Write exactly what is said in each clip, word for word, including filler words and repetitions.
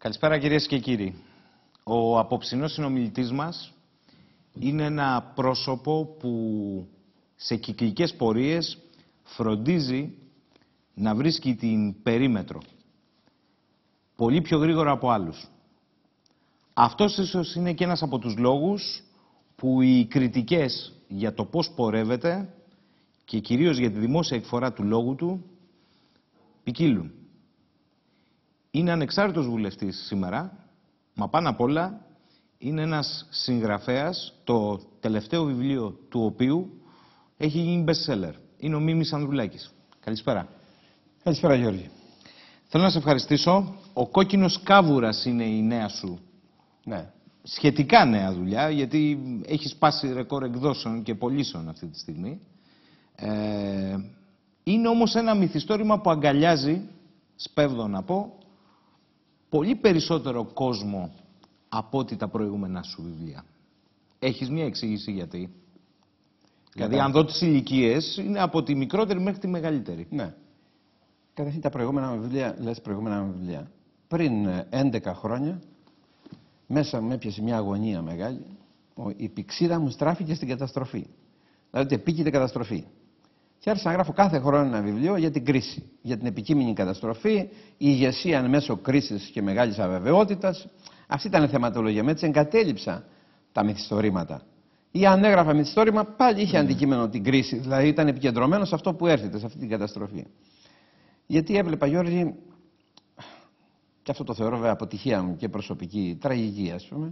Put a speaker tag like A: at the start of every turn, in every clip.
A: Καλησπέρα κυρίες και κύριοι. Ο απόψινός συνομιλητής μας είναι ένα πρόσωπο που σε κυκλικές πορείες φροντίζει να βρίσκει την περίμετρο. Πολύ πιο γρήγορα από άλλους. Αυτός ίσως είναι και ένας από τους λόγους που οι κριτικές για το πώς πορεύεται και κυρίως για τη δημόσια εκφορά του λόγου του ποικίλουν. Είναι ανεξάρτητος βουλευτής σήμερα, μα πάνω απ' όλα είναι ένας συγγραφέας, το τελευταίο βιβλίο του οποίου έχει γίνει best seller. Είναι ο Μίμης Ανδρουλάκης. Καλησπέρα.
B: Καλησπέρα Γιώργη.
A: Θέλω να σε ευχαριστήσω. Ο Κόκκινος Κάβουρας είναι η νέα σου,
B: ναι,
A: σχετικά νέα δουλειά, γιατί έχει σπάσει ρεκόρ εκδόσεων και πωλήσεων αυτή τη στιγμή. Ε, είναι όμως ένα μυθιστόρημα που αγκαλιάζει, σπέβδω να πω, πολύ περισσότερο κόσμο από ό,τι τα προηγούμενα σου βιβλία. Έχεις μια εξήγηση γιατί? Δηλαδή, αν δω τις ηλικίες, είναι από τη μικρότερη μέχρι τη μεγαλύτερη.
B: Ναι. Καταρχήν τα προηγούμενα μου βιβλία, λες προηγούμενα μου βιβλία, πριν έντεκα χρόνια, μέσα μου έπιασε μια αγωνία μεγάλη, η πηξίδα μου στράφηκε στην καταστροφή. Δηλαδή, ότι επίκειται καταστροφή. Και άρχισα να γράφω κάθε χρόνο ένα βιβλίο για την κρίση, για την επικείμενη καταστροφή, η ηγεσία μέσω κρίσης και μεγάλης αβεβαιότητας. Αυτή ήταν η θεματολογία μου. Έτσι εγκατέλειψα τα μυθιστορήματα. Ή αν έγραφα μυθιστόρημα, πάλι είχε αντικείμενο την κρίση. Δηλαδή ήταν επικεντρωμένο σε αυτό που έρχεται, σε αυτή την καταστροφή. Γιατί έβλεπα, Γιώργη, και αυτό το θεωρώ βέβαια αποτυχία μου και προσωπική, τραγική ας πούμε.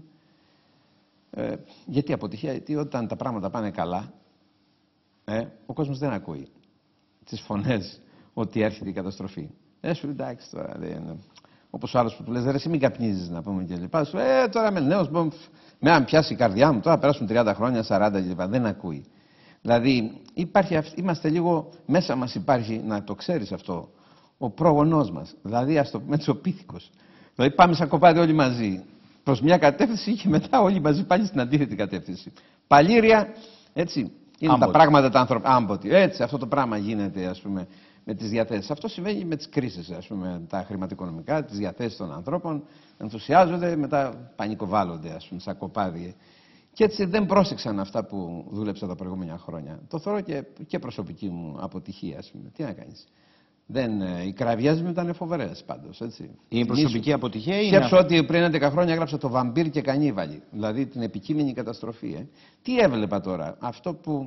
B: Ε, γιατί αποτυχία? Γιατί όταν τα πράγματα πάνε καλά, Ε, ο κόσμος δεν ακούει τις φωνές ότι έρχεται η καταστροφή. Ε, σου εντάξει τώρα, δεν... όπως ο άλλος που του λες, ρε, εσύ μην καπνίζεις να πούμε και λοιπά. Σου, ε, τώρα είμαι νέος, με αν πιάσει η καρδιά μου, τώρα περάσουν τριάντα χρόνια, σαράντα και λοιπά. Δεν ακούει. Δηλαδή, υπάρχει, είμαστε λίγο, μέσα μας υπάρχει, να το ξέρεις αυτό, ο πρόγονός μας. Δηλαδή, ας το πούμε έτσι, ο πίθηκος. Δηλαδή, πάμε σαν κοπάδι όλοι μαζί προς μια κατεύθυνση και μετά όλοι μαζί πάλι στην αντίθετη κατεύθυνση. Παλήρια, έτσι. Είναι
A: Άμποτη.
B: τα πράγματα τα ανθρωπικά. Άμποτη. Έτσι, αυτό το πράγμα γίνεται, ας πούμε, με τις διαθέσεις. Αυτό συμβαίνει με τις κρίσεις, ας πούμε, τα χρηματοοικονομικά, τις διαθέσεις των ανθρώπων. Ενθουσιάζονται, μετά πανικοβάλλονται, ας πούμε, σαν κοπάδι. Και έτσι δεν πρόσεξαν αυτά που δούλεψα τα προηγούμενα χρόνια. Το θεωρώ και, και προσωπική μου αποτυχία, ας πούμε. Τι να κάνεις. Δεν, οι κραυγές μου ήταν φοβερές πάντως. Έτσι.
A: Η προσωπική Ίσου. αποτυχία είναι.
B: Σκέψω ότι πριν έντεκα χρόνια έγραψα το Βαμπύρ και Κανίβαλη. Δηλαδή την επικείμενη καταστροφή. Ε. Τι έβλεπα τώρα? Αυτό που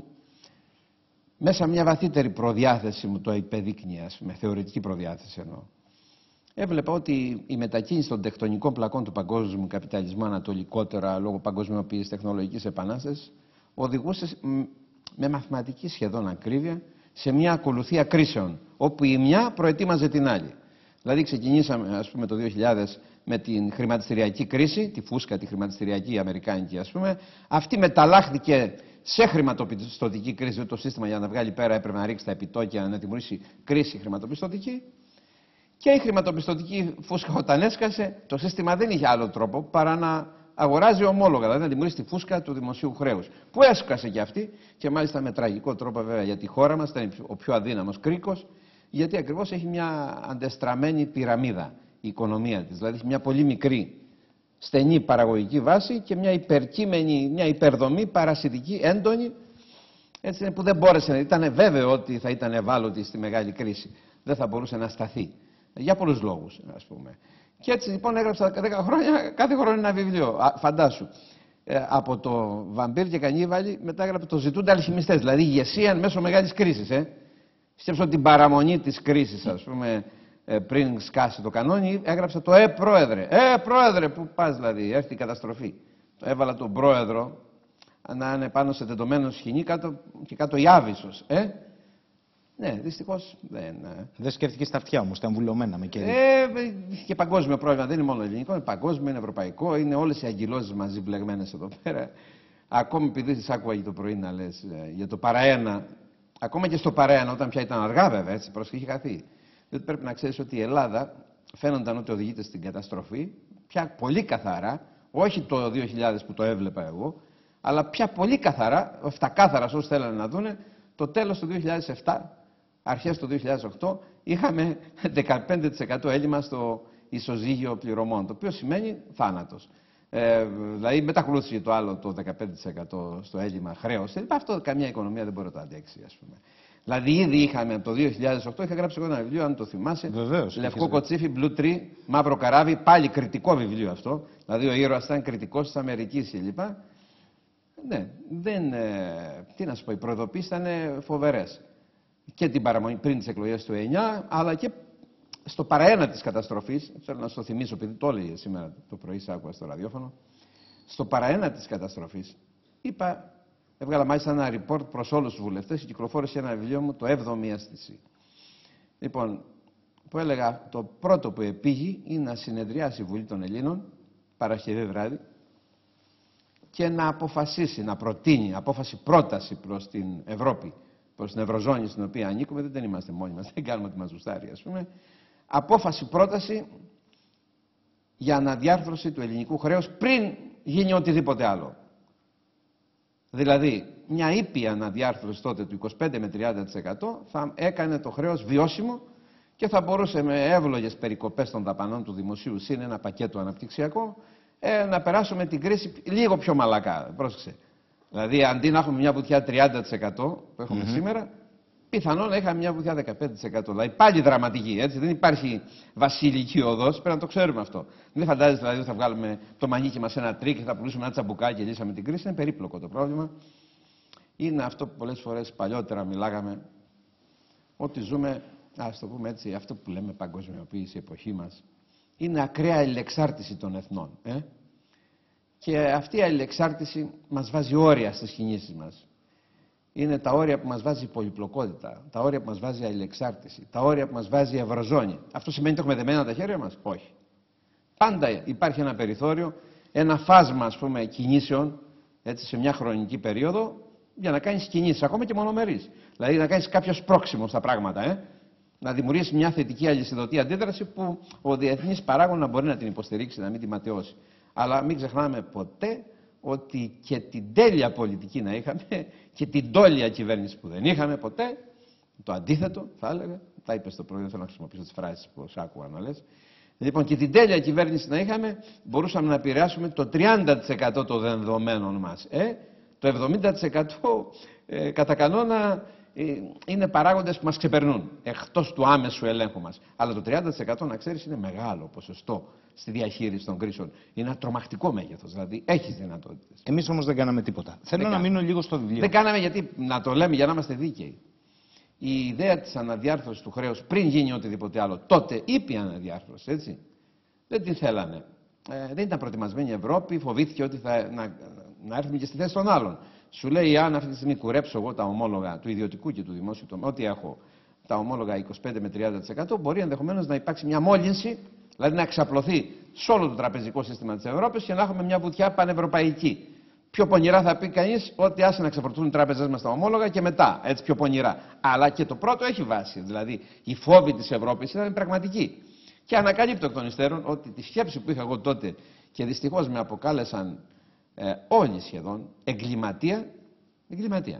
B: μέσα μια βαθύτερη προδιάθεση μου το υπεδείκνυε, ας πούμε, θεωρητική προδιάθεση εννοώ. Έβλεπα ότι η μετακίνηση των τεκτονικών πλακών του παγκόσμιου καπιταλισμού ανατολικότερα λόγω παγκοσμιοποίησης τεχνολογικής επανάστασης οδηγούσε με μαθηματική σχεδόν ακρίβεια σε μια ακολουθία κρίσεων, όπου η μια προετοίμαζε την άλλη. Δηλαδή ξεκινήσαμε, ας πούμε, το δύο χιλιάδες με την χρηματιστηριακή κρίση, τη φούσκα, τη χρηματιστηριακή αμερικάνικη, ας πούμε. Αυτή μεταλλάχθηκε σε χρηματοπιστωτική κρίση. Το σύστημα για να βγάλει πέρα έπρεπε να ρίξει τα επιτόκια, να δημιουργήσει κρίση χρηματοπιστωτική. Και η χρηματοπιστωτική φούσκα, όταν έσκασε, το σύστημα δεν είχε άλλο τρόπο παρά να αγοράζει ομόλογα, δηλαδή να δημιουργήσει τη φούσκα του δημοσίου χρέους. Που έσκασε και αυτή, και μάλιστα με τραγικό τρόπο βέβαια για τη χώρα μας, ήταν ο πιο αδύναμος κρίκος, γιατί ακριβώς έχει μια αντεστραμμένη πυραμίδα η οικονομία της. Δηλαδή έχει μια πολύ μικρή στενή παραγωγική βάση και μια υπερκείμενη, μια υπερδομή παρασιτική, έντονη, έτσι, που δεν μπόρεσε, ήταν βέβαιο ότι θα ήταν ευάλωτη στη μεγάλη κρίση. Δεν θα μπορούσε να σταθεί. Για πολλούς λόγους, ας πούμε. Και έτσι λοιπόν έγραψα δέκα χρόνια, κάθε χρόνο ένα βιβλίο. Α, φαντάσου. Ε, από το Βαμπύρ και Κανίβαλη, μετά έγραψα το Ζητούνται αλχημιστές. Δηλαδή ηγεσία μέσω μεγάλης κρίσης. Ε. Σκέψω την παραμονή της κρίσης, ας πούμε, ε, πριν σκάσει το κανόνι, έγραψα το Ε, πρόεδρε. Ε, πρόεδρε, πού πας δηλαδή, έρθει η καταστροφή. Έβαλα τον πρόεδρο να είναι πάνω σε τεντωμένο σκηνή κάτω, και κάτω η Άβυσσος. Ε. Ναι, δυστυχώς δεν.
A: Δεν σκέφτηκες τα αυτιά όμως, τα εμβουλωμένα με κερί.
B: Ε, και παγκόσμιο πρόβλημα, δεν είναι μόνο ελληνικό, είναι παγκόσμιο, είναι ευρωπαϊκό, είναι όλες οι αγκυλώσεις μαζί μπλεγμένες εδώ πέρα. Ακόμη επειδή τις άκουγα το πρωί να λες για το παραένα, ακόμα και στο παραένα, όταν πια ήταν αργά βέβαια, έτσι, πρόσεχε, είχε χαθεί. Διότι πρέπει να ξέρεις ότι η Ελλάδα φαίνονταν ότι οδηγείται στην καταστροφή, πια πολύ καθαρά, όχι το δύο χιλιάδες που το έβλεπα εγώ, αλλά πια πολύ καθαρά, εφτακάθαρα όσους θέλανε να δούνε, το τέλος του δύο χιλιάδες επτά, αρχές του δύο χιλιάδες οκτώ, είχαμε δεκαπέντε τοις εκατό έλλειμμα στο ισοζύγιο πληρωμών, το οποίο σημαίνει θάνατος. Ε, δηλαδή μετακολούθησε το άλλο το δεκαπέντε τοις εκατό στο έλλειμμα χρέος. Αυτό καμία οικονομία δεν μπορεί να το αντέξει, ας πούμε. Δηλαδή, ήδη είχαμε από το δύο χιλιάδες οκτώ, είχα γράψει εγώ ένα βιβλίο, αν το θυμάσαι.
A: Βεβαίως.
B: Λευκό κοτσίφι, Blue Tree, μαύρο καράβι, πάλι κριτικό βιβλίο αυτό. Δηλαδή, ο ήρωας ήταν κριτικός της Αμερικής κλπ. Ναι, δεν. Ε, τι να σου πω, οι προειδοποίησεις ήταν φοβερές. Και την παραμονή πριν τις εκλογές του εννιά, αλλά και στο παραένα της καταστροφής. Θέλω να σου το θυμίσω, επειδή το έλεγε σήμερα το πρωί, σ' άκουγα στο ραδιόφωνο. Στο παραένα της καταστροφής, είπα. Έβγαλα μάλιστα ένα report προς όλους τους βουλευτές και κυκλοφόρησε ένα βιβλίο μου, το έβδομη αίσθηση. Λοιπόν, που έλεγα, το πρώτο που επήγει είναι να συνεδριάσει η Βουλή των Ελλήνων, Παρασκευή βράδυ, και να αποφασίσει, να προτείνει, απόφαση πρόταση προς την Ευρώπη, προς την Ευρωζώνη στην οποία ανήκουμε, δεν είμαστε μόνοι μας, δεν κάνουμε ότι μας γουστάρει, ας πούμε, απόφαση πρόταση για αναδιάρθρωση του ελληνικού χρέους πριν γίνει οτιδήποτε άλλο. Δηλαδή, μια ήπια αναδιάρθρωση τότε του είκοσι πέντε με τριάντα τοις εκατό θα έκανε το χρέος βιώσιμο και θα μπορούσε με εύλογες περικοπές των δαπανών του δημοσίου συν ένα πακέτο αναπτυξιακό ε, να περάσουμε την κρίση λίγο πιο μαλακά. Πρόσεξε. Δηλαδή, αντί να έχουμε μια βουτιά τριάντα τοις εκατό που έχουμε mm-hmm. σήμερα, πιθανόν να είχαμε μια βουτιά δεκαπέντε τοις εκατό. Δηλαδή, πάλι δραματική. Έτσι. Δεν υπάρχει βασιλική οδός, πρέπει να το ξέρουμε αυτό. Δεν φαντάζεστε δηλαδή ότι θα βγάλουμε το μανίκι μας ένα τρίκ και θα πουλήσουμε ένα τσαμπουκάκι και λύσαμε την κρίση. Είναι περίπλοκο το πρόβλημα. Είναι αυτό που πολλές φορές παλιότερα μιλάγαμε, ότι ζούμε, ας το πούμε έτσι, αυτό που λέμε παγκοσμιοποίηση η εποχή μας, είναι ακραία αλληλεξάρτηση των εθνών. Ε? Και αυτή η αλληλεξάρτηση μας βάζει όρια στις κινήσεις μας. Είναι τα όρια που μας βάζει η πολυπλοκότητα, τα όρια που μας βάζει η αλληλεξάρτηση, τα όρια που μας βάζει η Ευρωζώνη. Αυτό σημαίνει ότι έχουμε δεμένα τα χέρια μας? Όχι. Πάντα υπάρχει ένα περιθώριο, ένα φάσμα, ας πούμε, κινήσεων, έτσι, σε μια χρονική περίοδο, για να κάνεις κινήσεις, ακόμα και μονομερείς. Δηλαδή να κάνεις κάποιο σπρώξιμο στα πράγματα, ε? Να δημιουργήσει μια θετική αλυσιδωτή αντίδραση που ο διεθνής παράγων μπορεί να την υποστηρίξει, να μην την ματαιώσει. Αλλά μην ξεχνάμε ποτέ ότι και την τέλεια πολιτική να είχαμε και την τόλια κυβέρνηση που δεν είχαμε ποτέ, το αντίθετο θα έλεγα, τα είπες το πρωί, δεν θέλω να χρησιμοποιήσω τις φράσεις που σ' άκουγα να λες. Λοιπόν, και την τέλεια κυβέρνηση να είχαμε, μπορούσαμε να επηρεάσουμε το τριάντα τοις εκατό των δεδομένων μας. Ε? Το εβδομήντα τοις εκατό ε, κατά κανόνα ε, είναι παράγοντες που μας ξεπερνούν, εκτός του άμεσου ελέγχου μας. Αλλά το τριάντα τοις εκατό, να ξέρεις, είναι μεγάλο ποσοστό στη διαχείριση των κρίσεων. Είναι ένα τρομακτικό μέγεθος, δηλαδή έχεις δυνατότητες.
A: Εμείς όμως δεν κάναμε τίποτα. Θέλω
B: δεν
A: να
B: κάναμε.
A: μείνω λίγο στο βιβλίο.
B: Δεν κάναμε γιατί, να το λέμε για να είμαστε δίκαιοι. Η ιδέα της αναδιάρθρωσης του χρέους πριν γίνει οτιδήποτε άλλο, τότε είπε η αναδιάρθρωση, έτσι. Δεν την θέλανε. Ε, δεν ήταν προετοιμασμένη η Ευρώπη, φοβήθηκε ότι θα να, να έρθουμε και στη θέση των άλλων. Σου λέει, αν αυτή τη στιγμή κουρέψω εγώ τα ομόλογα του ιδιωτικού και του δημόσιου, το, ό,τι έχω, τα ομόλογα είκοσι πέντε με τριάντα τοις εκατό, μπορεί ενδεχομένως να υπάρξει μια μόλυνση, δηλαδή να εξαπλωθεί σε όλο το τραπεζικό σύστημα της Ευρώπης και να έχουμε μια βουτιά πανευρωπαϊκή. Πιο πονηρά θα πει κανείς ότι άσε να ξεφορτωθούν οι τράπεζες μας τα ομόλογα και μετά, έτσι πιο πονηρά. Αλλά και το πρώτο έχει βάση. Δηλαδή, οι φόβοι της Ευρώπης ήταν πραγματικοί. Και ανακαλύπτω εκ των υστέρων ότι τη σκέψη που είχα εγώ τότε και δυστυχώς με αποκάλεσαν ε, όλοι σχεδόν εγκληματία, εγκληματία.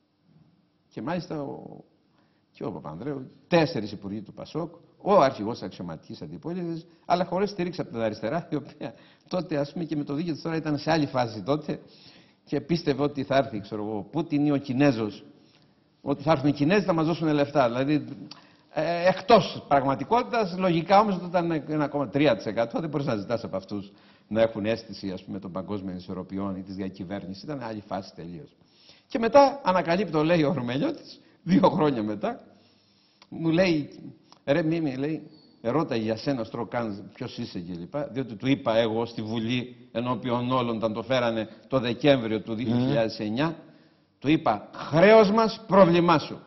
B: Και μάλιστα ο, και ο Παπανδρέου, τέσσερις υπουργοί του Πασόκ, ο αρχηγός αξιωματικής αντιπολίτευσης, αλλά χωρίς στήριξη από την αριστερά, η οποία τότε, ας πούμε, και με το δίκαιο της τώρα ήταν σε άλλη φάση τότε και πίστευε ότι θα έρθει, ξέρω εγώ, Πούτιν ή ο Κινέζος, ότι θα έρθουν οι Κινέζοι θα μας δώσουν λεφτά. Δηλαδή, ε, εκτός πραγματικότητας, λογικά όμως ήταν ένα κόμμα τρία τοις εκατό, δεν μπορείς να ζητάς από αυτούς να έχουν αίσθηση, ας πούμε, των παγκόσμιων ισορροπιών ή της διακυβέρνησης. Ήταν άλλη φάση τελείως. Και μετά ανακαλύπτω, λέει ο Ρουμελιώτης, δύο χρόνια μετά, μου λέει, ρε Μίμη, λέει, ρώταγε για σένα Στροκάν ποιος είσαι κλπ. Διότι του είπα εγώ στη Βουλή ενώπιον όλων όταν το φέρανε το Δεκέμβριο του δύο χιλιάδες εννιά, mm. του είπα χρέος μας, πρόβλημά σου.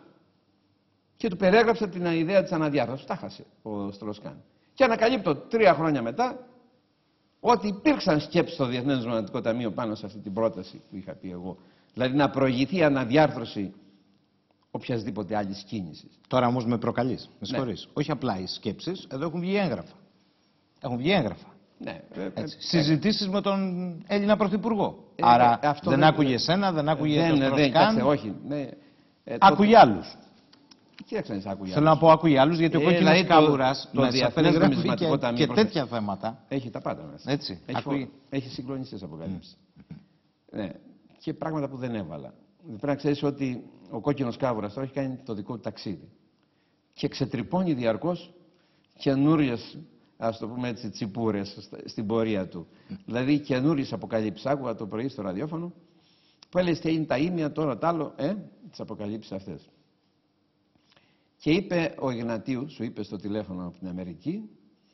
B: Και του περιέγραψα την ιδέα της αναδιάρθρωσης. Τα χάσε ο Στροσκάν. Και ανακαλύπτω τρία χρόνια μετά ότι υπήρξαν σκέψεις στο Διεθνές Νομισματικό Ταμείο πάνω σε αυτή την πρόταση που είχα πει εγώ. Δηλαδή να προηγηθεί η αναδιάρθρωση οποιασδήποτε άλλη κίνηση.
A: Τώρα όμως με προκαλείς. Με συγχωρείς. Ναι. Όχι απλά οι σκέψεις, εδώ έχουν βγει έγγραφα. Έχουν βγει έγγραφα.
B: Ναι.
A: Έτσι. Ε, Συζητήσεις ε, με τον Έλληνα Πρωθυπουργό. Ε, Άρα ε, αυτό δεν, δεν άκουγε εσένα, δεν άκουγε
B: δεν,
A: τον
B: δεν,
A: Στροσκάν.
B: Δεν, όχι. Ναι,
A: ε, άκουγε άλλους.
B: Κοίταξε να είσαι άκουγε.
A: Θέλω να πω άκουγε άλλους, γιατί ο
B: Ε,
A: κόκκινος
B: δηλαδή το-
A: κάβουρας
B: το
A: μέσα
B: Διεθνές
A: περιγράφει
B: Νομισματικό
A: και,
B: Ταμείο
A: και
B: προσθέτει.
A: τέτοια θέματα.
B: Έχει τα πάντα μέσα.
A: Έτσι.
B: Έχει,
A: Ακούει.
B: έχει συγκλονιστές αποκαλύψεις. Mm. Ναι. Και πράγματα που δεν έβαλα. Πρέπει να ξέρεις ότι ο κόκκινος κάβουρας τώρα έχει κάνει το δικό του ταξίδι. Και ξετρυπώνει διαρκώς καινούριες, ας το πούμε έτσι, τσιπούρες στην πορεία του. Δηλαδή καινούριες αποκαλύψεις. Άκουγα το πρωί στο ραδιόφωνο που έλεγε τι είναι τα ίμια, τώρα τ' άλλο, ε, τις αποκαλύψεις αυτές. Και είπε ο Ιγνατίου, σου είπε στο τηλέφωνο από την Αμερική,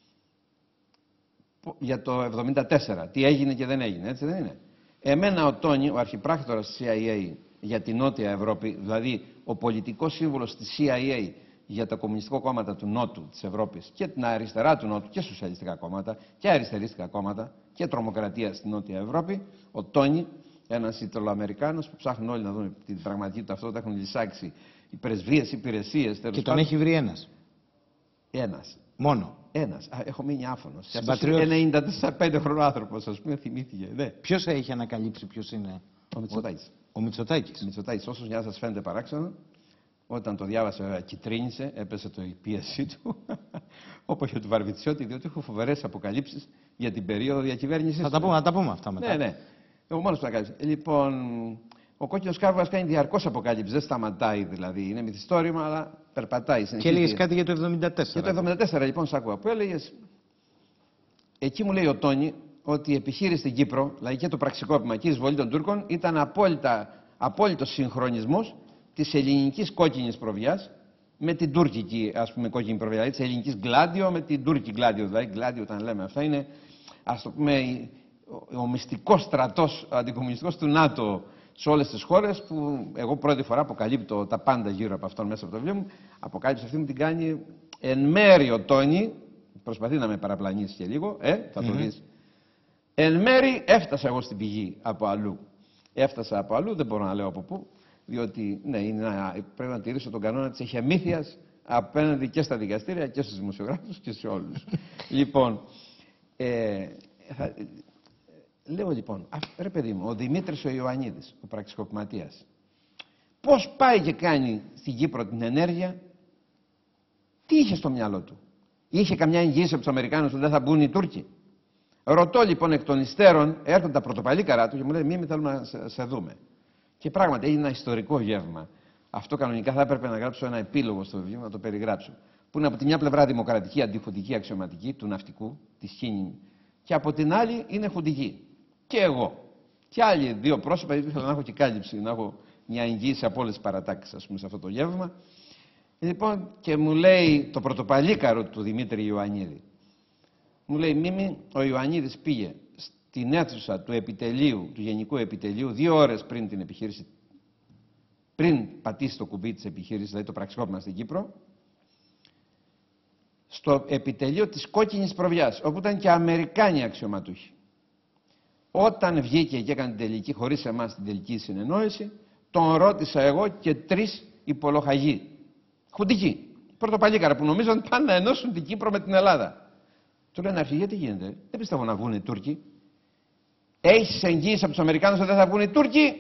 B: για το εβδομήντα τέσσερα, τι έγινε και δεν έγινε, έτσι δεν είναι. Εμένα ο Τόνι, ο αρχιπράκτορας της σι άι έι για την Νότια Ευρώπη, δηλαδή ο πολιτικός σύμβουλος της σι άι έι για τα κομμουνιστικά κόμματα του Νότου της Ευρώπης και την αριστερά του Νότου και σοσιαλιστικά κόμματα και αριστεριστικά κόμματα και τρομοκρατία στην Νότια Ευρώπη, ο Τόνι, ένας Ιταλοαμερικάνος που ψάχνουν όλοι να δουν την πραγματική ταυτότητα, έχουν λησάξει οι πρεσβείες, οι υπηρεσίες.
A: Και τον έχει βρει ένας.
B: Ένας.
A: Μόνο.
B: Ένας. Α, έχω μείνει άφωνος.
A: Συμπατριώτης.
B: ενενήντα πέντε χρονών άνθρωπος, ας πούμε, θυμήθηκε. Ναι.
A: Ποιος έχει ανακαλύψει ποιος είναι?
B: Ο Μητσοτάκης.
A: Ο Μητσοτάκης.
B: Ο Μητσοτάκης, όσο μια σας φαίνεται παράξενο, όταν το διάβασε, βέβαια, κυτρίνησε, έπεσε το η πίεσή του, όπως και του Βαρβιτσιώτη, διότι έχω φοβερές αποκαλύψεις για την περίοδο διακυβέρνησης.
A: Θα τα πούμε, θα τα πούμε αυτά μετά.
B: Ναι, ναι. Ο μόνος που τα κάλυψε. Λοιπόν, ο κόκκινος κάβουρας κάνει διαρκώς αποκάλυψη. Δεν σταματάει δηλαδή. Είναι μυθιστόρημα, αλλά περπατάει.
A: Και έλεγες κάτι για το εβδομήντα τέσσερα.
B: Για το εβδομήντα τέσσερα, λοιπόν, σ' άκουγα. Που έλεγες. Εκεί μου λέει ο Τόνι ότι η επιχείρηση στην Κύπρο, δηλαδή και το πραξικόπημα και η εισβολή των Τούρκων, ήταν απόλυτο συγχρονισμός της ελληνικής κόκκινης προβιάς με την τουρκική, ας πούμε, κόκκινη προβιά. Δηλαδή της ελληνικής γκλάντιο με την τουρκική γκλάντιο. Δηλαδή, γκλάντιο, όταν λέμε αυτά, είναι, ας το πούμε, ο μυστικός στρατός αντικομμουνιστικός του ΝΑΤΟ σε όλες τις χώρες, που εγώ πρώτη φορά αποκαλύπτω τα πάντα γύρω από αυτόν μέσα από το βιβλίο μου. Αποκάλυψη αυτή μου την κάνει εν μέρη ο Τόνι, προσπαθεί να με παραπλανήσει και λίγο, ε, θα το mm-hmm. δεις. Εν μέρη έφτασα εγώ στην πηγή από αλλού. Έφτασα από αλλού, δεν μπορώ να λέω από πού, διότι ναι, είναι να, πρέπει να τηρήσω τον κανόνα της εχεμήθειας απέναντι και στα δικαστήρια και στους δημοσιογράφους και σε όλους. Λοιπόν, ε, θα, λέω λοιπόν, α, ρε παιδί μου, ο Δημήτρης ο Ιωαννίδης, ο πραξικοπηματίας, πώς πάει και κάνει στην Κύπρο την ενέργεια, τι είχε στο μυαλό του? Είχε καμιά εγγύηση από τους Αμερικάνους ότι δεν θα μπουν οι Τούρκοι? Ρωτώ λοιπόν εκ των υστέρων, έρχονται τα πρωτοπαλίκαρά του και μου λέει: Μη, θέλουμε να σε, σε δούμε. Και πράγματι έγινε ένα ιστορικό γεύμα. Αυτό κανονικά θα έπρεπε να γράψω ένα επίλογο στο βιβλίο, να το περιγράψω. Που είναι από τη μια πλευρά δημοκρατική, αντιφουντική, αξιωματική του ναυτικού, τη Χίνη, και από την άλλη είναι χουντική. Και εγώ. Και άλλοι δύο πρόσωπα, γιατί ήθελα να έχω και κάλυψη, να έχω μια εγγύηση από όλες τις παρατάξεις, ας πούμε, σε αυτό το γεύμα. Λοιπόν, και μου λέει το πρωτοπαλίκαρο του Δημήτρη Ιωαννίδη. Μου λέει: Μίμη, ο Ιωαννίδης πήγε στην αίθουσα του επιτελείου, του Γενικού Επιτελείου, δύο ώρες πριν την επιχείρηση, πριν πατήσει το κουμπί της επιχείρησης, δηλαδή το πραξικόπημα στην Κύπρο, στο επιτελείο της Κόκκινης Προβιάς, όπου ήταν και Αμερικάνοι αξιωματούχοι. Όταν βγήκε και έκανε την τελική, χωρίς εμάς την τελική συνεννόηση, τον ρώτησα εγώ και τρεις υπολοχαγοί. Χουντικοί. Πρωτοπαλίκαρα που νομίζαν πάνε να ενώσουν την Κύπρο με την Ελλάδα. Του λένε: Αρχηγέ, τι γίνεται? Δεν πιστεύω να βγουν οι Τούρκοι. Έχεις εγγύηση από τους Αμερικάνους ότι δεν θα βγουν οι Τούρκοι?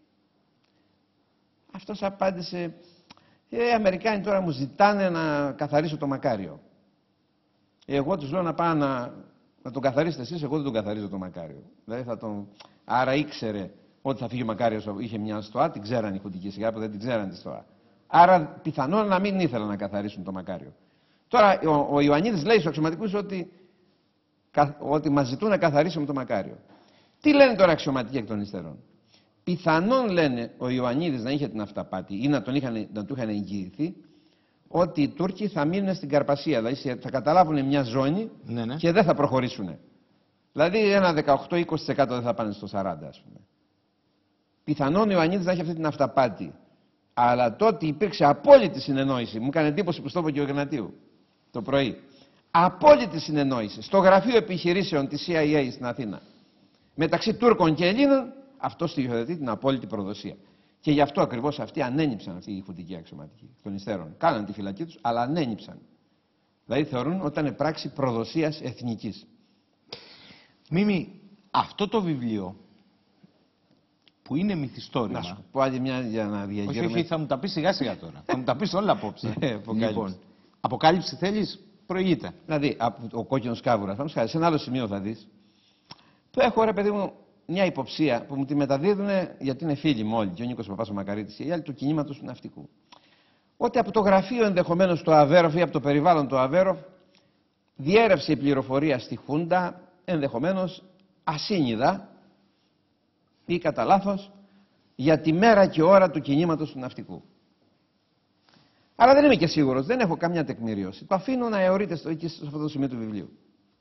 B: Αυτός απάντησε: Ε, οι Αμερικάνοι τώρα μου ζητάνε να καθαρίσω το Μακάριο. Εγώ τους λέω να πάνε να, να τον καθαρίσετε εσείς, εγώ δεν τον καθαρίζω το Μακάριο. Δηλαδή θα τον... Άρα ήξερε ότι θα φύγει ο Μακάριος, είχε μια στοά, την ξέραν οι χουντικοί σιγά που δεν την ξέραν τη στοά. Άρα πιθανόν να μην ήθελαν να καθαρίσουν το Μακάριο. Τώρα ο, ο Ιωαννίδης λέει στους αξιωματικούς ότι, ότι μας ζητούν να καθαρίσουμε το Μακάριο. Τι λένε τώρα αξιωματικοί εκ των υστέρων? Πιθανόν, λένε, ο Ιωαννίδης να είχε την αυταπάτη ή να, τον είχαν, να του είχαν εγγυηθεί ότι οι Τούρκοι θα μείνουν στην Καρπασία. Δηλαδή θα καταλάβουν μια ζώνη ναι, ναι. και δεν θα προχωρήσουν. Δηλαδή ένα δεκαοκτώ με είκοσι τοις εκατό δεν θα πάνε στο σαράντα τοις εκατό, ας πούμε. Πιθανόν ο Ιωαννίδης να είχε αυτή την αυταπάτη. Αλλά τότε υπήρξε απόλυτη συνεννόηση. Μου έκανε εντύπωση που στο είπε και ο Ιγνατίου το πρωί. Απόλυτη συνεννόηση στο γραφείο επιχειρήσεων της σι άι έι στην Αθήνα μεταξύ Τούρκων και Ελλήνων. Αυτό στοιχειοθετεί την απόλυτη προδοσία. Και γι' αυτό ακριβώς αυτοί ανένυψαν, αυτοί οι χουντικοί αξιωματικοί των υστέρων. Κάναν τη φυλακή τους, αλλά ανένυψαν. Δηλαδή θεωρούν ότι ήταν πράξη προδοσίας εθνικής.
A: Μίμη, αυτό το βιβλίο που είναι μυθιστόρημα.
B: Να σου πω άλλη μια για να διαγγέλουμε.
A: Όχι, όχι, θα μου τα πει σιγά σιγά τώρα. Θα μου τα πει όλα απόψε.
B: Αποκάλυψη.
A: Λοιπόν, αποκάλυψη θέλεις, προηγείται.
B: Δηλαδή, ο κόκκινος κάβουρας, θα μου σκάσει, σε ένα άλλο σημείο θα δεις, που έχω, ρε παιδί μου, μια υποψία που μου τη μεταδίδουν γιατί είναι φίλοι μου όλοι, και ο Νίκος Παπάς ο Μακαρίτης και οι άλλοι του κινήματος του ναυτικού. Ότι από το γραφείο ενδεχομένως του Αβέροφ ή από το περιβάλλον του Αβέροφ διέρευσε η πληροφορία στη Χούντα, ενδεχομένως ασύνειδα ή κατά λάθος, για τη μέρα και ώρα του κινήματος του ναυτικού. Αλλά δεν είμαι και σίγουρος, δεν έχω καμιά τεκμηρίωση. Το αφήνω να αιωρείται στο, εκεί, σε αυτό το σημείο του βιβλίου.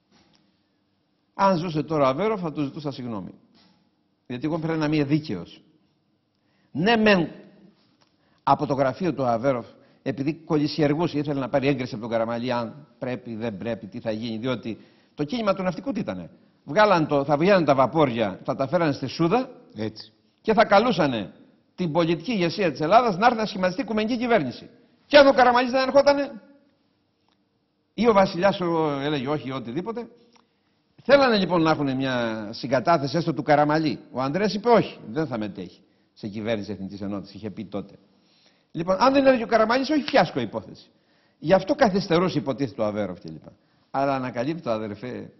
B: Αν ζούσε τώρα ο Αβέροφ, θα του ζητούσα συγγνώμη. Γιατί εγώ πρέπει να είμαι δίκαιος. Ναι, μεν από το γραφείο του Αβέροφ, επειδή κολυσιεργούσε, ήθελε να πάρει έγκριση από τον Καραμαλή, αν πρέπει, δεν πρέπει, τι θα γίνει, διότι το κίνημα του ναυτικού τι ήτανε. Βγάλαν το, θα βγαίνουν τα βαπόρια, θα τα φέρανε στη Σούδα.
A: Έτσι.
B: Και θα καλούσανε την πολιτική ηγεσία της Ελλάδας να έρθει να σχηματιστεί οικουμενική κυβέρνηση. Και αν ο Καραμαλής δεν ερχότανε, ή ο βασιλιάς έλεγε όχι, οτιδήποτε. Θέλανε λοιπόν να έχουν μια συγκατάθεση έστω του Καραμαλή. Ο Ανδρέας είπε όχι, δεν θα μετέχει σε κυβέρνηση Εθνικής Ενότητας, είχε πει τότε. Λοιπόν, αν δεν έλεγε ο Καραμαλής, όχι, φιάσκο υπόθεση. Γι' αυτό καθυστερούσε υποτίθεται ο Αβέροφ κλπ. Αλλά ανακαλύπτω, αδερφέ,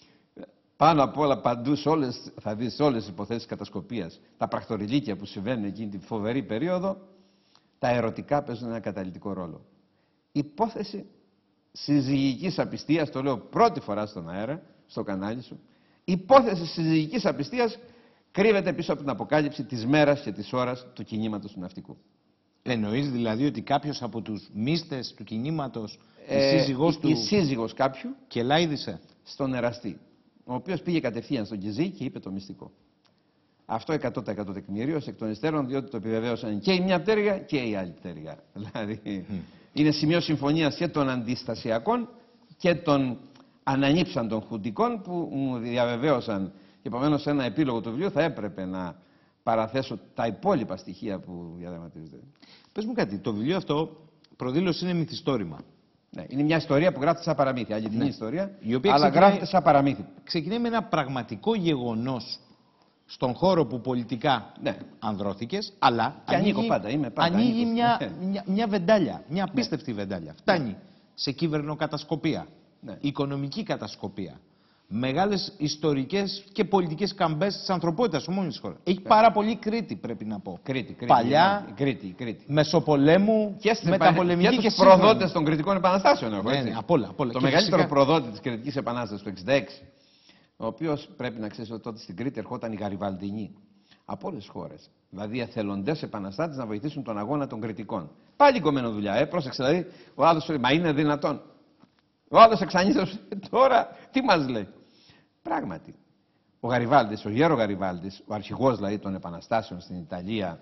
B: πάνω απ' όλα παντού, σε όλες, θα δεις σε όλες τις υποθέσεις κατασκοπίας, τα πρακτοριλίκια που συμβαίνουν εκείνη την φοβερή περίοδο, τα ερωτικά παίζουν ένα καταλυτικό ρόλο. Υπόθεση συζυγικής απιστίας, το λέω πρώτη φορά στον αέρα, στο κανάλι σου, υπόθεση συζυγικής απιστίας κρύβεται πίσω από την αποκάλυψη της μέρας και της ώρας του κινήματος του ναυτικού.
A: Εννοείς δηλαδή ότι κάποιος από τους μίστες του κινήματος,
B: Ε,
A: η σύζυγός
B: η,
A: του,
B: η σύζυγος κάποιου,
A: και λάιδισε.
B: στον εραστή, ο οποίος πήγε κατευθείαν στον Κιζή και είπε το μυστικό. Αυτό εκατό τοις εκατό τεκμηρίωση εκ των υστέρων, διότι το επιβεβαίωσαν και η μια πτέρυγα και η άλλη πτέρυγα. Δηλαδή, mm. είναι σημείο συμφωνίας και των αντιστασιακών και των ανανύψαντων χουντικών που μου διαβεβαίωσαν. Και επομένως σε ένα επίλογο του βιβλίου θα έπρεπε να παραθέσω τα υπόλοιπα στοιχεία που διαδραματίζονται.
A: Πες μου κάτι, το βιβλίο αυτό προδήλωση είναι μυθιστόρημα.
B: Ναι, είναι μια ιστορία που γράφεται σαν παραμύθι, αληθινή ναι. ιστορία,
A: η οποία
B: αλλά
A: ξεκινάει,
B: γράφεται σαν παραμύθι.
A: Ξεκινάει με ένα πραγματικό γεγονός στον χώρο που πολιτικά ναι. ανδρώθηκες, αλλά
B: και
A: ανοίγει,
B: ανοίγω πάντα, είμαι πάντα
A: ανοίγει μια, μια, μια βεντάλια, μια απίστευτη ναι. βεντάλια. Φτάνει ναι. σε κυβερνοκατασκοπία, ναι. οικονομική κατασκοπία, μεγάλες ιστορικές και πολιτικές καμπές της ανθρωπότητας ομόνης της χώρας. Έχει πάρα πολύ Κρήτη, πρέπει να πω.
B: Κρήτη, Κρήτη,
A: παλιά,
B: Κρήτη, Κρήτη.
A: Μεσοπολέμου,
B: και
A: μεταπολεμική και,
B: και τους προδότες των Κρητικών Επαναστάσεων. Έχω,
A: ναι, ναι, απ' όλα, απ' όλα.
B: Το
A: και
B: μεγαλύτερο
A: φυσικά...
B: προδότη της Κρητικής Επανάστασης του εξήντα έξι, ο οποίος πρέπει να ξέρεις ότι τότε στην Κρήτη ερχόταν οι Γαριβαλντινοί από όλες τις χώρες. Δηλαδή εθελοντές επαναστάτες να βοηθήσουν τον αγώνα των Κρητικών. Πάλι κομμένο δουλειά, ε, πρόσεξε δηλαδή. Ο άλλος λέει, μα είναι δυνατόν. Ο άλλος εξανίστασε, τώρα τι μας λέει. Πράγματι, ο Γαριβάλτης, ο Γέρο Γαριβάλτης, ο αρχηγός δηλαδή των επαναστάσεων στην Ιταλία,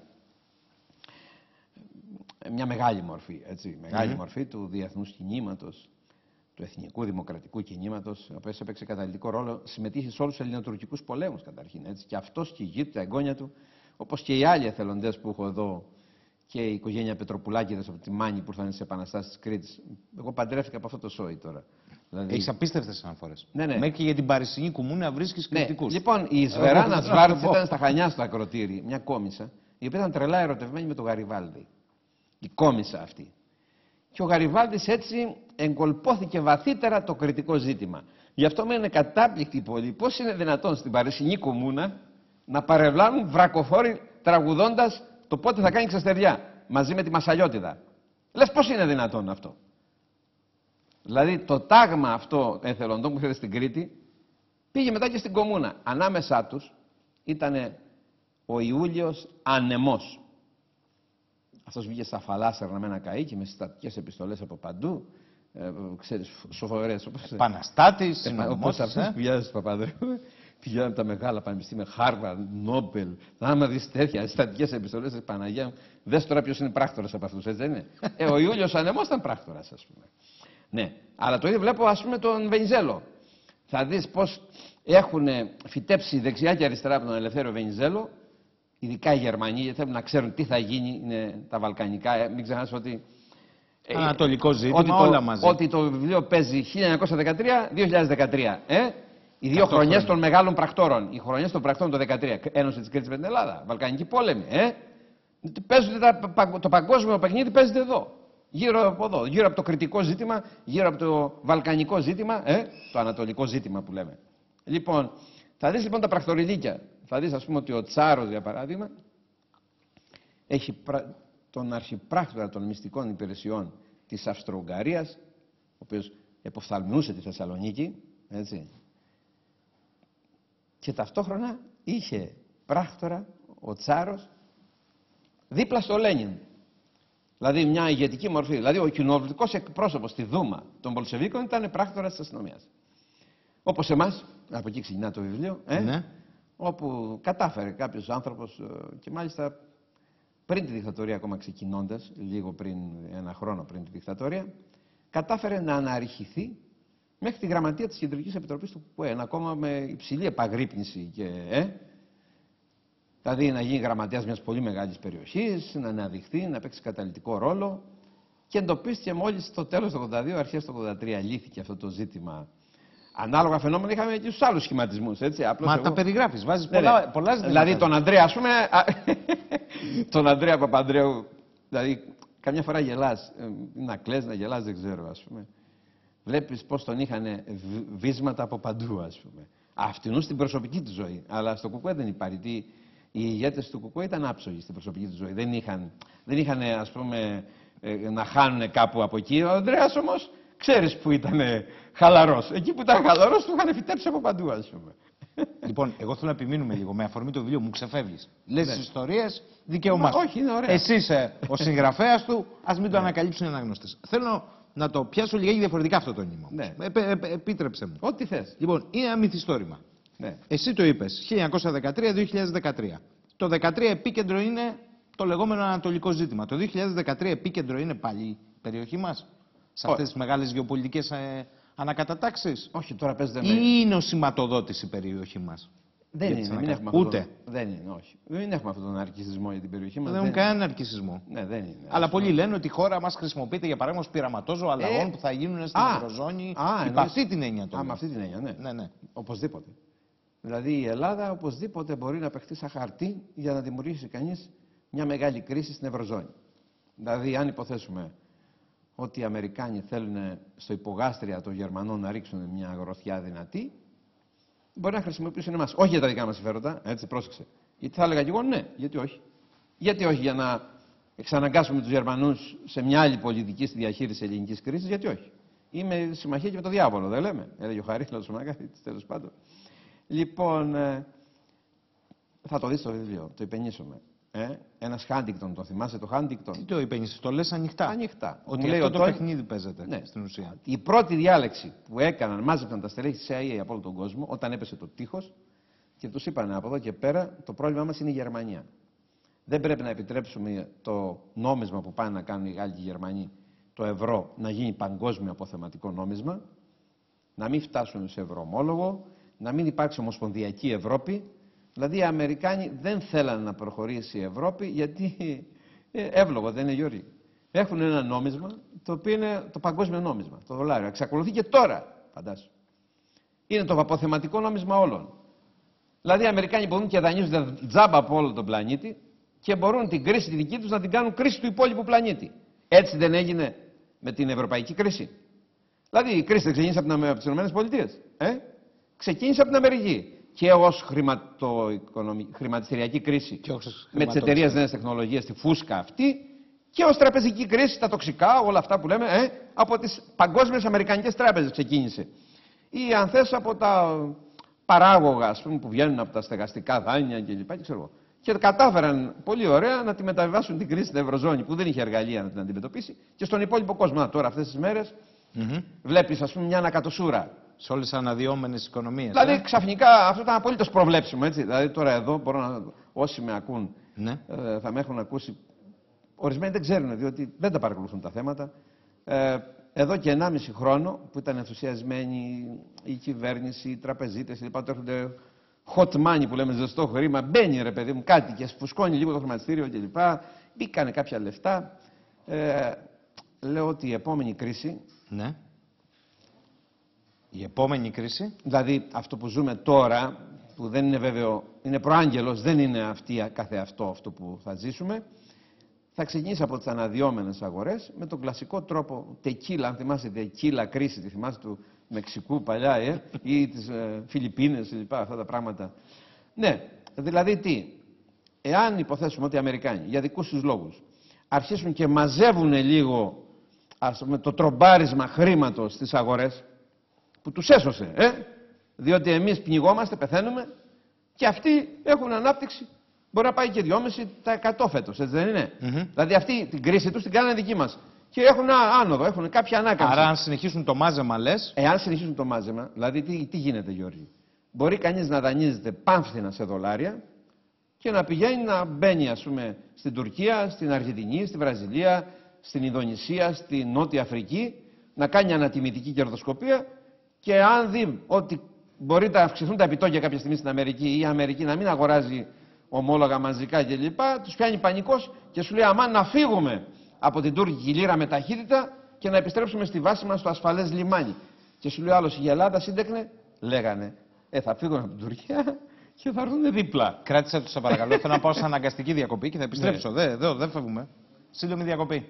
B: μια μεγάλη μορφή, έτσι, μεγάλη mm-hmm. μορφή του διεθνούς κινήματος, του εθνικού δημοκρατικού κινήματος, ο οποίος έπαιξε καταλυτικό ρόλο, συμμετείχε σε όλους τους ελληνοτουρκικούς πολέμους καταρχήν, έτσι, και αυτός και η γη του, τα εγγόνια του, όπως και οι άλλοι εθελοντές που έχω εδώ, και η οικογένεια Πετροπουλάκηδες από τη Μάνη που ήρθαν στις επαναστάσεις της Κρήτης. Εγώ παντρεύτηκα από αυτό το σόι τώρα. Δηλαδή...
A: Έχεις απίστευτες αναφορές.
B: Ναι, ναι.
A: Μέχρι και για την Παρισινή Κουμούνα βρίσκεις
B: ναι.
A: κριτικούς.
B: Λοιπόν, η Σβεράνα Σβάρτς ήταν στα Χανιά στο ακροτήρι, μια κόμισσα, η οποία ήταν τρελά ερωτευμένη με τον Γαριβάλδη. Η κόμισσα αυτή. Και ο Γαριβάλδης έτσι εγκολπώθηκε βαθύτερα το κριτικό ζήτημα. Γι' αυτό με είναι κατάπληκτοι πολλοί. Πώς είναι δυνατόν στην Παρισινή Κουμούνα να παρευλάνουν βρακοφόροι τραγουδώντας το πότε θα κάνει ξεστεριά μαζί με τη Μασαλιώτιδα. Λες πώς είναι δυνατόν αυτό. Δηλαδή το τάγμα αυτό εθελοντών που ήρθε στην Κρήτη πήγε μετά και στην Κομμούνα. Ανάμεσά τους ήταν ο Ιούλιος Ανεμός. Αυτός βγήκε στα φαλάσσερνα με ένα καΐκι με συστατικές επιστολές από παντού. Ε, ξέρεις, σοφορές.
A: Επαναστάτης,
B: συνομός. Αυτός που βγάζει Παπαδρέου. Πηγαίνουν από τα μεγάλα πανεπιστήμια, Χάρβαρντ, Νόμπελ. Άμα δεις τέτοια συστατικές επιστολές της Παναγία μου, δες τώρα ποιος είναι πράκτορας από αυτούς, έτσι δεν είναι. ε, ο Ιούλιος Ανεμός ήταν πράκτορας, ας πούμε. Ναι, αλλά το ίδιο βλέπω, ας πούμε, τον Βενιζέλο. Θα δεις πώς έχουν φυτέψει δεξιά και αριστερά από τον Ελευθέριο Βενιζέλο, ειδικά οι Γερμανοί, γιατί θέλουν να ξέρουν τι θα γίνει, είναι τα Βαλκανικά. Ε, μην ξεχνάς ότι.
A: Ανατολικό ζήτημα,
B: ότι το,
A: όλα μαζί.
B: Ότι το βιβλίο παίζει χίλια εννιακόσια δεκατρία με δύο χιλιάδες δεκατρία. Ε? Οι δύο χρονιές των μεγάλων πρακτόρων. Οι χρονιές των πρακτόρων το δύο χιλιάδες δεκατρία. Ένωση της Κρήτης με την Ελλάδα. Βαλκανική πόλεμη. Ε? Παίζονται τα, το παγκόσμιο παιχνίδι παίζεται εδώ. Γύρω από εδώ. Γύρω από το κρητικό ζήτημα, γύρω από το βαλκανικό ζήτημα, ε? το ανατολικό ζήτημα που λέμε. Λοιπόν, θα δεις λοιπόν τα πρακτοριδίκια. Θα δεις, ας πούμε, ότι ο Τσάρος, για παράδειγμα, έχει πρα... τον αρχιπράκτορα των μυστικών υπηρεσιών της Αυστρο-Ουγγαρίας, ο οποίος εποφθαλμιούσε τη Θεσσαλονίκη, έτσι. Και ταυτόχρονα είχε πράκτορα ο Τσάρος δίπλα στο Λένιν. Δηλαδή μια ηγετική μορφή. Δηλαδή ο κοινοβουλευτικός εκπρόσωπος στη Δούμα των Πολσεβίκων ήταν πράκτορας της αστυνομίας. Όπως εμάς, από εκεί ξεκινά το βιβλίο, ε, ναι. όπου κατάφερε κάποιος άνθρωπος και μάλιστα πριν τη δικτατορία, ακόμα ξεκινώντας, λίγο πριν, ένα χρόνο πριν τη δικτατορία, κατάφερε να αναρριχηθεί μέχρι τη γραμματεία της Κεντρικής Επιτροπής του ΚΚΕ, ακόμα με υψηλή επαγρύπνηση και... Ε, δηλαδή να γίνει γραμματέας μιας πολύ μεγάλης περιοχής, να αναδειχθεί, να παίξει καταλυτικό ρόλο και εντοπίστηκε μόλις στο τέλος του ογδόντα δύο, αρχές του ογδόντα τρία λύθηκε αυτό το ζήτημα. Ανάλογα φαινόμενα είχαμε και στους άλλους σχηματισμούς, έτσι. Απλώς
A: Μα
B: εγώ...
A: τα περιγράφεις, βάζεις
B: ναι,
A: πολλά,
B: ναι.
A: πολλά ζητήματα.
B: Δηλαδή τον Ανδρέα, ας πούμε, τον Ανδρέα Παπανδρέου, δηλαδή καμιά φορά γελάς, να κλαις, να γελάς, δεν ξέρω, ας πούμε. Βλέπεις πώς τον είχαν βίσματα από παντού, ας πούμε. Αυτινού στην προσωπική του ζωή. Αλλά στο ΚΚΕ δεν υπάρχει. Οι ηγέτες του ΚΚΕ ήταν άψογοι στην προσωπική του ζωή. Δεν είχαν, δεν είχαν ας πούμε, να χάνουν κάπου από εκεί. Ο Ανδρέας όμως, ξέρεις που ήταν χαλαρός. Εκεί που ήταν χαλαρός, του είχαν φυτέψει από παντού, ας πούμε.
A: Λοιπόν, εγώ θέλω να επιμείνουμε λίγο. Με αφορμή το βιβλίο μου ξεφεύγεις. Λες τις ιστορίες, δικαίωμά σου.
B: Όχι, είναι ωραία.
A: Εσύ είσαι ο συγγραφέας του, ας μην το ανακαλύψουν οι αναγνώστες. Θέλω να το πιάσω λιγάκι διαφορετικά αυτό το νήμα.
B: Ναι.
A: Ε, ε, ε, επίτρεψε μου.
B: Ό,τι θες.
A: Λοιπόν, είναι ένα μυθιστόρημα.
B: Ναι.
A: Εσύ το είπες, χίλια εννιακόσια δεκατρία με δύο χιλιάδες δεκατρία. Το δεκατρία επίκεντρο είναι το λεγόμενο ανατολικό ζήτημα. Το δύο χιλιάδες δεκατρία επίκεντρο είναι πάλι η περιοχή μας, σε αυτές τις μεγάλες γεωπολιτικές ε, ανακατατάξεις.
B: Όχι, τώρα παίζεται με...
A: Ή είναι ο σηματοδότης η περιοχή μας.
B: Δεν είναι,
A: ανακα...
B: μην έχουμε
A: Ούτε.
B: Αυτό τον... Δεν είναι, όχι. Δεν έχουμε αυτόν τον αρκισισμό για την περιοχή μας.
A: Δεν έχουν κανέναν αρκισισμό.
B: Ναι, δεν είναι.
A: Αλλά πολλοί λένε ότι η χώρα μας χρησιμοποιείται για παράδειγμα ως πειραματόζω αλλαγών ε... που θα γίνουν στην
B: α,
A: Ευρωζώνη.
B: Α,
A: υπ' αυτή την έννοια τώρα.
B: Α, με αυτή την έννοια, ναι.
A: ναι, ναι.
B: Οπωσδήποτε. Δηλαδή η Ελλάδα οπωσδήποτε μπορεί να παιχτεί σαν χαρτί για να δημιουργήσει κανείς μια μεγάλη κρίση στην Ευρωζώνη. Δηλαδή, αν υποθέσουμε ότι οι Αμερικάνοι θέλουν στο υπογάστρια των Γερμανών να ρίξουν μια αγροθιά δυνατή, μπορεί να χρησιμοποιήσουν εμάς. Όχι για τα δικά μας συμφέροντα, έτσι, πρόσεξε. Γιατί θα έλεγα κι εγώ ναι, γιατί όχι. Γιατί όχι για να εξαναγκάσουμε τους Γερμανούς σε μια άλλη πολιτική στη διαχείριση ελληνικής κρίσης, γιατί όχι. Είμαι συμμαχία και με τον διάβολο, δεν λέμε. Έλεγε ο Χαρίλαος ο Μαγκάριτης, τέλος πάντων. Λοιπόν, ε, θα το δεις στο βιβλίο, το υπενήσωμαι. Ε, ένας Χάντιγκτον, το θυμάσαι το Χάντιγκτον?
A: Τι το υπενήσαι, το λες ανοιχτά.
B: Ανοιχτά.
A: Ότι αυτό το παιχνίδι παίζεται, ναι, στην ουσία.
B: Η πρώτη διάλεξη που έκαναν, μάζεψαν τα στελέχη της σι άι έι από όλο τον κόσμο, όταν έπεσε το τείχος, και τους είπαν από εδώ και πέρα, το πρόβλημά μας είναι η Γερμανία. Δεν πρέπει να επιτρέψουμε το νόμισμα που πάνε να κάνουν οι Γάλλοι και οι Γερμανοί, το ευρώ, να γίνει παγκόσμιο αποθεματικό νόμισμα, να μην φτάσουν σε ευρωομόλογο, να μην υπάρξει ομοσπονδιακή Ευρώπη. Δηλαδή οι Αμερικάνοι δεν θέλανε να προχωρήσει η Ευρώπη γιατί ε, εύλογο, δεν είναι Γιώργη. Έχουν ένα νόμισμα το οποίο είναι το παγκόσμιο νόμισμα, το δολάριο. Εξακολουθεί και τώρα, φαντάσου. Είναι το αποθεματικό νόμισμα όλων. Δηλαδή οι Αμερικάνοι μπορούν και δανείζονται τζάμπα από όλο τον πλανήτη και μπορούν την κρίση τη δική τους να την κάνουν κρίση του υπόλοιπου πλανήτη. Έτσι δεν έγινε με την ευρωπαϊκή κρίση? Δηλαδή η κρίση δεν ξεκίνησε από τις ΗΠΑ. Ε? Ξεκίνησε από την Αμερική. Και ως χρηματιστηριακή κρίση με τις εταιρείες νέες τεχνολογίες, τη φούσκα αυτή, και ως τραπεζική κρίση, τα τοξικά, όλα αυτά που λέμε, ε, από τις παγκόσμιες αμερικανικές τράπεζες ξεκίνησε. Ή αν θες από τα παράγωγα, ας πούμε, που βγαίνουν από τα στεγαστικά δάνεια κλπ. Και, και, και κατάφεραν πολύ ωραία να τη μεταβιβάσουν την κρίση στην Ευρωζώνη, που δεν είχε εργαλεία να την αντιμετωπίσει, και στον υπόλοιπο κόσμο. Να, τώρα αυτές τις μέρες mm-hmm. βλέπεις, ας πούμε, μια ανακατοσούρα.
A: Σε όλες τις αναδυόμενες οικονομίες.
B: Δηλαδή
A: ε?
B: ξαφνικά αυτό ήταν απολύτως προβλέψιμο. Έτσι. Δηλαδή τώρα εδώ μπορώ να, όσοι με ακούν
A: ναι.
B: ε, θα με έχουν ακούσει. Ορισμένοι δεν ξέρουν διότι δεν τα παρακολουθούν τα θέματα. Ε, εδώ και ενάμιση χρόνο που ήταν ενθουσιασμένοι η κυβέρνηση, οι τραπεζίτες, λοιπά, το έρχονται hot money που λέμε, ζεστό χρήμα. Μπαίνει ρε παιδί μου κάτι και σφουσκώνει λίγο το χρηματιστήριο κλπ. Μπήκανε κάποια λεφτά. Ε, λέω ότι η επόμενη κρίση.
A: Ναι. Η επόμενη κρίση.
B: Δηλαδή αυτό που ζούμε τώρα, που δεν είναι βέβαιο, είναι προάγγελος, δεν είναι αυτή καθε αυτό, αυτό που θα ζήσουμε, θα ξεκινήσει από τις αναδυόμενες αγορές με τον κλασικό τρόπο τεκίλα, αν θυμάστε τεκίλα κρίση, τη θυμάστε του Μεξικού παλιά ε, ή τις ε, Φιλιππίνες λοιπά, αυτά τα πράγματα. Ναι, δηλαδή τι, εάν υποθέσουμε ότι οι Αμερικάνοι για δικούς τους λόγους αρχίσουν και μαζεύουν λίγο ας πούμε, το τρομπάρισμα χρήματος στις αγορές, που τους έσωσε, ε, διότι εμείς πνιγόμαστε, πεθαίνουμε και αυτοί έχουν ανάπτυξη. Μπορεί να πάει και δυόμισι τοις εκατό φέτος, έτσι δεν είναι. Mm-hmm. Δηλαδή αυτή την κρίση τους την κάνανε δική μας. Και έχουν άνοδο, έχουν κάποια ανάκαμψη.
A: Άρα αν συνεχίσουν το μάζεμα λες.
B: Εάν συνεχίσουν το μάζεμα, δηλαδή τι, τι γίνεται Γιώργη. Μπορεί κανείς να δανείζεται πάμφθηνα σε δολάρια και να πηγαίνει να μπαίνει ας πούμε στην Τουρκία, στην Αργεντινή, στη Βραζιλία, στην Ινδονησία, στη Νότια Αφρική, να κάνει ανατιμητική κερδοσκοπία και αν δει ότι μπορεί να αυξηθούν τα επιτόκια κάποια στιγμή στην Αμερική ή η Αμερική να μην αγοράζει ομόλογα μαζικά κλπ. Τους πιάνει πανικός και σου λέει αμάν να φύγουμε από την τουρκική λίρα με ταχύτητα και να επιστρέψουμε στη βάση μας στο ασφαλές λιμάνι. Και σου λέει άλλος η Ελλάδα σύντεκνε, λέγανε, ε θα φύγουν από την Τουρκία και θα έρθουν δίπλα.
A: Κράτησε τους σε παρακαλώ, θέλω να πάω σε αναγκαστική διακοπή και θα επιστρέψω. Ναι. Δεν δε, δε φεύγουμε. Σύντομη διακοπή.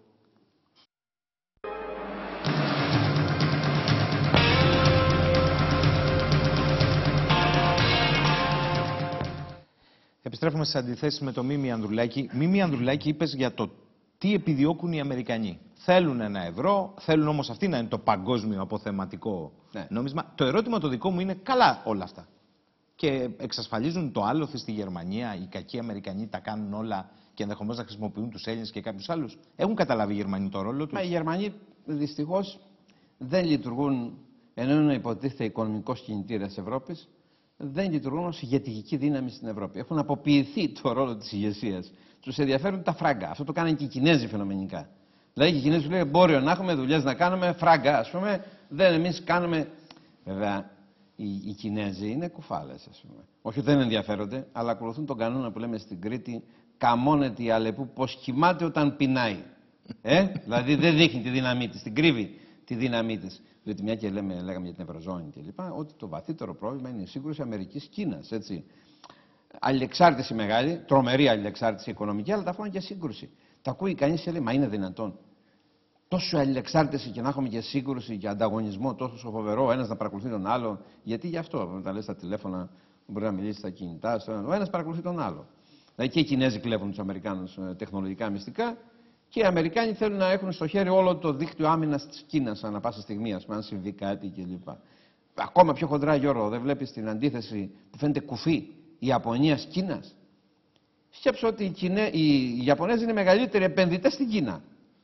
A: Επιστρέφουμε στις αντιθέσεις με το Μίμη Ανδρουλάκη. Μίμη Ανδρουλάκη, είπες για το τι επιδιώκουν οι Αμερικανοί. Θέλουν ένα ευρώ, θέλουν όμως αυτοί να είναι το παγκόσμιο αποθεματικό ναι. νόμισμα. Το ερώτημα το δικό μου είναι καλά όλα αυτά. Και εξασφαλίζουν το άλοθη στη Γερμανία, οι κακοί Αμερικανοί τα κάνουν όλα και ενδεχομένως να χρησιμοποιούν τους Έλληνες και κάποιους άλλους. Έχουν καταλάβει οι Γερμανοί το ρόλο τους.
B: Μα οι Γερμανοί δυστυχώς δεν λειτουργούν, ενώ είναι υποτίθεται οικονομικός κινητήρας της Ευρώπης, δεν λειτουργούν ως ηγετική δύναμη στην Ευρώπη. Έχουν αποποιηθεί το ρόλο της ηγεσίας. Τους ενδιαφέρουν τα φράγκα. Αυτό το κάνανε και οι Κινέζοι φαινομενικά. Δηλαδή και οι Κινέζοι λένε εμπόριο να έχουμε, δουλειές να κάνουμε, φράγκα ας πούμε. Δεν εμείς κάνουμε. Βέβαια οι, οι Κινέζοι είναι κουφάλες ας πούμε. Όχι ότι δεν ενδιαφέρονται, αλλά ακολουθούν τον κανόνα που λέμε στην Κρήτη, καμώνεται η Αλεπού πως κοιμάται όταν πεινάει. Ε? Δηλαδή δεν δείχνει τη δύναμή της, την κρύβει τη δύναμή της. Διότι μια και λέμε, λέγαμε για την Ευρωζώνη κλπ. Ότι το βαθύτερο πρόβλημα είναι η σύγκρουση Αμερικής-Κίνας. Αλληλεξάρτηση μεγάλη, τρομερή αλληλεξάρτηση οικονομική, αλλά ταυτόχρονα και σύγκρουση. Τα ακούει κανείς και λέει, μα είναι δυνατόν. Τόσο αλληλεξάρτηση και να έχουμε και σύγκρουση και ανταγωνισμό τόσο φοβερό, ο ένας να παρακολουθεί τον άλλο. Γιατί γι' αυτό, όταν λες στα τηλέφωνα, μπορεί να μιλήσει στα κινητά, ο ένας παρακολουθεί τον άλλο. Δηλαδή και οι Κινέζοι κλέβουν τους Αμερικάνους τεχνολογικά μυστικά. Και οι Αμερικάνοι θέλουν να έχουν στο χέρι όλο το δίκτυο άμυνας της Κίνας ανά πάσα στιγμή, ας πούμε, αν συμβεί κάτι κλπ. Ακόμα πιο χοντρά, Γιώργο, δεν βλέπεις την αντίθεση που φαίνεται κουφή Ιαπωνίας-Κίνας. Σκέψου ότι οι, Κινέ... οι Ιαπωνέζοι είναι μεγαλύτεροι επενδυτές στην Κίνα.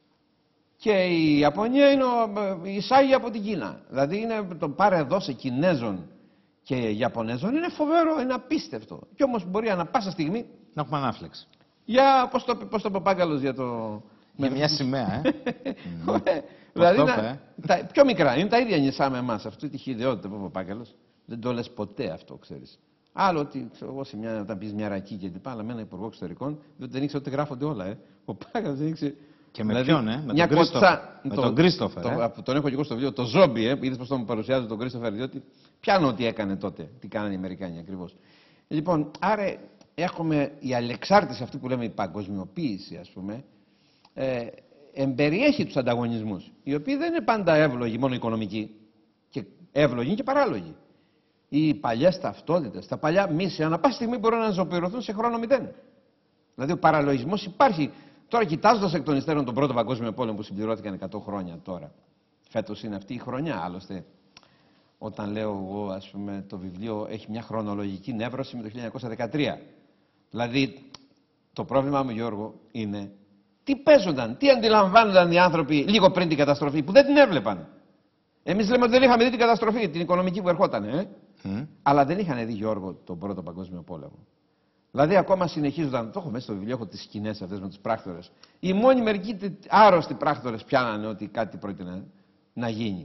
B: Και η Ιαπωνία είναι ο... εισάγει από την Κίνα. Δηλαδή είναι το πάρε δώσε Κινέζων και Ιαπωνέζων είναι φοβερό, είναι απίστευτο. Και όμως μπορεί ανά πάσα στιγμή
A: να έχουμε ανάφλεξη.
B: Για πώς το, πώς το είπε ο Πάγκαλος για το...
A: Για μια σημαία, ε.
B: mm. Δηλαδή, το να, τα, πιο μικρά, είναι τα ίδια νησά με εμάς. Αυτή τη χειδαιότητα που είπε ο Πάγκαλος. Δεν το λες ποτέ αυτό, ξέρεις. Άλλο ότι, ξέρω εγώ, σε μια, όταν πεις μια ρακή και λοιπά, αλλά με ένα υπουργό εξωτερικών, διότι δεν ήξερε ότι γράφονται όλα, ε. Ο Πάγκαλος δεν ήξερε.
A: Και με δηλαδή, ποιον, ε. Με τον κοτσα... τον Κρίστοφερ.
B: Το, ε? Τον έχω και εγώ στο βιβλίο, το ζόμπι, ε. Είδες πώς τον παρουσιάζει τον Κρίστοφερ, διότι πιάνω ότι έκανε τότε. Τι κάνανε οι Αμερικάνοι ακριβώς. Λοιπόν, άρα. Έχουμε η αλληλεξάρτηση αυτή που λέμε η παγκοσμιοποίηση ας πούμε ε, εμπεριέχει τους ανταγωνισμούς οι οποίοι δεν είναι πάντα εύλογοι μόνο οικονομικοί και εύλογοι και παράλογοι. Οι παλιές ταυτότητες, τα παλιά μίσια ανά πάση στιγμή μπορούν να ζωοποιηθούν σε χρόνο μηδέν. Δηλαδή ο παραλογισμός υπάρχει. Τώρα κοιτάζοντας εκ των υστέρων τον Πρώτο Παγκόσμιο Πόλεμο που συμπληρώθηκαν εκατό χρόνια τώρα. Φέτος είναι αυτή η χρονιά άλλωστε. Όταν λέω εγώ, ας πούμε, το βιβλίο έχει μια χρονολογική νεύρωση με το χίλια εννιακόσια δεκατρία. Δηλαδή, το πρόβλημά μου, Γιώργο, είναι τι παίζονταν, τι αντιλαμβάνονταν οι άνθρωποι λίγο πριν την καταστροφή, που δεν την έβλεπαν. Εμείς λέμε ότι δεν είχαμε δει την καταστροφή, την οικονομική που ερχόταν, ε? Mm. Αλλά δεν είχαν δει, Γιώργο, τον Πρώτο Παγκόσμιο Πόλεμο. Δηλαδή, ακόμα συνεχίζονταν, το έχω μέσα στο βιβλίο, έχω τις σκηνές αυτές με τους πράκτορες. Οι μόνοι μερικοί άρρωστοι πράκτορες πιάνανε ότι κάτι πρόκειται να, να γίνει.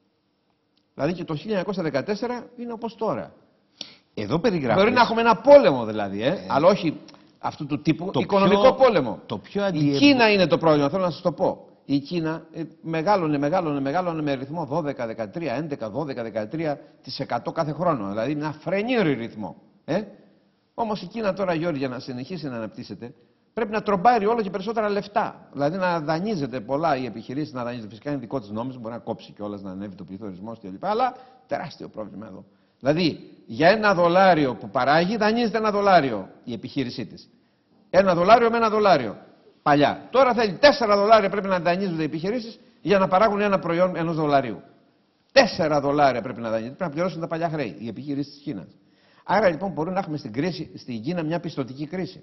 B: Δηλαδή και το χίλια εννιακόσια δεκατέσσερα είναι όπως τώρα.
A: Εδώ περιγράφεις...
B: Μπορεί να έχουμε ένα πόλεμο δηλαδή, ε, ε... αλλά όχι αυτού του τύπου, το οικονομικό πιο... πόλεμο.
A: Το πιο αντιε...
B: Η Κίνα είναι το πρόβλημα, θέλω να σας το πω. η Κίνα ε, μεγάλωνε, μεγάλωνε, μεγάλωνε με ρυθμό δώδεκα, δεκατρία, έντεκα, δώδεκα, δεκατρία τοις εκατό κάθε χρόνο. Δηλαδή ένα φρενήρι ρυθμό. Ε? Όμως η Κίνα τώρα, Γιώργη, για να συνεχίσει να αναπτύσσεται, πρέπει να τρομπάρει όλο και περισσότερα λεφτά. Δηλαδή να δανείζεται πολλά, οι επιχειρήσεις να δανείζεται. Φυσικά είναι δικό της νόμος, μπορεί να κόψει κιόλας, να ανέβει το πληθωρισμός κλπ. Αλλά τεράστιο πρόβλημα εδώ. Δηλαδή για ένα δολάριο που παράγει, δανείζεται ένα δολάριο η επιχείρησή της. Ένα δολάριο με ένα δολάριο. Παλιά. Τώρα θέλει τέσσερα δολάρια πρέπει να δανείζονται οι επιχειρήσεις για να παράγουν ένα προϊόν ενός δολαρίου. Τέσσερα δολάρια πρέπει να δανείζονται. Πρέπει να πληρώσουν τα παλιά χρέη οι επιχειρήσεις της Κίνας. Άρα λοιπόν μπορούμε να έχουμε στην, κρίση, στην Κίνα μια πιστωτική κρίση.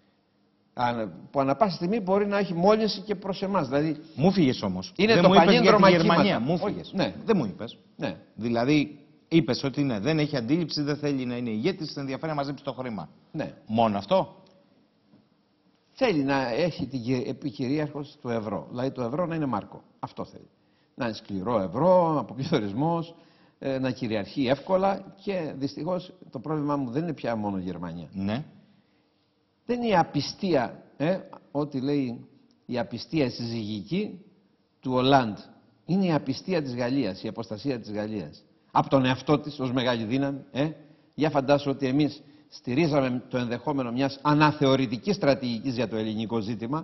B: Που ανά πάσα στιγμή μπορεί να έχει μόλυνση και προς εμάς. Δηλαδή,
A: μου φύγες όμως.
B: Είναι
A: δεν
B: το πανίνδρομα
A: Γερμανία. Μου φύγες.
B: Ναι.
A: Δεν μου είπες.
B: Ναι.
A: Δηλαδή είπες ότι ναι, δεν έχει αντίληψη, δεν θέλει να είναι ηγέτης, δεν ενδιαφέρει να μαζέψει το χρήμα.
B: Ναι.
A: Μόνο αυτό.
B: Θέλει να έχει την επικυρίαρχος του ευρώ. Δηλαδή το ευρώ να είναι μάρκο. Αυτό θέλει. Να είναι σκληρό ευρώ, αποπληθωρισμός, να κυριαρχεί εύκολα και δυστυχώς το πρόβλημά μου δεν είναι πια μόνο η Γερμανία.
A: Ναι.
B: Δεν είναι η απιστία, ε, ό,τι λέει η απιστία συζυγική του Ολάντ. Είναι η απιστία της Γαλλίας, η αποστασία της Γαλλίας. Από τον εαυτό της ως μεγάλη δύναμη. Ε. Για φαντάσου ότι εμείς στηρίζαμε το ενδεχόμενο μιας αναθεωρητικής στρατηγικής για το ελληνικό ζήτημα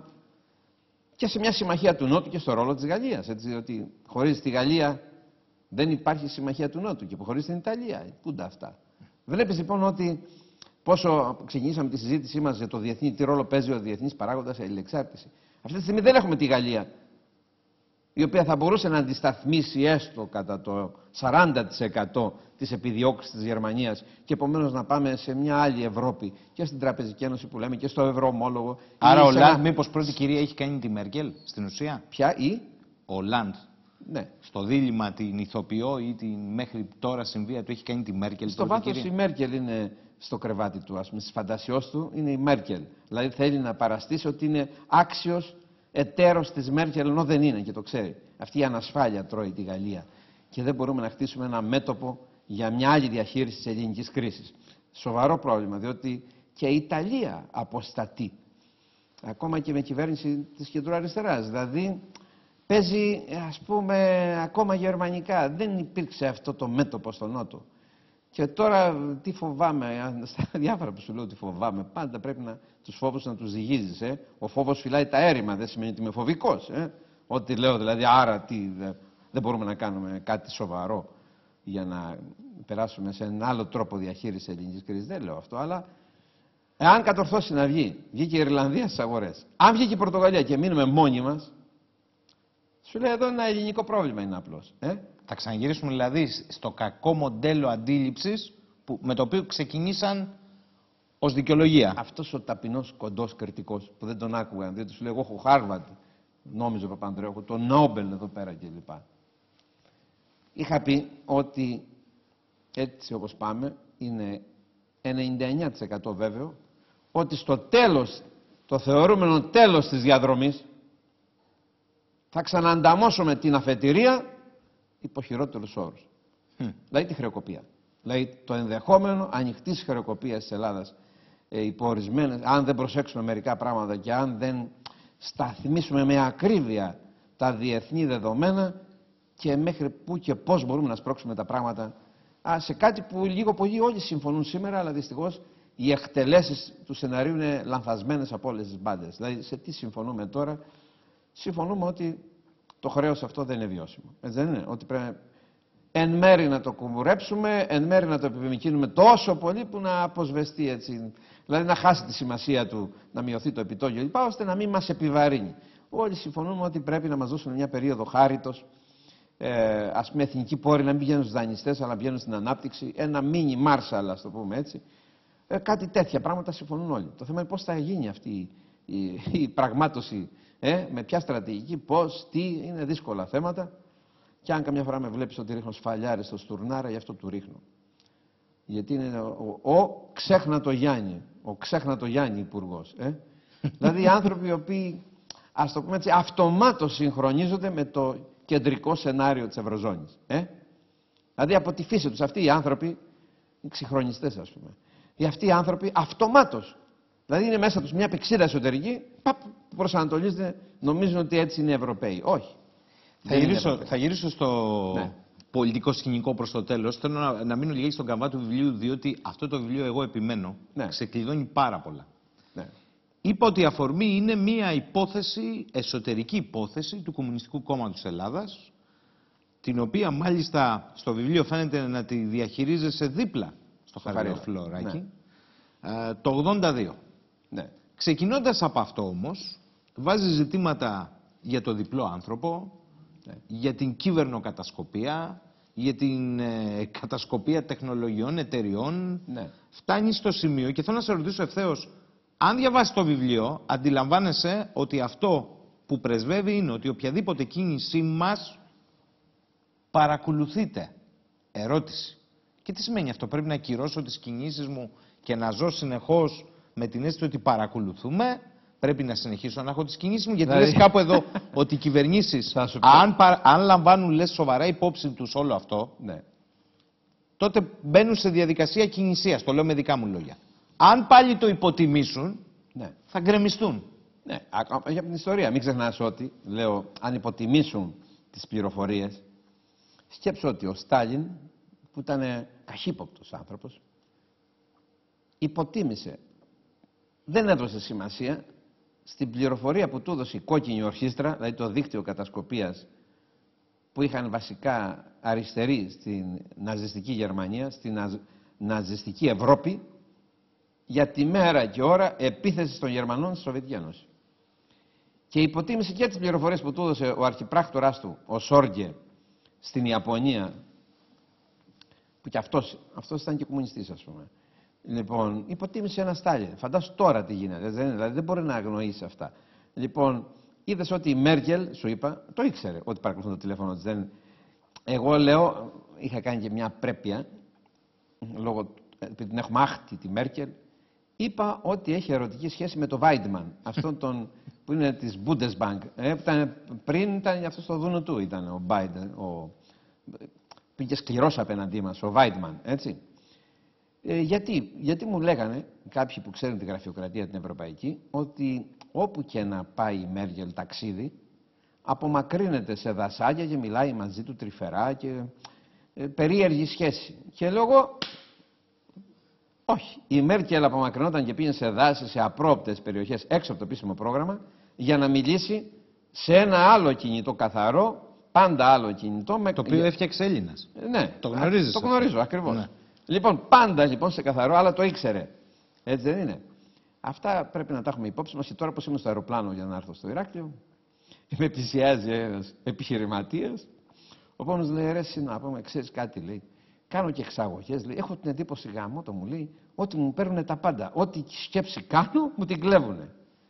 B: και σε μια συμμαχία του Νότου και στο ρόλο της Γαλλίας. Έτσι, ότι χωρίς τη Γαλλία δεν υπάρχει συμμαχία του Νότου και χωρίς την Ιταλία. Πού είναι αυτά. Βλέπεις λοιπόν ότι πόσο ξεκινήσαμε τη συζήτησή μας για το διεθνή, τι ρόλο παίζει ο διεθνής παράγοντας αλληλεξάρτηση. Αυτή τη στιγμή δεν έχουμε τη Γαλλία, η οποία θα μπορούσε να αντισταθμίσει έστω κατά το σαράντα τοις εκατό της επιδιώξης της Γερμανίας και επομένως να πάμε σε μια άλλη Ευρώπη και στην Τραπεζική Ένωση που λέμε και στο ευρωομόλογο.
A: Άρα ο Λαντ,
B: ένα...
A: μήπως πρώτη κυρία έχει κάνει τη Μέρκελ στην ουσία.
B: Ποια ή?
A: Ο Λαντ.
B: Ναι.
A: Στο δίλημμα την ηθοποιό ή την μέχρι τώρα συμβία του έχει κάνει τη Μέρκελ.
B: Στο βάθος η Μέρκελ είναι στο κρεβάτι του, ας πούμε, στις φαντασιώσεις του είναι η Μέρκελ. Δηλαδή θέλει να παραστήσει ότι είναι άξιος εταίρος της Μέρκελ, ενώ δεν είναι και το ξέρει. Αυτή η ανασφάλεια τρώει τη Γαλλία και δεν μπορούμε να χτίσουμε ένα μέτωπο για μια άλλη διαχείριση της ελληνικής κρίσης. Σοβαρό πρόβλημα, διότι και η Ιταλία αποστατεί. Ακόμα και με κυβέρνηση της κεντροαριστεράς. Δηλαδή παίζει, ας πούμε, ακόμα γερμανικά. Δεν υπήρξε αυτό το μέτωπο στο Νότο. Και τώρα τι φοβάμαι, στα διάφορα που σου λέω τι φοβάμαι, πάντα πρέπει να τους φόβους να τους ζυγίζεις. Ε. Ο φόβος φυλάει τα έρημα, δεν σημαίνει ότι είμαι φοβικός. Ε. Ό,τι λέω δηλαδή, άρα τι, δεν μπορούμε να κάνουμε κάτι σοβαρό για να περάσουμε σε έναν άλλο τρόπο διαχείρισης ελληνικής κρίσης. Δεν λέω αυτό, αλλά εάν κατορθώσει να βγει, βγήκε η Ιρλανδία στις αγορές, αν βγήκε η Πορτογαλία και μείνουμε μόνοι μας, σου λέει εδώ ένα ελληνικό πρόβλημα είναι απλώς. Ε.
A: Θα ξαναγυρίσουμε δηλαδή στο κακό μοντέλο αντίληψης που, με το οποίο ξεκινήσαν ως δικαιολογία.
B: Αυτός ο ταπεινός κοντός κριτικός που δεν τον άκουγαν, διότι σου λέει εγώ έχω Χάρβαρντ, νόμιζε ο Παπανδρέου, έχω το Νόμπελ εδώ πέρα κλπ. Είχα πει ότι έτσι όπως πάμε είναι ενενήντα εννέα τοις εκατό βέβαιο ότι στο τέλος, το θεωρούμενο τέλος της διαδρομής, θα ξαναανταμώσουμε την αφετηρία υπό χειρότερους όρους. Mm. Δηλαδή τη χρεοκοπία. Δηλαδή το ενδεχόμενο ανοιχτής χρεοκοπίας της Ελλάδας ε, υπό ορισμένες, αν δεν προσέξουμε μερικά πράγματα και αν δεν σταθμίσουμε με ακρίβεια τα διεθνή δεδομένα και μέχρι πού και πώς μπορούμε να σπρώξουμε τα πράγματα α, σε κάτι που λίγο πολύ όλοι συμφωνούν σήμερα, αλλά δυστυχώς οι εκτελέσεις του σεναρίου είναι λανθασμένες από όλες τις μπάντες. Δηλαδή σε τι συμφωνούμε τώρα? Συμφωνούμε ότι το χρέος αυτό δεν είναι βιώσιμο. Έτσι δεν είναι? Ότι πρέπει εν μέρη να το κουμπουρέψουμε, εν μέρη να το επιμηκύνουμε τόσο πολύ που να αποσβεστεί έτσι. Δηλαδή να χάσει τη σημασία του, να μειωθεί το επιτόκιο λοιπά, ώστε να μην μας επιβαρύνει. Όλοι συμφωνούμε ότι πρέπει να μας δώσουν μια περίοδο χάριτος, ε, ας πούμε εθνικοί πόροι να μην πηγαίνουν στους δανειστές, αλλά να πηγαίνουν στην ανάπτυξη, ένα μίνι Μάρσαλ, ας το πούμε έτσι. Ε, κάτι τέτοια πράγματα συμφωνούν όλοι. Το θέμα είναι πώς θα γίνει αυτή η, η, η πραγμάτωση. Ε, με ποια στρατηγική, πώς, τι, είναι δύσκολα θέματα. Και αν καμιά φορά με βλέπεις ότι ρίχνω σφαλιάρες στο Στουρνάρα, γι' αυτό του ρίχνω. Γιατί είναι ο, ο, ο ξέχνατο Γιάννη, ο ξέχνατο Γιάννη υπουργός. Ε. Δηλαδή οι άνθρωποι οι οποίοι, ας το πούμε έτσι, αυτομάτως συγχρονίζονται με το κεντρικό σενάριο της Ευρωζώνης. Ε. Δηλαδή από τη φύση τους αυτοί οι άνθρωποι, οι ξυγχρονιστές ας πούμε, οι αυτοί οι άνθρωποι αυτομάτως Δηλαδή είναι μέσα τους μια πηξίδα εσωτερική, παπ, προσανατολίζεται, νομίζουν ότι έτσι είναι Ευρωπαίοι. Όχι.
A: Θα γυρίσω, θα γυρίσω στο
B: ναι.
A: πολιτικό σκηνικό προς το τέλος. Θέλω να, να μείνω λίγη στον καμβά του βιβλίου, διότι αυτό το βιβλίο, εγώ επιμένω, ναι. ξεκλειδώνει πάρα πολλά. Ναι. Είπα ότι η αφορμή είναι μια υπόθεση, εσωτερική υπόθεση του Κομμουνιστικού Κόμματος Ελλάδας, την οποία μάλιστα στο βιβλίο φαίνεται να τη διαχειρίζεσαι δίπλα στο Χαριλοφλωράκι, ναι. ε, το ογδόντα δύο. Ναι. Ξεκινώντας από αυτό όμως, βάζει ζητήματα για το διπλό άνθρωπο, ναι. για την κύβερνοκατασκοπία, για την ε, κατασκοπία τεχνολογιών εταιριών. Ναι. Φτάνει στο σημείο και θέλω να σε ρωτήσω ευθέως, αν διαβάσεις το βιβλίο, αντιλαμβάνεσαι ότι αυτό που πρεσβεύει είναι ότι οποιαδήποτε κίνησή μας παρακολουθείτε. Ερώτηση. Και τι σημαίνει αυτό? Πρέπει να ακυρώσω τις κινήσεις μου και να ζω συνεχώς με την αίσθηση ότι παρακολουθούμε? Πρέπει να συνεχίσω να έχω τις κινήσεις μου? Γιατί δηλαδή... λες κάπου εδώ ότι οι κυβερνήσεις, αν, πα... αν λαμβάνουν λες σοβαρά υπόψη τους όλο αυτό, ναι. τότε μπαίνουν σε διαδικασία κινησίας. Το λέω με δικά μου λόγια. Αν πάλι το υποτιμήσουν, ναι. θα γκρεμιστούν.
B: Ναι, για την ιστορία. Μην ξεχνάς ότι, λέω, αν υποτιμήσουν τις πληροφορίες, σκέψω ότι ο Στάλιν, που ήταν καχύποπτος άνθρωπος, υποτίμησε. Δεν έδωσε σημασία στην πληροφορία που του έδωσε η κόκκινη ορχήστρα, δηλαδή το δίκτυο κατασκοπίας που είχαν βασικά αριστεροί στην ναζιστική Γερμανία, στην ναζ... ναζιστική Ευρώπη, για τη μέρα και ώρα επίθεση των Γερμανών στη Σοβιετική Ένωση. Και υποτίμησε και τις πληροφορίες που του έδωσε ο αρχιπράκτορας του, ο Σόργκε, στην Ιαπωνία, που και αυτός, αυτός ήταν και κομμουνιστής, ας πούμε. Λοιπόν, υποτίμησε ένα Στάλιν. Φαντάσου τώρα τι γίνεται. Δηλαδή δεν μπορεί να αγνοήσει αυτά. Λοιπόν, είδες ότι η Μέρκελ, σου είπα, το ήξερε ότι παρακολουθούν το τηλέφωνο της. Δεν... Εγώ λέω, είχα κάνει και μια πρέπεια, λόγω, επειδή την έχουμε άχτη τη Μέρκελ, είπα ότι έχει ερωτική σχέση με το Βάιντμαν, αυτόν τον που είναι της Bundesbank. Ε, ήταν, πριν ήταν αυτό στο δούνο του, ήταν ο Biden, ο, πήγε σκληρός απέναντί μας, ο Βάιντμαν, έτσι. Ε, γιατί, γιατί μου λέγανε κάποιοι που ξέρουν τη γραφειοκρατία την ευρωπαϊκή, ότι όπου και να πάει η Μέρκελ ταξίδι, απομακρύνεται σε δασάκια και μιλάει μαζί του τρυφερά και ε, περίεργη σχέση. Και λέω εγώ, όχι. Η Μέρκελ απομακρυνόταν και πήγαινε σε δάση, σε απρόοπτες περιοχές έξω από το επίσημο πρόγραμμα, για να μιλήσει σε ένα άλλο κινητό καθαρό, πάντα άλλο κινητό. Με...
A: Το οποίο έφτιαξε Έλληνας.
B: Ναι,
A: το γνωρίζεις.
B: Το γνωρίζω ακριβώς. Ναι. Λοιπόν, πάντα λοιπόν σε καθαρό, αλλά το ήξερε. Έτσι δεν είναι? Αυτά πρέπει να τα έχουμε υπόψη μας. Και τώρα, πως είμαι στο αεροπλάνο για να έρθω στο Ηράκλειο, με πλησιάζει ένας επιχειρηματίας, ο οποίος λέει: ρε, εσύ να πούμε, ξέρεις κάτι, λέει. Κάνω και εξαγωγές, λέει. Έχω την εντύπωση γάμο, το μου λέει, ότι μου παίρνουν τα πάντα. Ό,τι σκέψη κάνω, μου την κλέβουνε.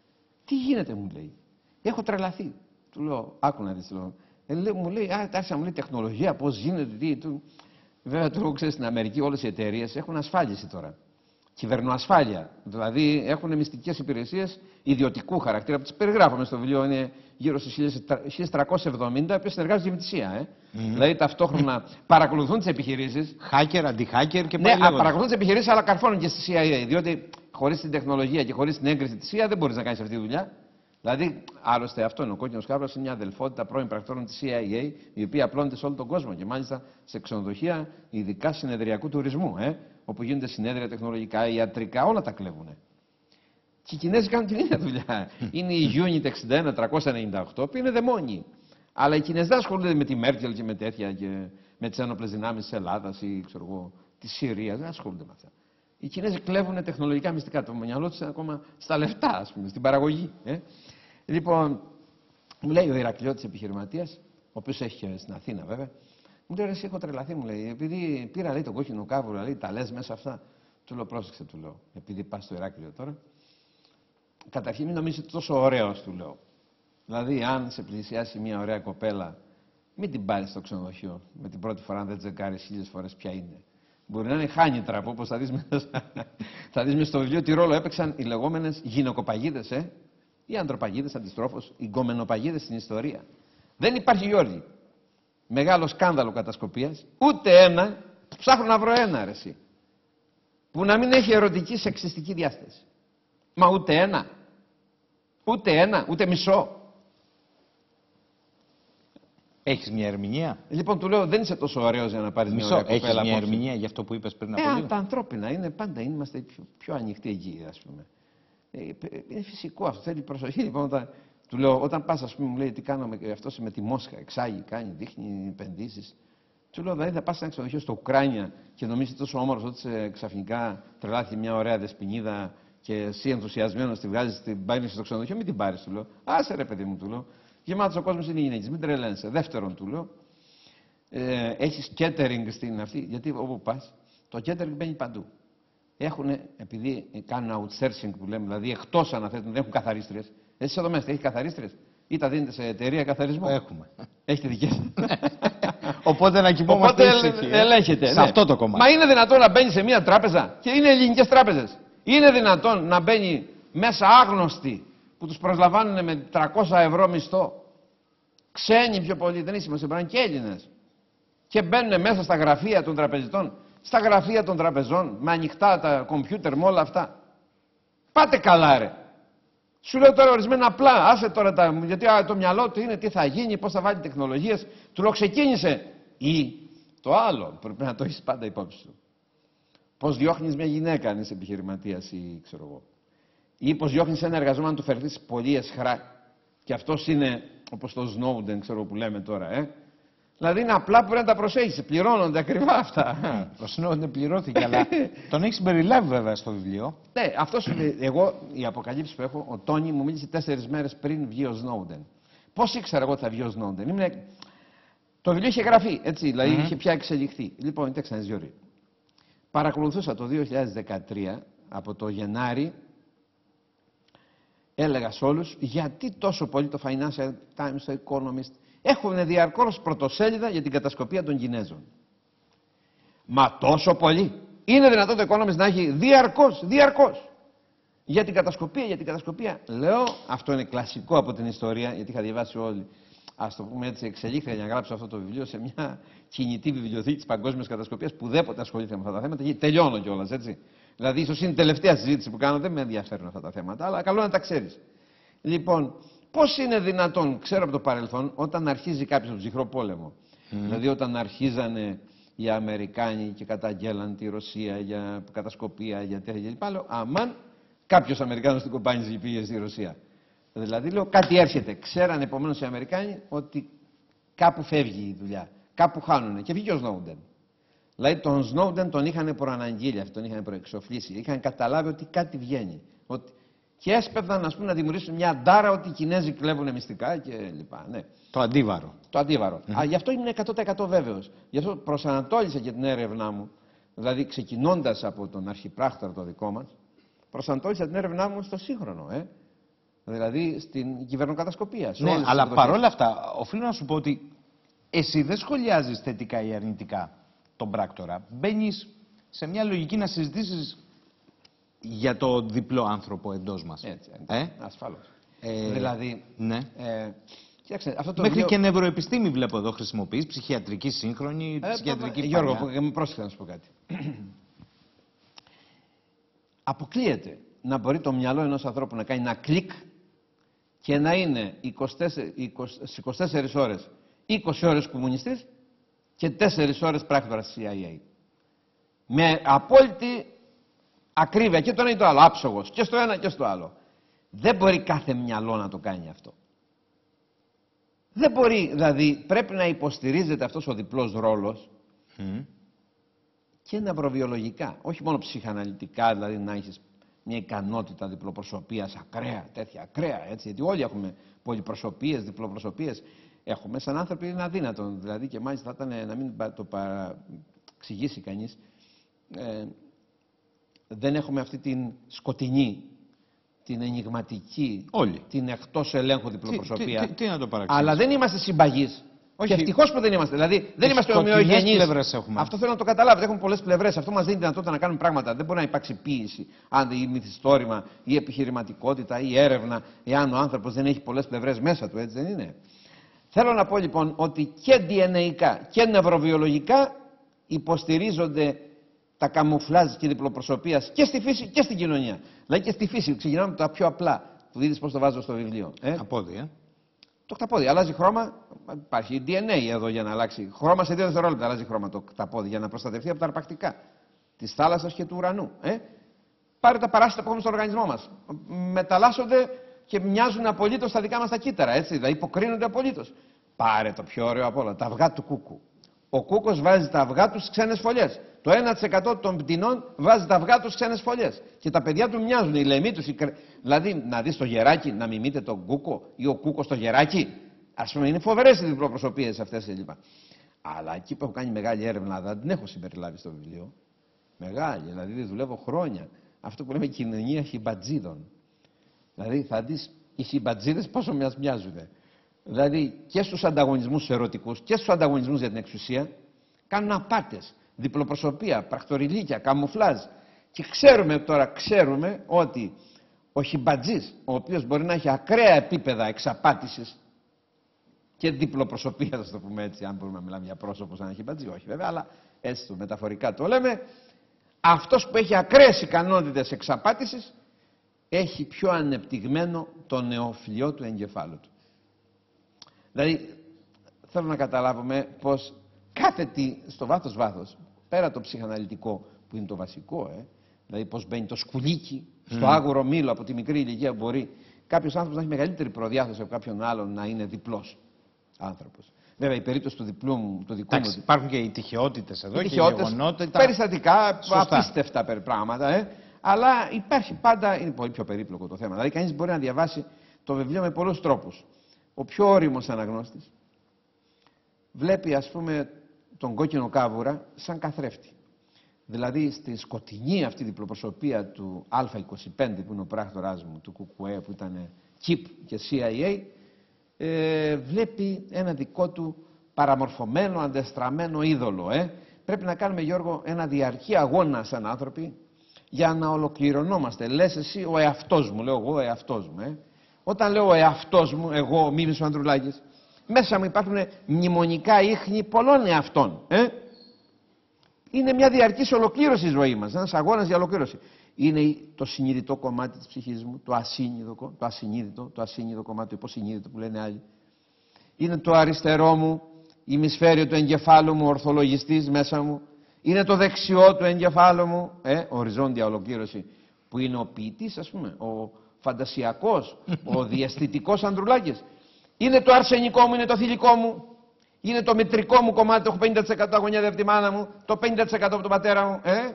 B: Τι γίνεται, μου λέει. Έχω τρελαθεί. Του λέω: άκου να δεις, λέω. Ε, λέει, μου λέει: α, άρχισα να μου λέει τεχνολογία, πώς γίνεται, τι. Του... Βέβαια, το ξέρεις, στην Αμερική όλες οι εταιρείες έχουν ασφάλιση τώρα. Κυβερνοασφάλεια. Δηλαδή έχουν μυστικές υπηρεσίες ιδιωτικού χαρακτήρα, που τις περιγράφουμε στο βιβλίο, είναι γύρω στις χίλια τριακόσια εβδομήντα, που συνεργάζονται με τη σι άι έι. Mm-hmm. Δηλαδή ταυτόχρονα παρακολουθούν τις επιχειρήσεις.
A: Hacker, αντι-hacker και
B: πάλι. Ναι, παρακολουθούν τις επιχειρήσεις, αλλά καρφώνουν και στη σι άι έι. Διότι χωρίς την τεχνολογία και χωρίς την έγκριση της σι άι έι δεν μπορείς να κάνεις αυτή τη δουλειά. Δηλαδή, άλλωστε αυτό είναι ο κόκκινος καύρος, είναι μια αδελφότητα πρώην πρακτόρων της σι άι έι, η οποία απλώνεται σε όλο τον κόσμο και μάλιστα σε ξενοδοχεία, ειδικά συνεδριακού τουρισμού, ε, όπου γίνονται συνέδρια τεχνολογικά, ιατρικά, όλα τα κλέβουν. Και οι Κινέζοι κάνουν την ίδια δουλειά. Είναι η Unit εξήντα ένα τριακόσια ενενήντα οκτώ, που είναι δαιμόνιοι. Αλλά οι Κινέζοι δεν ασχολούνται με τη Μέρκελ και με τέτοια και με τις ένοπλες δυνάμεις της Ελλάδας ή ξέρω εγώ, της Συρίας. Δεν ασχολούνται με αυτά. Οι Κινέζοι κλέβουν τεχνολογικά μυστικά. Το μυαλό τους είναι ακόμα στα λεφτά, ας πούμε, στην παραγωγή. Ε. Λοιπόν, μου λέει ο Ηρακλειώτης επιχειρηματίας, ο οποίος έχει και στην Αθήνα βέβαια, μου λέει: εσύ έχω τρελαθεί, μου λέει, επειδή πήρα λέει, τον κόκκινο κάβουρο, λέει, τα λες μέσα αυτά. Του λέω: πρόσεξε, του λέω, επειδή πας στο Ηράκλειο τώρα. Καταρχήν, μην νομίζεις ότι τόσο ωραίος, του λέω. Δηλαδή, αν σε πλησιάσει μια ωραία κοπέλα, μην την πάρεις στο ξενοδοχείο με την πρώτη φορά, αν δεν τσεκάρεις χίλιες φορές ποια είναι. Μπορεί να είναι χάνιτρα, όπως θα δεις μέσα, θα δεις μέσα στο βιβλίο τι ρόλο έπαιξαν οι λεγόμενες γυναικοπαγίδες, ε. Οι ανδροπαγίδες, αντιστρόφως, οι γκομενοπαγίδες στην ιστορία. Δεν υπάρχει, Γιώργη, μεγάλο σκάνδαλο κατασκοπίας, ούτε ένα, ψάχνω να βρω ένα, ρε, εσύ, που να μην έχει ερωτική σεξιστική διάσταση. Μα ούτε ένα. Ούτε ένα, ούτε μισό.
A: Έχεις μια ερμηνεία?
B: Λοιπόν, του λέω, δεν είσαι τόσο ωραίος για να πάρεις μια ωραία κοπέλα.
A: Έχεις μια
B: απόψε.
A: ερμηνεία για αυτό που είπες πριν από
B: Ε,
A: λίγο?
B: τα ανθρώπινα είναι πάντα, είμαστε πιο, πιο ανοιχτοί εκεί, ας πούμε. Ε, είναι φυσικό αυτό, θέλει προσοχή. Λοιπόν, όταν, του λέω, όταν πας, ας πούμε, μου λέει τι κάνουμε και αυτός με τη Μόσχα, εξάγει, κάνει, δείχνει επενδύσεις. Του λέω, δηλαδή θα πας σε ένα ξενοδοχείο στο Ουκράνια και νομίζεις τόσο όμορφος ότι σε, ξαφνικά τρελάθηκε μια ωραία δεσποινίδα και εσύ ενθουσιασμένος τη βγάζεις, την πάρεις στο ξενοδοχείο, μην την πάρεις, του λέω. Άσε ρε παιδί μου, του λέω. Γεμάτος ο κόσμος είναι γυναίκες, μην τρελαίνεσαι. Δεύτερον, του λέω, ε, έχεις catering στην αυτή, γιατί όπου πας, το catering μπαίνει παντού. Έχουν, επειδή κάνουν outsourcing που λέμε, δηλαδή εκτός αναθέτουν, δεν έχουν καθαρίστριες. Εσείς εδώ μέσα έχεις καθαρίστριες ή τα δίνετε σε εταιρεία καθαρισμού?
A: Έχουμε.
B: Έχετε δικές σας.
A: Οπότε να κοιμόμαστε
B: ήσυχοι. Ελέγχετε.
A: Σε
B: ναι.
A: αυτό το κομμάτι.
B: Μα είναι δυνατόν να μπαίνει σε μια τράπεζα και είναι ελληνικές τράπεζες. Είναι δυνατόν να μπαίνει μέσα άγνωστοι που τους προσλαμβάνουν με τριακόσια ευρώ μισθό. Ξένοι πιο πολύ, δεν είναι σημασία, πρέπει να είναι και Έλληνες. Και μπαίνουν μέσα στα γραφεία των τραπεζιτών, στα γραφεία των τραπεζών, με ανοιχτά τα κομπιούτερ, με όλα αυτά. Πάτε καλά, ρε. Σου λέω τώρα ορισμένα απλά, άσε τώρα τα. Γιατί α, το μυαλό του είναι τι θα γίνει, πώς θα βάλει τεχνολογίες. Του λέω ξεκίνησε. Ή το άλλο, πρέπει να το έχεις πάντα υπόψη σου. Πώς διώχνεις μια γυναίκα αν είσαι επιχειρηματίας ή ξέρω εγώ. Ή πώς διώχνεις ένα εργαζόμενο να του φερθείς πολύ εσχρά. Και αυτός είναι όπως το Snowden, ξέρω που λέμε τώρα, ε. Δηλαδή είναι απλά που πρέπει να τα προσέχεις. Πληρώνονται ακριβά αυτά.
A: Το Snowden πληρώθηκε, αλλά τον έχει συμπεριλάβει βέβαια στο βιβλίο.
B: Ναι, αυτός, εγώ, η αποκαλύψη που έχω, ο Τόνι μου μίλησε τέσσερις μέρες πριν βγει ο Snowden. Πώς ήξερα εγώ ότι θα βγει ο Snowden? Ήμουν... Το βιβλίο είχε γραφεί, έτσι, δηλαδή mm-hmm. είχε πια εξελιχθεί. Λοιπόν, κοίταξε να δει. Παρακολουθούσα το δύο χιλιάδες δεκατρία, από το Γενάρη, έλεγα σε όλους, γιατί τόσο πολύ το Financial Times, το Economist, έχουν διαρκώς πρωτοσέλιδα για την κατασκοπία των Κινέζων. Μα τόσο πολύ. Είναι δυνατόν το Economist να έχει διαρκώς, διαρκώς. Για την κατασκοπία, για την κατασκοπία. Λέω, αυτό είναι κλασικό από την ιστορία, γιατί είχα διαβάσει όλοι. Ας το πούμε έτσι, εξελίχθηκα για να γράψω αυτό το βιβλίο σε μια κινητή βιβλιοθήκη της παγκόσμιας κατασκοπίας που ουδέποτε ασχολήθηκα με αυτά τα θέματα και τελειώνω κιόλας, έτσι. Δηλαδή, ίσως είναι η τελευταία συζήτηση που κάνω, δεν με ενδιαφέρουν αυτά τα θέματα, αλλά καλό να τα ξέρεις. Λοιπόν, πώς είναι δυνατόν, ξέρω από το παρελθόν, όταν αρχίζει κάποιος τον ψυχρό πόλεμο, mm. δηλαδή όταν αρχίζανε οι Αμερικάνοι και καταγγέλαν τη Ρωσία για κατασκοπία, για τέτοια κλπ. Λέω, αμάν, κάποιος Αμερικάνος την κομπάνιζε πήγε στη Ρωσία. Δηλαδή, λέω, κάτι έρχεται. Ξέραν επομένως οι Αμερικάνοι ότι κάπου φεύγει η δουλειά, κάπου χάνουνε. Και βγήκε ο Σνόουντεν. Δηλαδή, τον Σνόουντεν τον είχαν προαναγγείλει, τον είχαν προεξοφλήσει. Είχαν καταλάβει ότι κάτι βγαίνει. Ότι... Και έσπευδαν, ας πούμε, να δημιουργήσουν μια ντάρα ότι οι Κινέζοι κλέβουν μυστικά κλπ. Ναι.
A: Το αντίβαρο.
B: Το αντίβαρο. Mm-hmm. Α, γι' αυτό ήμουν εκατό τοις εκατό βέβαιος. Γι' αυτό προσανατόλισα και την έρευνά μου, δηλαδή ξεκινώντας από τον αρχιπράκτορα το δικό μας, προσανατόλισα την έρευνά μου στο σύγχρονο. Ε. Δηλαδή στην κυβερνοκατασκοπία.
A: Ναι, αλλά παρόλα αυτά, οφείλω να σου πω ότι εσύ δεν σχολιάζεις θετικά ή αρνητικά τον πράκτορα. Μπαίνεις σε μια λογική να συζητήσεις για το διπλό άνθρωπο εντός μας.
B: Έτσι,
A: ε?
B: ασφαλώς.
A: Ε,
B: δηλαδή,
A: ναι.
B: ε, κοίταξε, αυτό το
A: μέχρι
B: βιβλίο...
A: και νευροεπιστήμη βλέπω εδώ χρησιμοποιείς, ψυχιατρική σύγχρονη, ε, ψυχιατρική παλιά.
B: Γιώργο, που, με πρόσεχε να σου πω κάτι. Αποκλείεται να μπορεί το μυαλό ενός ανθρώπου να κάνει ένα κλικ και να είναι είκοσι τέσσερις, είκοσι, είκοσι τέσσερις ώρες, είκοσι ώρες κομμουνιστής και τέσσερις ώρες πράκτορας σι άι έι. Με απόλυτη ακρίβεια και το ένα ή το άλλο, άψογος, και στο ένα και στο άλλο. Δεν μπορεί κάθε μυαλό να το κάνει αυτό. Δεν μπορεί, δηλαδή, πρέπει να υποστηρίζεται αυτός ο διπλός ρόλος mm. και νευροβιολογικά, όχι μόνο ψυχαναλυτικά, δηλαδή να έχεις μια ικανότητα διπλοπροσωπίας ακραία, τέτοια ακραία, έτσι, γιατί όλοι έχουμε πολυπροσωπίες, διπλοπροσωπίες. Έχουμε σαν άνθρωποι είναι αδύνατο, δηλαδή, και μάλιστα θα ήταν να μην το παραξηγήσει κανείς. Ε, δεν έχουμε αυτή την σκοτεινή, την ενιγματική,
A: όλοι.
B: Την εκτός ελέγχου διπλοπροσωπία.
A: Τι, τι, τι να το παραξηγήσει.
B: Αλλά δεν είμαστε συμπαγείς. Όχι. Και ευτυχώς που δεν είμαστε. Δηλαδή δεν είμαστε ομοιογενείς. Αυτό θέλω να το καταλάβετε. Έχουν πολλές πλευρές. Αυτό μας δίνει δυνατότητα να κάνουμε πράγματα. Δεν μπορεί να υπάρξει ποίηση, αν ή μυθιστόρημα, ή επιχειρηματικότητα, ή έρευνα, εάν ο άνθρωπος δεν έχει πολλές πλευρές μέσα του. Έτσι δεν είναι. Θέλω να πω λοιπόν ότι και ντι εν έι-ικά και νευροβιολογικά υποστηρίζονται τα καμουφλάζ και διπλοπροσωπεία και στη φύση και στην κοινωνία. Δηλαδή και στη φύση. Ξεκινάμε από τα πιο απλά. Που δείτε πώς το βάζω στο βιβλίο. Ε?
A: Κταπόδι, ε.
B: Το κταπόδι. Αλλάζει χρώμα. Υπάρχει ντι εν έι εδώ για να αλλάξει. Χρώμα σε δύο δευτερόλεπτα αλλάζει χρώμα το κταπόδι για να προστατευτεί από τα αρπακτικά τη θάλασσα και του ουρανού. Ε? Πάρε τα παράσιτα που έχουμε στον οργανισμό μας. Μεταλλάσσονται και μοιάζουν απολύτως στα δικά μας τα κύτταρα. Έτσι, δηλαδή υποκρίνονται απολύτως. Πάρε το πιο ωραίο απ' όλα. Τα αυγά του κούκου. Ο κούκος βάζει τα αυγά του στις ξένες φωλιές. Το ένα τοις εκατό των πτηνών βάζει τα αυγά του στις ξένες φωλιές. Και τα παιδιά του μοιάζουν, οι λαιμοί τους. Οι... Δηλαδή, να δεις το γεράκι να μιμείται τον κούκο ή ο κούκος το γεράκι. Ας πούμε, είναι φοβερές οι διπλοπροσωπείες αυτές κλπ. Αλλά εκεί που έχω κάνει μεγάλη έρευνα, δεν την έχω συμπεριλάβει στο βιβλίο. Μεγάλη, δηλαδή δουλεύω χρόνια. Αυτό που λέμε κοινωνία χιμπατζίδων. Δηλαδή, θα δεις οι χιμπατζίδες πόσο μας μοιάζουν. Δηλαδή, και στους ανταγωνισμούς ερωτικούς και στους ανταγωνισμούς για την εξουσία, κάνουν απάτες, διπλοπροσωπεία, πρακτοριλίκια, καμουφλάζ. Και ξέρουμε τώρα, ξέρουμε ότι ο χιμπατζής, ο οποίος μπορεί να έχει ακραία επίπεδα εξαπάτησης και διπλοπροσωπεία, θα το πούμε έτσι, αν μπορούμε να μιλάμε για πρόσωπο σαν χιμπατζή, όχι βέβαια, αλλά έτσι το μεταφορικά το λέμε, αυτός που έχει ακραίες ικανότητες εξαπάτησης, έχει πιο ανεπτυγμένο το νεοφλοιό του εγκεφάλου του. Δηλαδή, θέλω να καταλάβουμε πως κάθε τι στο βάθος βάθος, πέρα το ψυχαναλυτικό που είναι το βασικό, ε, δηλαδή πως μπαίνει το σκουλίκι στο mm. άγουρο μήλο από τη μικρή ηλικία που μπορεί κάποιος άνθρωπος να έχει μεγαλύτερη προδιάθεση από κάποιον άλλον να είναι διπλός άνθρωπος. Βέβαια, η περίπτωση του διπλού μου, του δικού
A: Εντάξει,
B: μου.
A: Υπάρχουν και οι τυχαιότητες εδώ,
B: οι
A: και οι γεγονότα.
B: Περιστατικά, σωστά, απίστευτα πράγματα, ε, αλλά υπάρχει πάντα. Είναι πολύ πιο περίπλοκο το θέμα. Δηλαδή, κανείς μπορεί να διαβάσει το βιβλίο με πολλούς τρόπους. Ο πιο ώριμος αναγνώστης βλέπει, ας πούμε, τον κόκκινο κάβουρα σαν καθρέφτη. Δηλαδή, στη σκοτεινή αυτή διπλοπροσωπεία του Α είκοσι πέντε, που είναι ο πράκτορας μου, του Κουκουέ, που ήταν Κιπ και σι άι έι, ε, βλέπει ένα δικό του παραμορφωμένο, αντεστραμμένο είδωλο. Ε. Πρέπει να κάνουμε, Γιώργο, ένα διαρκή αγώνα σαν άνθρωποι για να ολοκληρωνόμαστε. Λες εσύ ο εαυτός μου, λέω εγώ ο εαυτός μου. Ε. Όταν λέω ο εαυτός μου, εγώ ο Μίμης ο Ανδρουλάκης, μέσα μου υπάρχουν μνημονικά ίχνη πολλών εαυτών. Ε. Είναι μια διαρκής ολοκλήρωση η ζωή μας, ένας αγώνας για ολοκλήρωση. Είναι το συνειδητό κομμάτι της ψυχής μου, το ασύνειδητο, το ασυνείδητο, το ασύνειδητο κομμάτι, το υποσυνείδητο που λένε άλλοι. Είναι το αριστερό μου ημισφαίριο του εγκεφάλου μου, ορθολογιστής μέσα μου. Είναι το δεξιό του εγκεφάλου μου, ε, οριζόντια ολοκλήρωση, που είναι ο ποιητής, ας πούμε, ο φαντασιακός, ο διαισθητικός Ανδρουλάκης. Είναι το αρσενικό μου, είναι το θηλυκό μου. Είναι το μητρικό μου κομμάτι, το έχω πενήντα τοις εκατό αγωνιά από τη μάνα μου, το πενήντα τοις εκατό από τον πατέρα μου. Ε?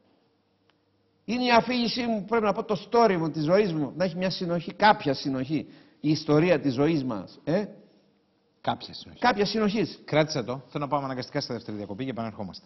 B: Είναι η αφήγησή μου, πρέπει να πω, το story μου, της ζωής μου, να έχει μια συνοχή, κάποια συνοχή. Η ιστορία της ζωής μας. Ε?
A: Κάποια συνοχή.
B: Κάποια συνοχή.
A: Κράτησε το. Θέλω να πάμε αναγκαστικά στη δεύτερη διακοπή και επανερχόμαστε.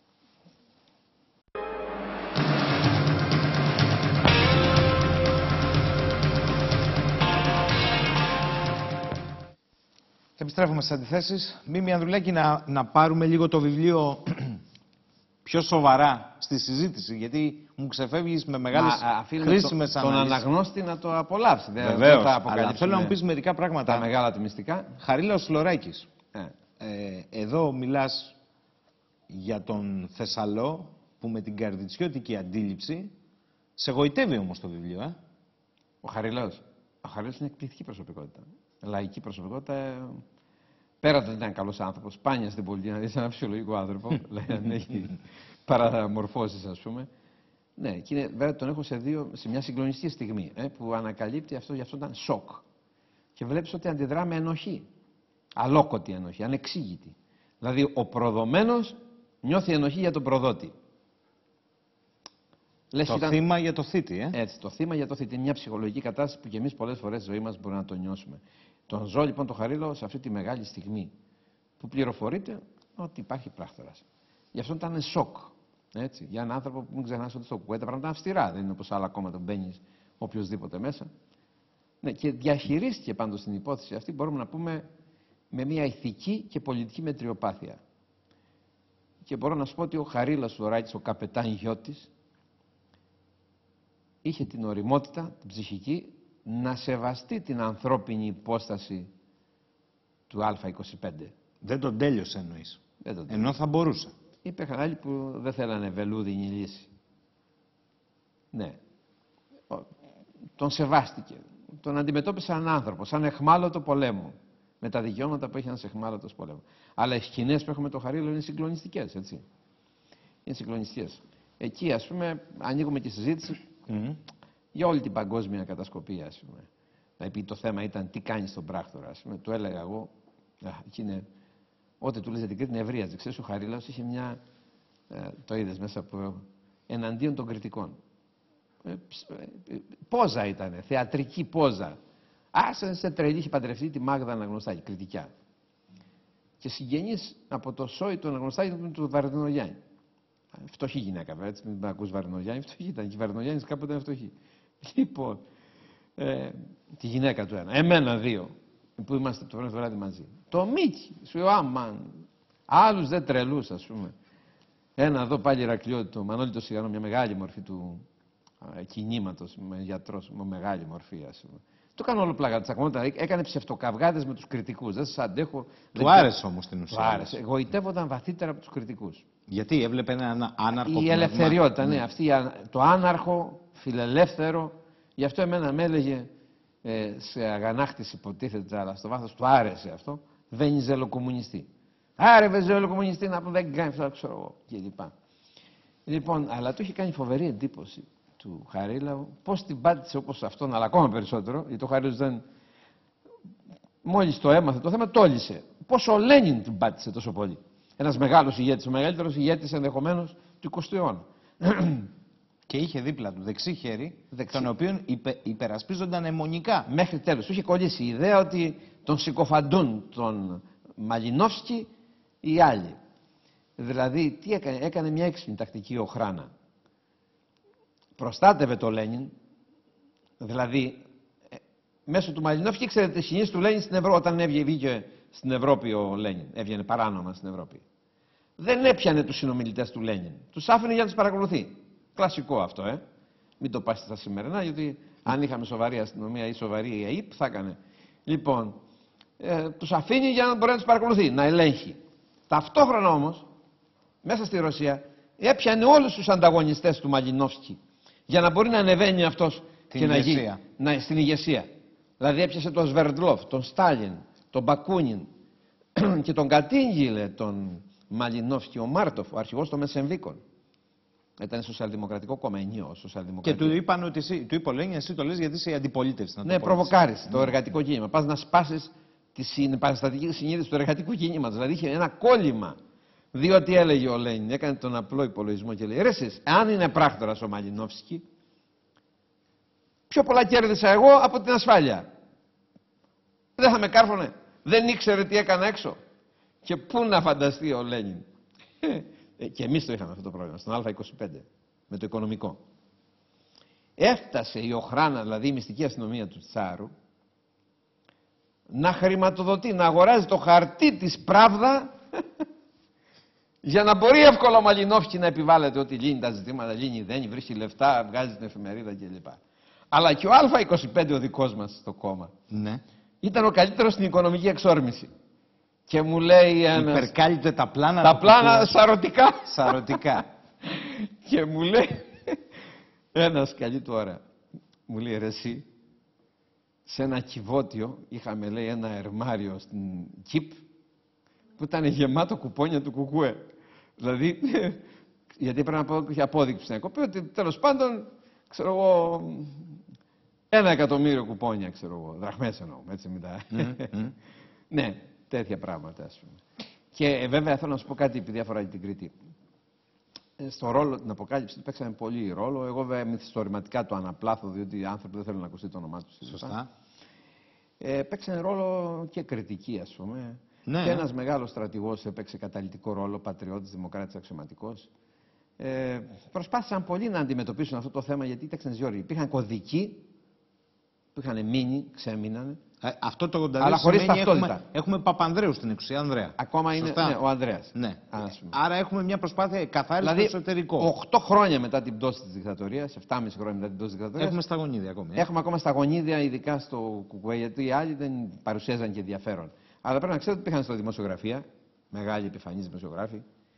A: Επιστρέφουμε στις αντιθέσεις. Μίμη Ανδρουλάκη, να, να πάρουμε λίγο το βιβλίο πιο σοβαρά στη συζήτηση, γιατί μου ξεφεύγεις με μεγάλες χρήσιμες
B: το,
A: αναλύσεις.
B: Τον αναγνώστη να το απολαύσει.
A: Βεβαίως, δεν αλλά θέλω να μου πεις μερικά πράγματα.
B: Τα μεγάλα του μυστικά.
A: Χαρίλαος Φλωράκης.
B: Ε.
A: Ε, εδώ μιλάς για τον Θεσσαλό, που με την καρδιτσιώτικη αντίληψη σε γοητεύει όμως το βιβλίο. Ε?
B: Ο Χαρίλαος. Ο Χαρίλαος είναι εκπληκτική προσωπικότητα. Λαϊκή προσωπικότητα. Πέρα ότι ήταν καλός άνθρωπος, σπάνια στην πολιτεία να δεις έναν φυσιολογικό άνθρωπο, δηλαδή έχει παραμορφώσεις, ας πούμε. Ναι, και είναι, βέβαια τον έχω σε, δύο, σε μια συγκλονιστική στιγμή, ε, που ανακαλύπτει αυτό, γι' αυτό ήταν σοκ. Και βλέπεις ότι αντιδρά με ενοχή. Αλόκοτη ενοχή, ανεξήγητη. Δηλαδή ο προδομένος νιώθει ενοχή για τον προδότη.
A: Λες, το ήταν... θύμα για το θήτη, ε?
B: Έτσι, το θύμα για το θήτη. Είναι μια ψυχολογική κατάσταση που και εμείς πολλές φορές στη ζωή μας μπορούμε να το νιώσουμε. Τον ζω λοιπόν τον Χαρίλαο σε αυτή τη μεγάλη στιγμή που πληροφορείται ότι υπάρχει πράκτορας. Γι' αυτό ήταν σοκ. Έτσι, για έναν άνθρωπο που μην ξεχνάς ότι στο κουκουέ τα πράγματα είναι αυστηρά. Δεν είναι όπως άλλα κόμματα που μπαίνει οποιοδήποτε μέσα. Ναι, και διαχειρίστηκε πάντως την υπόθεση αυτή, μπορούμε να πούμε, με μια ηθική και πολιτική μετριοπάθεια. Και μπορώ να σου πω ότι ο Χαρίλαος Φλωράκης, ο καπετάν Γιώτης, είχε την ωριμότητα, την ψυχική, να σεβαστεί την ανθρώπινη υπόσταση του Α είκοσι πέντε.
A: Δεν τον τέλειωσε εννοείς.
B: Δεν τον
A: Ενώ θα μπορούσε.
B: Υπήρχαν άλλοι που δεν θέλανε βελούδινη λύση. Ναι. Τον σεβάστηκε. Τον αντιμετώπισε σαν άνθρωπο, σαν εχμάλωτο πολέμου. Με τα δικαιώματα που έχει ένα εχμάλωτο πολέμου. Αλλά οι σκηνές που έχουμε το Χαρίλαο είναι συγκλονιστικές, έτσι. Είναι συγκλονιστικές. Εκεί, ας πούμε, ανοίγουμε και συζήτηση mm-hmm. για όλη την παγκόσμια κατασκοπία, ας πούμε. Δηλαδή, το θέμα ήταν τι κάνει στον πράκτορα, ας πούμε. Του έλεγα εγώ, α, είναι, ό,τι του λες για την Κρήτη είναι ευρίαζε. Ξέρεις, ο Χαρίλαος είχε μια, ε, το είδες μέσα από, εναντίον των κριτικών. Ε, ε, πόζα ήταν, θεατρική πόζα. Άσε σε τρελή, είχε παντρευτεί τη Μάγδα Αναγνωστάκη, κριτικιά. Και συγγενής από το σόι του Αναγνωστάκη του Βαρδινογιάννη. Φτωχή γυναίκα, βέβαια, έτσι, μην ακούς Βαρδινογιάννη, φτωχή ήταν. Και η Βαρδινογιάννης κάποτε ήταν φτωχή. Λοιπόν, ε, τη γυναίκα του ένα, εμένα δύο, που είμαστε το βράδυ μαζί. Το Μίκη, σου λέω, αμάν, άλλους δεν τρελούς, ας πούμε. Ένα εδώ πάλι Ηρακλειώτη, το Μανώλη το Σιγανό, μια μεγάλη μορφή του α, κινήματος, με γιατρός, με μεγάλη μορφή, ας πούμε. Το έκανε όλο πλάκα, τσακωνόταν, έκανε ψευτοκαυγάδες με τους κριτικούς. Δεν σας αντέχω.
A: Του
B: δεν...
A: άρεσε όμως την ουσία.
B: Του άρεσε. Εγωιτεύονταν βαθύτερα από τους κριτικούς.
A: Γιατί έβλεπε ένα άναρχο.
B: Η ελευθεριότητα, ναι, ναι. Αυτή, το άναρχο, φιλελεύθερο. Γι' αυτό εμένα με έλεγε ε, σε αγανάκτηση, υποτίθεται, αλλά στο βάθος του άρεσε αυτό, βενιζελοκομμουνιστή. Άρε, βενιζελοκομμουνιστή, να πούμε δεν κάνει αυτό, ξέρω εγώ, κλπ. Λοιπόν, αλλά του είχε κάνει φοβερή εντύπωση του Χαρίλαου, πώς την πάτησε όπως αυτόν, αλλά ακόμα περισσότερο, γιατί ο Χαρίλαος δεν. Μόλις το έμαθε το θέμα, τόλισε. Πώς ο Λένιν την πάτησε τόσο πολύ. Ένας μεγάλος ηγέτης, ο μεγαλύτερος ηγέτης ενδεχομένως του εικοστού αιώνα.
A: Και είχε δίπλα του δεξί χέρι, δεξί. Τον οποίο υπε, υπερασπίζονταν αιμονικά.
B: Μέχρι τέλος. Του είχε κολλήσει η ιδέα ότι τον συκοφαντούν τον Μαλινόφσκι οι άλλοι. Δηλαδή, τι έκανε, έκανε μια έξυπνη τακτική Οχράνα. Προστάτευε το Λένιν, δηλαδή ε, μέσω του Μαλινόφσκι, ξέρετε, τις κινήσεις του Λένιν στην Ευρώπη, όταν έβγαινε στην Ευρώπη ο Λένιν, έβγαινε παράνομα στην Ευρώπη. Δεν έπιανε τους συνομιλητές του Λένιν. Τους άφηνε για να τους παρακολουθεί. Κλασικό αυτό, ε. Μην το πας στα σημερινά, γιατί αν είχαμε σοβαρή αστυνομία ή σοβαρή ΕΕΠ, θα έκανε. Λοιπόν, ε, τους αφήνει για να μπορεί να τους παρακολουθεί, να ελέγχει. Ταυτόχρονα όμως, μέσα στη Ρωσία, έπιανε όλους τους ανταγωνιστές του Μαλινόφσκι για να μπορεί να ανεβαίνει αυτός και να γίνει να, στην ηγεσία. Δηλαδή έπιασε τον Σβερντλόφ, τον Στάλιν, τον Μπακούνιν και τον Κατίνγκιλε, τον Μαλινόφσκι, ο Μάρτοφ, ο αρχηγός των Μεσεμβίκων. Ήταν σοσιαλδημοκρατικό κόμμα, ενίο σοσιαλδημοκρατικό.
A: Και του είπαν ότι εσύ, του είπε ο Λένιν, εσύ το λες γιατί είσαι η αντιπολίτευση.
B: Ναι, προβοκάρεις το εργατικό κίνημα. Πας να σπάσεις τη παραστατική συνείδηση του εργατικού κίνηματος. Δηλαδή είχε ένα κόλλημα. Διότι έλεγε ο Λένιν, έκανε τον απλό υπολογισμό και λέει: ρε εσείς, αν είναι πράκτορας ο Μαλινόφσκι, πιο πολλά κέρδισα εγώ από την ασφάλεια. Δεν θα με κάρφωνε. Δεν ήξερε τι έκανα έξω. Και πού να φανταστεί ο Λένιν. Και εμείς το είχαμε αυτό το πρόβλημα, στον Α είκοσι πέντε, με το οικονομικό. Έφτασε η Οχράνα, δηλαδή η μυστική αστυνομία του Τσάρου, να χρηματοδοτεί, να αγοράζει το χαρτί της Πράβδα για να μπορεί εύκολα ο Μαλινόφσκι να επιβάλλεται ότι λύνει τα ζητήματα, λύνει, δεν βρίσκει λεφτά, βγάζει την εφημερίδα κλπ. Αλλά και ο Α είκοσι πέντε, ο δικός μας στο κόμμα,
A: ναι,
B: ήταν ο καλύτερος στην οικονομική εξόρμηση. Και μου λέει ένας...
A: Υπερκάλυπτε τα πλάνα...
B: Τα πλάνα που... σαρωτικά.
A: Σαρωτικά.
B: Και μου λέει... Ένας καλή του ώρα. Μου λέει, ρε εσύ, σε ένα κυβότιο είχαμε, λέει, ένα ερμάριο στην ΚΙΠ που ήταν γεμάτο κουπόνια του Κουκουέ. Δηλαδή, γιατί πρέπει να πω και απόδειξη στην εκοπή, ότι τέλος πάντων, ξέρω εγώ, ένα εκατομμύριο κουπόνια, ξέρω εγώ, δραχμές εννοώ, έτσι μετά. Mm-hmm. Ναι. Τέτοια πράγματα, ας πούμε. Και ε, βέβαια θέλω να σου πω κάτι επειδή αφορά την Κρήτη. Ε, στο ρόλο, την αποκάλυψη του παίξανε πολύ ρόλο. Εγώ βέβαια μυθιστορηματικά το αναπλάθω, διότι οι άνθρωποι δεν θέλουν να ακουστεί το όνομά του.
A: Σωστά.
B: Ε, παίξανε ρόλο και κριτική, ας πούμε. Ναι. Και ένας μεγάλος στρατηγός έπαιξε καταλυτικό ρόλο, πατριώτης, δημοκράτης, αξιωματικός. Ε, προσπάθησαν πολύ να αντιμετωπίσουν αυτό το θέμα, γιατί ήταν Γιώργη. Υπήρχαν κωδικοί που είχαν μείνει, ξέμειναν.
A: Ε, αυτό το ογδόντα δύο
B: αλλά χωρίς ταυτότητα.
A: Έχουμε, έχουμε Παπανδρέου στην εξουσία, Ανδρέα.
B: Ακόμα είναι ναι, ο Ανδρέας.
A: Ναι. Άρα έχουμε μια προσπάθεια καθάριση
B: δηλαδή,
A: στο εσωτερικό.
B: οκτώ χρόνια μετά την πτώση της δικτατορίας, επτά και μισό χρόνια μετά την πτώση της δικτατορίας.
A: Έχουμε στα γονίδια ακόμη. Ε.
B: Έχουμε ακόμα στα γονίδια, ειδικά στο Κουκουέ, γιατί οι άλλοι δεν παρουσίαζαν και ενδιαφέρον. Αλλά πρέπει να ξέρετε ότι πήγαν στο δημοσιογραφία, μεγάλοι επιφανείς δημοσιογράφοι,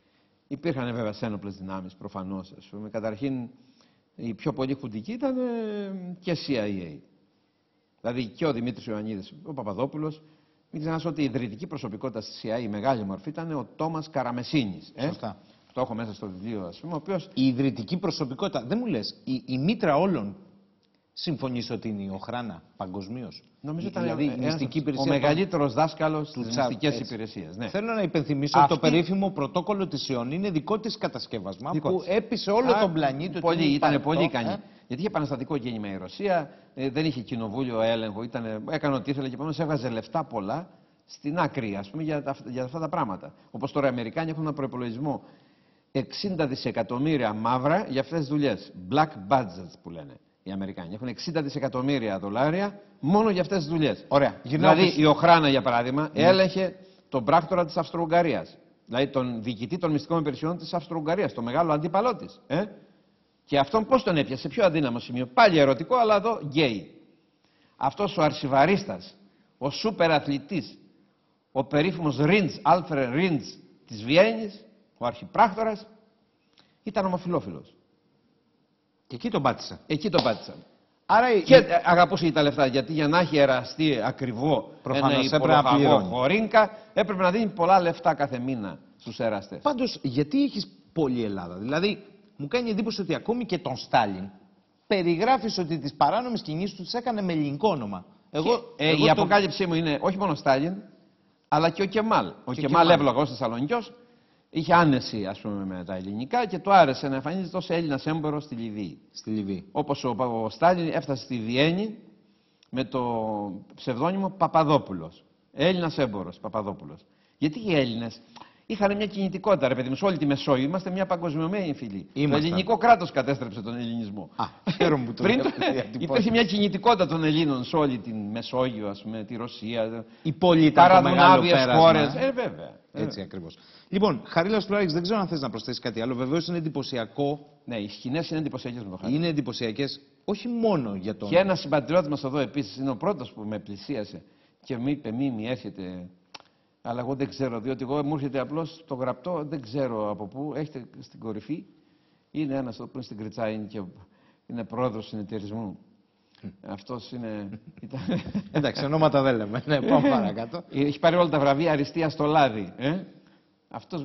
B: Υπήρχαν βέβαια ένοπλες δυνάμεις, προφανώς. Ας πούμε. Καταρχήν, η πιο πολύ χουντική ήταν ε, και σι άι έι. Δηλαδή και ο Δημήτρης Ιωαννίδης, ο Παπαδόπουλος. Μην ξεχνάς ότι η ιδρυτική προσωπικότητα στη σι άι έι, η μεγάλη μορφή, ήταν ο Τόμας Καραμεσίνης. Ε?
A: Σωστά.
B: Το έχω μέσα στο βιβλίο, ας πούμε, ο οποίος...
A: Η ιδρυτική προσωπικότητα, δεν μου λες, η, η μήτρα όλων συμφωνείς ότι είναι η Οχράννα παγκοσμίως?
B: Νομίζω ήταν
A: δηλαδή, η
B: ένας,
A: μυστική υπηρεσία
B: ο μεγαλύτερος δάσκαλος
A: του
B: στις
A: Τσάρ,
B: μυστικές
A: έτσι.
B: υπηρεσίες. Ναι.
A: Θέλω να υπενθυμίσω
B: Αυτή...
A: ότι το περίφημο πρωτόκολλο της Ιων είναι δικό της κατασκεύασμα
B: δικό
A: που
B: της.
A: έπεισε όλο
B: Α,
A: τον πλανήτη.
B: Πολύ, ήταν πολύ ικανή.
A: Ε?
B: Γιατί είχε επαναστατικό γέννημα η Ρωσία, ε, δεν είχε κοινοβούλιο έλεγχο, ήτανε, έκανε ό,τι ήθελε και επομένως έβγαζε λεφτά πολλά στην άκρη, ας πούμε, για, τα, για αυτά τα πράγματα. Όπως τώρα οι Αμερικάνοι έχουν ένα προϋπολογισμό εξήντα δισεκατομμύρια μαύρα για αυτές τις δουλειές. Black budgets που λένε οι Αμερικάνοι. Έχουν εξήντα δισεκατομμύρια δολάρια μόνο για αυτές τις δουλειές.
A: Ωραία.
B: Δηλαδή
A: πίσω.
B: η Οχράννα, για παράδειγμα, mm. έλεγχε τον πράκτορα της Αυστρο-Ουγγαρίας. Δηλαδή τον διοικητή των μυστικών υπηρεσιών της Αυστρο-Ουγγαρίας, τον μεγάλο αντίπαλό της. Ε? Και αυτόν πώς τον έπιασε, σε πιο αδύναμο σημείο. Πάλι ερωτικό, αλλά εδώ γκέι. Αυτός ο αρσιβαρίστας, ο σούπερ αθλητής, ο περίφημος Ριντς, Άλφρεντ Ριντς της Βιέννης, ο αρχιπράκτορας, ήταν ομοφυλόφιλος.
A: Και εκεί τον πάτησα.
B: Εκεί τον πάτησαν.
A: Άρα
B: Και
A: η...
B: αγαπούσε τα λεφτά, γιατί για να έχει εραστεί ακριβό
A: προφανώς
B: ένα
A: έπρεπε να πληρώνει.
B: χωρίνκα, έπρεπε να δίνει πολλά λεφτά κάθε μήνα στους εραστές.
A: Πάντως, γιατί έχεις πολλή Ελλάδα? Δηλαδή, μου κάνει εντύπωση ότι ακόμη και τον Στάλιν περιγράφεις ότι τις παράνομες κινήσεις του τις έκανε με ελληνικό όνομα. Εγώ,
B: Και, ε,
A: εγώ
B: η
A: το...
B: αποκάλυψή μου είναι όχι μόνο Στάλιν, αλλά και ο Κεμάλ. Ο
A: και
B: Κεμάλ
A: Κεμάλ.
B: εύλογος Θεσσαλονικιός, είχε άνεση, ας πούμε, με τα ελληνικά και του άρεσε να εμφανίζεται ως Έλληνας έμπορος στη Λιβύη.
A: Στη Λιβύη.
B: Όπως ο, ο Στάλιν έφτασε στη Βιέννη με το ψευδόνυμο Παπαδόπουλος. Έλληνας έμπορος Παπαδόπουλος. Γιατί οι Έλληνες είχαν μια κινητικότητα, ρε παιδί μου, σε όλη τη Μεσόγειο. Είμαστε μια παγκοσμιωμένη φυλή.
A: Ήμασταν.
B: Το ελληνικό κράτος κατέστρεψε τον ελληνισμό.
A: Α, χαίρομαι που το
B: Πριν
A: λέω.
B: υπήρχε μια κινητικότητα των Ελλήνων σε όλη τη Μεσόγειο, ας πούμε, τη Ρωσία.
A: Η πόλη ήταν το μεγάλο
B: παραδουνάβιες
A: πέρασμα.
B: χώρες. Ε, βέβαια.
A: Έτσι ακριβώς. Λοιπόν, Χαρίλαος Φλωράκης, δεν ξέρω αν θες να προσθέσεις κάτι άλλο. Βεβαίως είναι εντυπωσιακό.
B: Ναι, οι σκηνές είναι εντυπωσιακές με το Χάρη.
A: Είναι εντυπωσιακές όχι μόνο για τον.
B: Και ένας συμπατριώτης μας εδώ επίσης είναι ο πρώτος που με πλησίασε και μου είπε: Μίμη, έρχεται. Αλλά εγώ δεν ξέρω, διότι εγώ μου έρχεται απλώς το γραπτό, δεν ξέρω από πού. Έχετε στην κορυφή. Είναι ένας που είναι στην Κρυτσά, είναι, και είναι πρόεδρος συνεταιρισμού. Αυτός είναι. Ήταν...
A: Εντάξει, ονόματα δεν λέμε. Ναι, πάμε παρακάτω.
B: Έχει πάρει όλα τα βραβεία αριστεία στο λάδι. Ε? Αυτός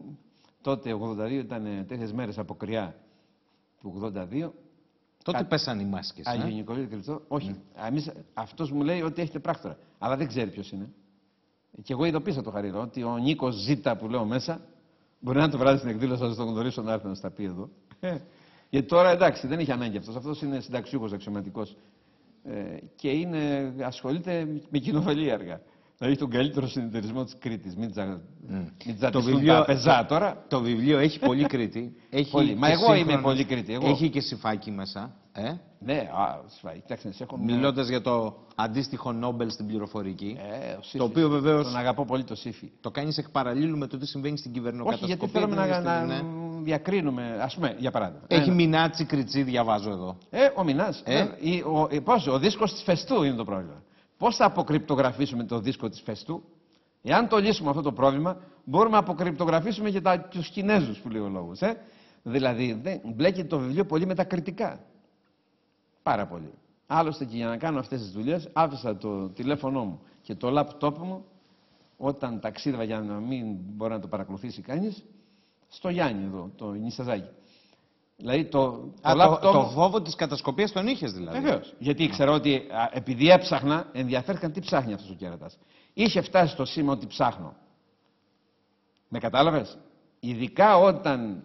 B: τότε, ογδόντα δύο, ήταν τέτοιες μέρες από κρυά του ογδόντα δύο.
A: Τότε
B: Κα...
A: πέσαν οι μάσκες.
B: Άγιο
A: Ε?
B: Νικολίδη Κρυτσό. Όχι. Εμείς, αυτός μου λέει ότι έχετε πράκτορα. Αλλά δεν ξέρει ποιος είναι. Και εγώ ειδοποίησα το Χαρίλαο ότι ο Νίκος Ζήτα που λέω μέσα μπορεί να το βράδυ στην εκδήλωση, να τον γνωρίσω να έρθει να στα πει εδώ. Γιατί τώρα εντάξει, δεν έχει ανάγκη αυτός. Αυτός είναι συνταξιούχος αξιωματικός. Ε, και είναι, ασχολείται με κοινοφελή έργα. Δηλαδή έχει τον καλύτερο συνεταιρισμό της Κρήτης. Μην τσα... mm.
A: το βιβλίο,
B: τα πεζά τώρα.
A: Το βιβλίο έχει πολύ Κρήτη. Έχει
B: πολύ. Μα εγώ σύγχρονος... είμαι πολύ Κρήτη. Εγώ.
A: Έχει και Συφάκι μέσα. Ε?
B: Ναι, α, Συφάκι. Κοιτάξτε, έχω...
A: Μιλώντας για το αντίστοιχο Νόμπελ στην πληροφορική.
B: Ε, ο Σύφη,
A: το οποίο βεβαίως.
B: Τον αγαπώ πολύ το Σύφη.
A: Το κάνεις εκ παραλλήλου με το τι συμβαίνει στην κυβερνοκατασκοπία.
B: Όχι, γιατί θέλουμε να, να, να διακρίνουμε. Ας πούμε, για παράδειγμα.
A: Έχει
B: ένα...
A: Μινάτσι Κριτσί, διαβάζω εδώ.
B: Ε, ο Μινάς.
A: Ε?
B: Ε, ο, ο, πώς, ο δίσκος της Φεστού είναι το πρόβλημα. Πώς θα αποκρυπτογραφήσουμε το δίσκο της Φεστού? Εάν το λύσουμε αυτό το πρόβλημα, μπορούμε να αποκρυπτογραφήσουμε και τα, τους Κινέζους που λέει ο λόγος. Ε? Δηλαδή, δεν, μπλέκεται το βιβλίο πολύ με τα κριτικά. Πάρα πολύ. Άλλωστε και για να κάνω αυτές τις δουλειές, άφησα το τηλέφωνό μου και το λάπτοπ μου, όταν ταξίδευα για να μην μπορεί να το παρακολουθήσει κανείς, στο Γιάννη εδώ, το Νησαζάκι. Δηλαδή το,
A: Α,
B: το,
A: το,
B: μου...
A: το φόβο της κατασκοπίας τον είχες δηλαδή.
B: Βεβαίως. Γιατί ήξερα ότι α, επειδή έψαχνα, ενδιαφέρθηκαν τι ψάχνει αυτός ο κέρατας. Είχε φτάσει στο σήμα ότι ψάχνω. Με κατάλαβες? Ειδικά όταν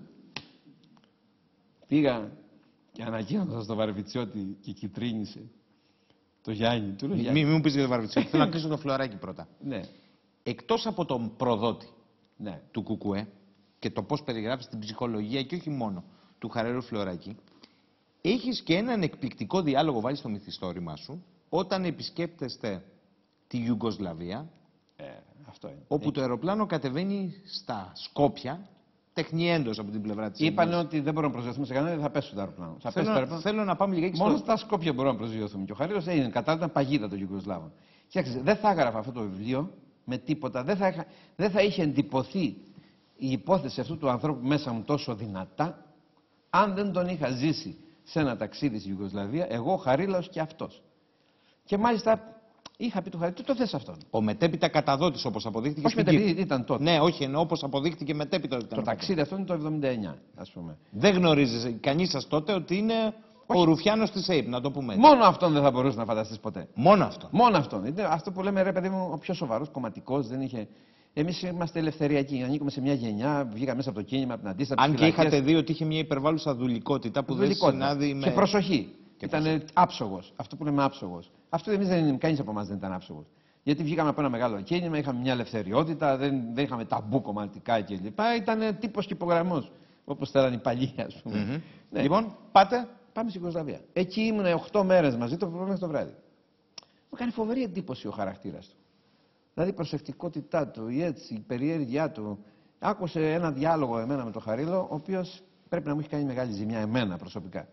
B: πήγα και ανακοίνωσα στο Βαρβιτσιώτη και κυτρίνησε το Γιάννη. Του λέω,
A: Μην μη μου πεις για το Βαρβιτσιώτη. Θέλω να κλείσω το Φλωράκι πρώτα.
B: Ναι.
A: Εκτός από τον προδότη
B: Ναι.
A: του Κουκουέ και το πώς περιγράφεις την ψυχολογία και όχι μόνο του Χαρίλαου Φλωράκη, έχεις και έναν εκπληκτικό διάλογο βάλει στο μυθιστόρημά σου όταν επισκέπτεστε τη Ιουγκοσλαβία,
B: Ε, αυτό είναι.
A: όπου το αεροπλάνο κατεβαίνει στα Σκόπια, τεχνιέντος από την πλευρά της
B: Είπανε
A: Ελλάδας.
B: ότι δεν μπορούμε να προσγειωθούμε σε κανένα, δεν θα πέσουν το αεροπλάνο. Θα πέσει το
A: Θέλω,
B: αεροπλάνο.
A: θέλω να πάμε λιγάκι
B: Μόνο
A: στο...
B: στα Σκόπια μπορούμε να προσγειωθούμε. Και ο Χαρίλαος έγινε κατά, ήταν παγίδα των Ιουγκοσλάβων. Κοιτάξτε, δεν θα έγραφα αυτό το βιβλίο με τίποτα. Δεν θα, είχα, δεν θα είχε εντυπωθεί η υπόθεση αυτού του ανθρώπου μέσα μου τόσο δυνατά, αν δεν τον είχα ζήσει σε ένα ταξίδι στη Ιουγκοσλαβία, εγώ, ο Χαρίλαος και αυτός. Και μάλιστα είχα πει του Χαρίλαου, τι το θες αυτόν.
A: Ο μετέπειτα καταδότης, όπως αποδείχθηκε.
B: Όχι μετέπειτα, ήταν τότε.
A: Ναι, όχι, ενώ όπως αποδείχθηκε μετέπειτα.
B: Το ήταν ταξίδι αυτό είναι το εβδομήντα εννιά, ας πούμε.
A: Δεν γνωρίζει κανείς σας τότε ότι είναι όχι. Ο Ρουφιάνος της ΑΕΠ, να το πούμε έτσι.
B: Μόνο αυτόν δεν θα μπορούσε να φανταστείς ποτέ.
A: Μόνο αυτόν.
B: Μόνο αυτόν. Είναι αυτό που λέμε, ρε παιδί μου, ο πιο σοβαρός, κομματικός, δεν είχε. Εμείς είμαστε ελευθεριακοί. Ανήκουμε σε μια γενιά, βγήκαμε μέσα από το κίνημα, από την αντίσταση.
A: Αν και είχατε δει ότι είχε μια υπερβάλλουσα δουλικότητα που δουλικότητα. δεν συνάδει με.
B: Και προσοχή. Ήταν άψογος. Αυτό που λέμε άψογος. Αυτό εμείς δεν είναι, κανείς από εμάς δεν ήταν άψογος. Γιατί βγήκαμε από ένα μεγάλο κίνημα, είχαμε μια ελευθεριότητα, δεν, δεν είχαμε ταμπού κομματικά κλπ. Ήταν τύπος και υπογραμμός. Όπως θέλανε οι παλιοί, ας πούμε.
A: Mm-hmm.
B: Ναι.
A: Λοιπόν, πάτε.
B: Πάμε στην Ιουγκοσλαβία. Εκεί ήμουν οκτώ μέρες μαζί του, μέχρι το βράδυ. Μου κάνει φοβερή εντύπωση ο χαρακτήρας του. Δηλαδή η προσεκτικότητά του, η έτσι, η περιέργειά του. Άκουσε ένα διάλογο εμένα με τον Χαρίλο, ο οποίος πρέπει να μου έχει κάνει μεγάλη ζημιά εμένα προσωπικά.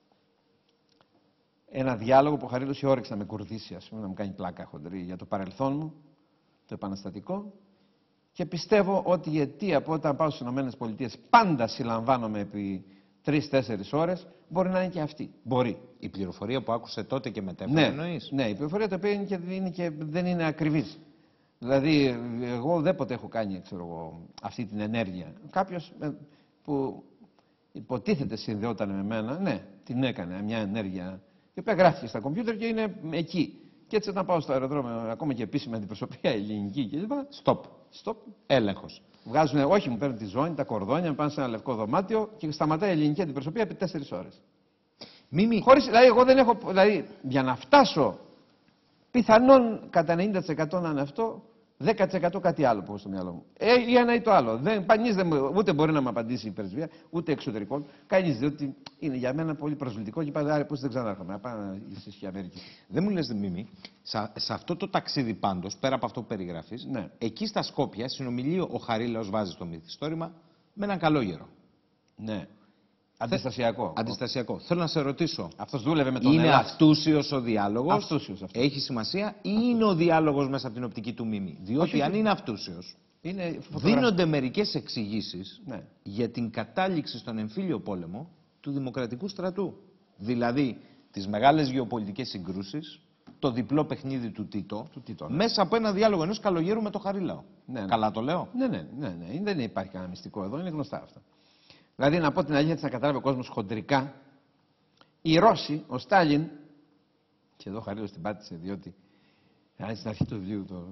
B: Ένα διάλογο που ο Χαρίλος είχε όρεξη να με κουρδίσει, ας πούμε, να μου κάνει πλάκα χοντρή για το παρελθόν μου, το επαναστατικό. Και πιστεύω ότι η αιτία από όταν πάω στις ΗΠΑ πάντα συλλαμβάνομαι επί τρεις-τέσσερις ώρες, μπορεί να είναι και αυτή. Μπορεί.
A: Η πληροφορία που άκουσε τότε και μετέφερε,
B: ναι,
A: εννοείς.
B: Ναι, η πληροφορία τα οποία είναι και, είναι και, δεν είναι ακριβής. Δηλαδή, εγώ ουδέποτε έχω κάνει, ξέρω εγώ, αυτή την ενέργεια. Κάποιος που υποτίθεται συνδεόταν με μένα, ναι, την έκανε μια ενέργεια, η οποία γράφηκε στα κομπιούτερ και είναι εκεί. Και έτσι όταν πάω στο αεροδρόμιο, ακόμα και επίσημη αντιπροσωπεία ελληνική κλπ.
A: Stop.
B: Stop.
A: Έλεγχος.
B: Βγάζουν, όχι, μου παίρνουν τη ζώνη, τα κορδόνια, μου πάνε σε ένα λευκό δωμάτιο και σταματάει η ελληνική αντιπροσωπεία επί τέσσερις ώρες.
A: Μη,
B: Χωρίς, δηλαδή, εγώ δεν έχω. Δηλαδή, για να φτάσω, πιθανόν κατά ενενήντα τοις εκατό να είναι αυτό, δέκα τοις εκατό κάτι άλλο που έχω στο μυαλό μου. Ε, ή ένα ή το άλλο. Δεν, κανείς δεν, ούτε μπορεί να μου απαντήσει η πρεσβεία, ούτε εξωτερικών. Κανείς, διότι είναι για μένα πολύ προσβλητικό και είπα, πώς δεν ξανάρχομαι. Να πάω στη Αμερική.
A: Δεν μου λες, Μίμη, σε, σε αυτό το ταξίδι πάντως, πέρα από αυτό που περιγράφεις,
B: ναι.
A: εκεί στα Σκόπια συνομιλεί ο Χαρίλαος, βάζει στο μυθιστόρημα, με έναν καλόγερο.
B: Ναι. Αντιστασιακό.
A: Αντιστασιακό. Θέλω να σε ρωτήσω.
B: Αυτός δούλευε με τον
A: Είναι
B: Ελλάς.
A: αυτούσιος ο διάλογος.
B: Αυτούσιος, αυτός.
A: Έχει σημασία ή είναι ο διάλογος μέσα από την οπτική του Μίμη. Διότι
B: όχι,
A: αν
B: όχι.
A: είναι αυτούσιος,
B: είναι
A: δίνονται μερικές εξηγήσεις
B: ναι.
A: για την κατάληξη στον εμφύλιο πόλεμο του δημοκρατικού στρατού. Δηλαδή τις μεγάλες γεωπολιτικές συγκρούσεις, το διπλό παιχνίδι του Τίτο,
B: του Τίτο ναι.
A: μέσα από ένα διάλογο ενός καλογέρου με τον Χαρίλαο.
B: Ναι, ναι.
A: Καλά το λέω.
B: Ναι, ναι, ναι, ναι. Δεν υπάρχει κανένα μυστικό εδώ, είναι γνωστά αυτά. Δηλαδή, να πω την αλήθεια, να καταλάβει ο κόσμος χοντρικά, οι Ρώσοι, ο Στάλιν, και εδώ ο Χαρίλαος την πάτησε, διότι αν στην αρχή του βιβλίου το.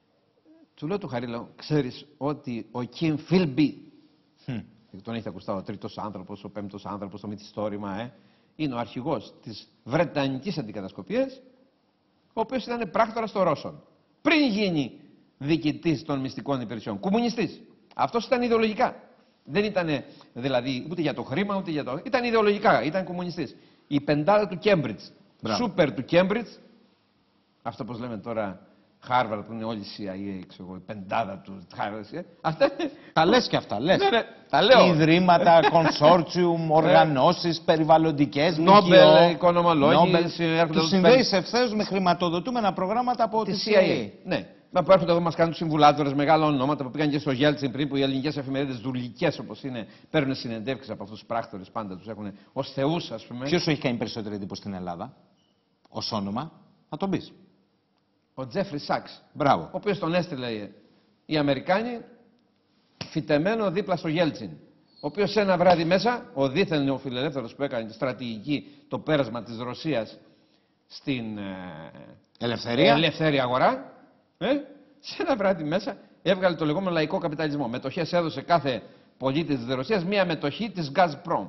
B: Του λέω του Χαρίλαου, ξέρεις ότι ο Κιμ Φίλμπι, hm. τον έχετε ακουστά, ο τρίτος άνθρωπος, ο πέμπτος άνθρωπος, το μυθιστόρημα, ε, είναι ο αρχηγός της Βρετανικής Αντικατασκοπίας, ο οποίος ήταν πράκτορας των Ρώσων. Πριν γίνει διοικητής των μυστικών υπηρεσιών. Κομμουνιστής. Αυτός ήταν ιδεολογικά. Δεν ήταν δηλαδή ούτε για το χρήμα, ούτε για το. Ήταν ιδεολογικά, ήταν κομμουνιστής. Η πεντάδα του Κέμπριτζ. Σούπερ του Κέμπριτζ. Αυτό πώς λέμε τώρα, Χάρβαρντ που είναι όλη η σι άι έι, ξέρω εγώ, η πεντάδα του Χάρβαρντ. Αυτά είναι.
A: Τα λες και αυτά, λες.
B: Ναι, ναι, τα λέω.
A: Ιδρύματα, κονσόρτσιουμ, οργανώσεις, περιβαλλοντικές,
B: Νόμπελ, οικονομολόγοι.
A: Τους συνδέεις ευθέως με χρηματοδοτούμενα προγράμματα από τη σι άι έι.
B: Ναι. Μα που έρχονται εδώ μας κάνουν συμβουλάτορες, μεγάλα ονόματα που πήγαν και στο Γέλτσιν πριν, που οι ελληνικές εφημερίδες δουλικές όπως είναι, παίρνουν συνεντεύξεις από αυτούς τους πράκτορες, πάντα τους έχουν ως θεούς, ας πούμε.
A: Ποιος σου έχει κάνει περισσότερη εντύπωση στην Ελλάδα, ως όνομα, θα τον πεις.
B: Ο Τζέφρι Σάξ.
A: Μπράβο.
B: Ο οποίος τον έστειλε οι Αμερικάνοι φυτεμένο δίπλα στο Γέλτσιν. Ο οποίος ένα βράδυ μέσα, ο δίθεν νεοφιλελεύθερος που έκανε τη στρατηγική, το πέρασμα της Ρωσίας στην ε,
A: ελευθερία.
B: ελεύθερη αγορά. Ε, σε ένα βράδυ μέσα έβγαλε το λεγόμενο λαϊκό καπιταλισμό. Μετοχές έδωσε κάθε πολίτη της Ρωσίας μία μετοχή της Gazprom.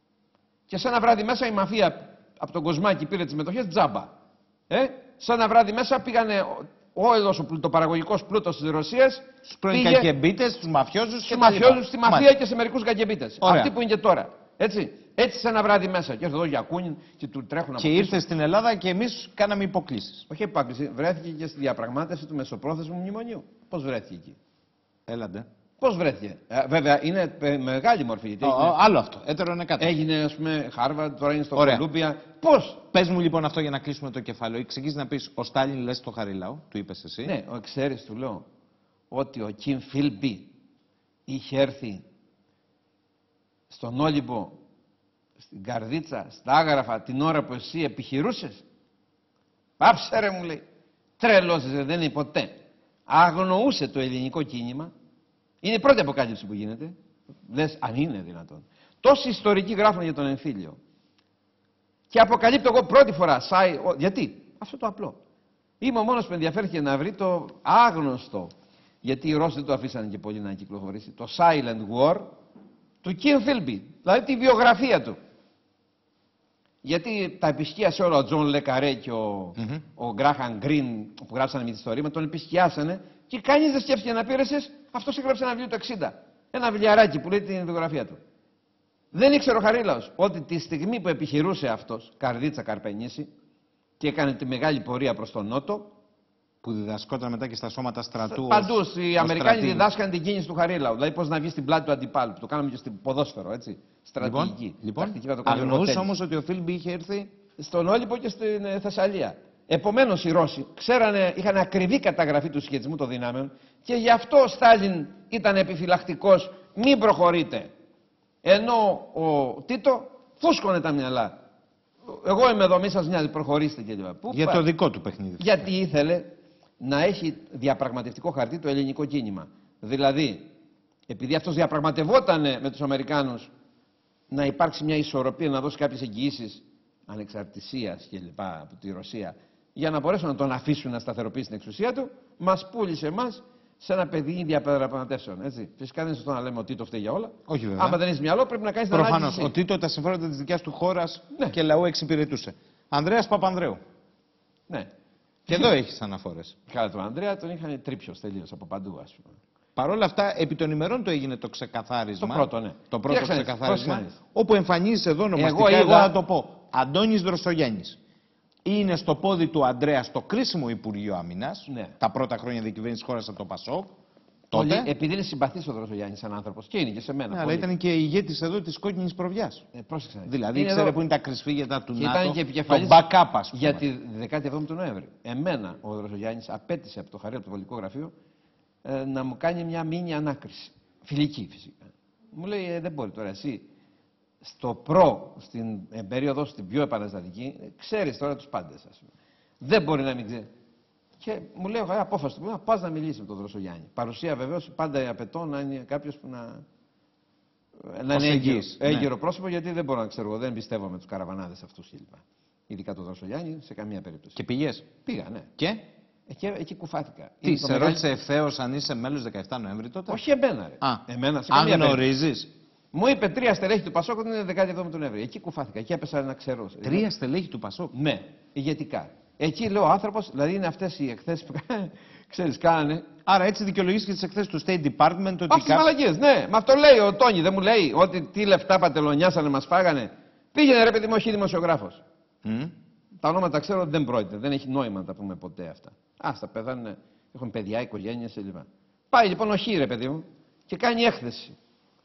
B: Και σε ένα βράδυ μέσα η μαφία από τον Κοσμάκη πήρε τις μετοχές τζάμπα. Ε, σε ένα βράδυ μέσα πήγανε όλος ο πλουτοπαραγωγικός πλούτος της Ρωσίας.
A: Στους πρώην κακεμπίτες, στους μαφιόζους
B: και τα λοιπά. Στη μαφία και σε μερικούς κακεμπίτες. Αυτοί που είναι και τώρα. Έτσι. Έτσι σε ένα βράδυ μέσα. Και έρθει εδώ για Κούνιν και του τρέχουν από
A: Και
B: πίσω.
A: ήρθε στην Ελλάδα και εμείς κάναμε υποκλήσεις.
B: Όχι υπόκληση. Βρέθηκε και στη διαπραγμάτευση του μεσοπρόθεσμου μνημονίου. Πώς βρέθηκε εκεί.
A: Έλατε.
B: Πώς βρέθηκε. Ε, βέβαια είναι ε, μεγάλη μορφή.
A: Ο, έγινε... Άλλο αυτό. Έτερο είναι κάτι.
B: Έγινε ας πούμε Χάρβαρντ, τώρα είναι στο Κολούμπια. Πώς.
A: Πες μου λοιπόν αυτό για να κλείσουμε το κεφάλαιο. Εξηγείς να πεις ο Στάλιν λες στο Χαρίλαο, του είπες εσύ.
B: Ναι, ξέρεις του λέω ότι ο Κιμ Φίλμπι είχε έρθει στον Όλυμπο, στην Καρδίτσα, στα Άγραφα, την ώρα που εσύ επιχειρούσες? Πάψε ρε, μου λέει. Τρελός, δεν είναι ποτέ. Αγνοούσε το ελληνικό κίνημα. Είναι η πρώτη αποκάλυψη που γίνεται. Λες, αν είναι δυνατόν. Τόσοι ιστορικοί γράφουν για τον εμφύλιο. Και αποκαλύπτω εγώ πρώτη φορά. Σάι, ο, γιατί? Αυτό το απλό. Είμαι ο μόνος που ενδιαφέρθηκε να βρει το άγνωστο. Γιατί οι Ρώσοι δεν το αφήσανε και πολύ να κυκλοφορήσει. Το Silent War του Kim Philby. Δηλαδή τη βιογραφία του. Γιατί τα επισκίασε όλα ο Τζον Λεκαρέ και ο, mm-hmm. ο Γκράχαν Γκριν που γράψανε μυθιστορήματα, τον επισκιάσανε και κανείς δεν σκέφτηκε να πήρεσες. Αυτός έγραψε ένα βιβλίο το εξήντα. Ένα βιβλιαράκι που λέει την βιογραφία του. Δεν ήξερε ο Χαρίλαος ότι τη στιγμή που επιχειρούσε αυτός, Καρδίτσα Καρπενήσι, και έκανε τη μεγάλη πορεία προς τον Νότο.
A: Που διδασκόταν μετά και στα σώματα στρατού.
B: Παντού. Οι Αμερικάνοι διδάσκαν την κίνηση του Χαρίλαου. Δηλαδή πώς να βγει στην πλάτη του αντιπάλου. Το κάναμε και στην ποδόσφαιρο, έτσι. Στρατηγική.
A: Λοιπόν, λοιπόν αγνοούσε όμως ότι ο Φίλμπι είχε έρθει
B: στον Όλυμπο και στην ε, Θεσσαλία. Επομένως οι Ρώσοι ξέρανε, είχαν ακριβή καταγραφή του σχετισμού των δυνάμεων και γι' αυτό ο Στάλιν ήταν επιφυλακτικός. Μην προχωρείτε. Ενώ ο Τίτο φούσκωνε τα μυαλά. Εγώ είμαι εδώ, μη σας νοιάζει, προχωρήστε κλπ.
A: Για το δικό του παιχνίδι.
B: Γιατί ήθελε να έχει διαπραγματευτικό χαρτί το ελληνικό κίνημα. Δηλαδή, επειδή αυτός διαπραγματευόταν με τους Αμερικάνους να υπάρξει μια ισορροπία, να δώσει κάποιες εγγυήσεις ανεξαρτησίας κλπ. Από τη Ρωσία, για να μπορέσουν να τον αφήσουν να σταθεροποιήσει την εξουσία του, μας πούλησε εμάς σε ένα παιδί διαπραγματεύσεων. Έτσι. Φυσικά δεν είναι σωστό να λέμε ότι Τίτο φταίει για όλα.
A: Όχι, βέβαια.
B: Άμα δεν έχει μυαλό, πρέπει να κάνει την ανάλυση.
A: Προφανώς. Ο Τίτο τα συμφέροντα της δικιάς του χώρας
B: ναι.
A: και λαού εξυπηρετούσε. Ανδρέας Παπανδρέου.
B: Ναι.
A: Και εδώ έχεις αναφορές.
B: Καλά, τον Ανδρέα τον είχαν τρίψιος τελείως από παντού, ας πούμε.
A: Παρ' όλα αυτά, επί των ημερών του έγινε το ξεκαθάρισμα.
B: Το πρώτο, ναι.
A: Το πρώτο
B: Κοίταξε,
A: ξεκαθάρισμα. Όπου εμφανίζεται εδώ ονομαστικά,
B: εγώ,
A: εγώ
B: είδα...
A: να το πω. Αντώνης Δροσογέννης. Είναι στο πόδι του Ανδρέα στο κρίσιμο Υπουργείο Άμυνας. Ναι. Τα πρώτα χρόνια διακυβέρνησης της χώρας από το ΠΑΣΟΚ.
B: Τότε... Πολύ, επειδή είναι συμπαθής ο Δροσογιάννης σαν άνθρωπος και είναι και σε μένα.
A: Ναι, αλλά ήταν και ηγέτης εδώ της κόκκινης προβιάς.
B: Ε, πρόσεξε.
A: Δηλαδή ήξερε εδώ... που είναι τα κρυσφύγετα του
B: και
A: ΝΑΤΟ.
B: Ήταν και επικεφαλής
A: το backup, ας πούμε.
B: Για τη δεκάτη εβδόμη του Νοέμβρη. Εμένα ο Δροσογιάννης απέτησε από το Χαρίλαο του Βολικό Γραφείο ε, να μου κάνει μια μίνι ανάκριση. Φιλική φυσικά. Μου λέει ε, δεν μπορεί τώρα εσύ στο προ, στην ε, περίοδο στην πιο επαναστατική, ε, ξέρεις τώρα τους πάντες, ας πούμε. Δεν μπορεί να μην ξέρει. Και μου λέει, ωραία, απόφαση του, να πας να μιλήσει με τον Δροσογιάννη. Παρουσία βεβαίως πάντα απαιτώ να είναι κάποιος που να, να είναι έγκυρο, έγκυρο ναι. πρόσωπο, γιατί δεν μπορώ να ξέρω, εγώ δεν πιστεύω με τους καραβανάδες αυτούς κλπ. Ειδικά τον Δροσογιάννη σε καμία περίπτωση.
A: Και πήγες?
B: Πήγα, ναι.
A: Και?
B: Εκεί, εκεί κουφάθηκα.
A: Τι, σε μεγάλη... ρώτησε ευθέως αν είσαι μέλος δεκαεφτά Νοέμβρη τότε?
B: Όχι εμένα, ρε.
A: Α,
B: εμένα, σε
A: αν γνωρίζεις.
B: Μου είπε τρία στελέχη του Πασόκ ότι είναι δεκάτη εβδόμη του Νοέμβρη. Εκεί κουφάθηκα, εκεί έπεσα να ξέρω.
A: Τρία στελέχη του Πασόκ?
B: Ναι, ηγετικά. Εκεί λέω ο άνθρωπος, δηλαδή είναι αυτές οι εκθέσεις που ξέρεις, κάνανε.
A: Άρα έτσι δικαιολογήθηκε τις εκθέσεις του State Department. Ότι
B: αυτές τις μαλακίες, ναι. Μα αυτό λέει ο Τόνι, δεν μου λέει ότι τι λεφτά πατελονιάσανε, μας φάγανε. Πήγαινε ρε παιδί μου, όχι δημοσιογράφος. Mm. Τα ονόματα ξέρω ότι δεν πρόκειται, δεν έχει νόημα να τα πούμε ποτέ αυτά. Άστα, πεθάνε, έχουν παιδιά, οικογένειες κλπ. Πάει λοιπόν ο Χ, ρε παιδί μου, και κάνει έκθεση.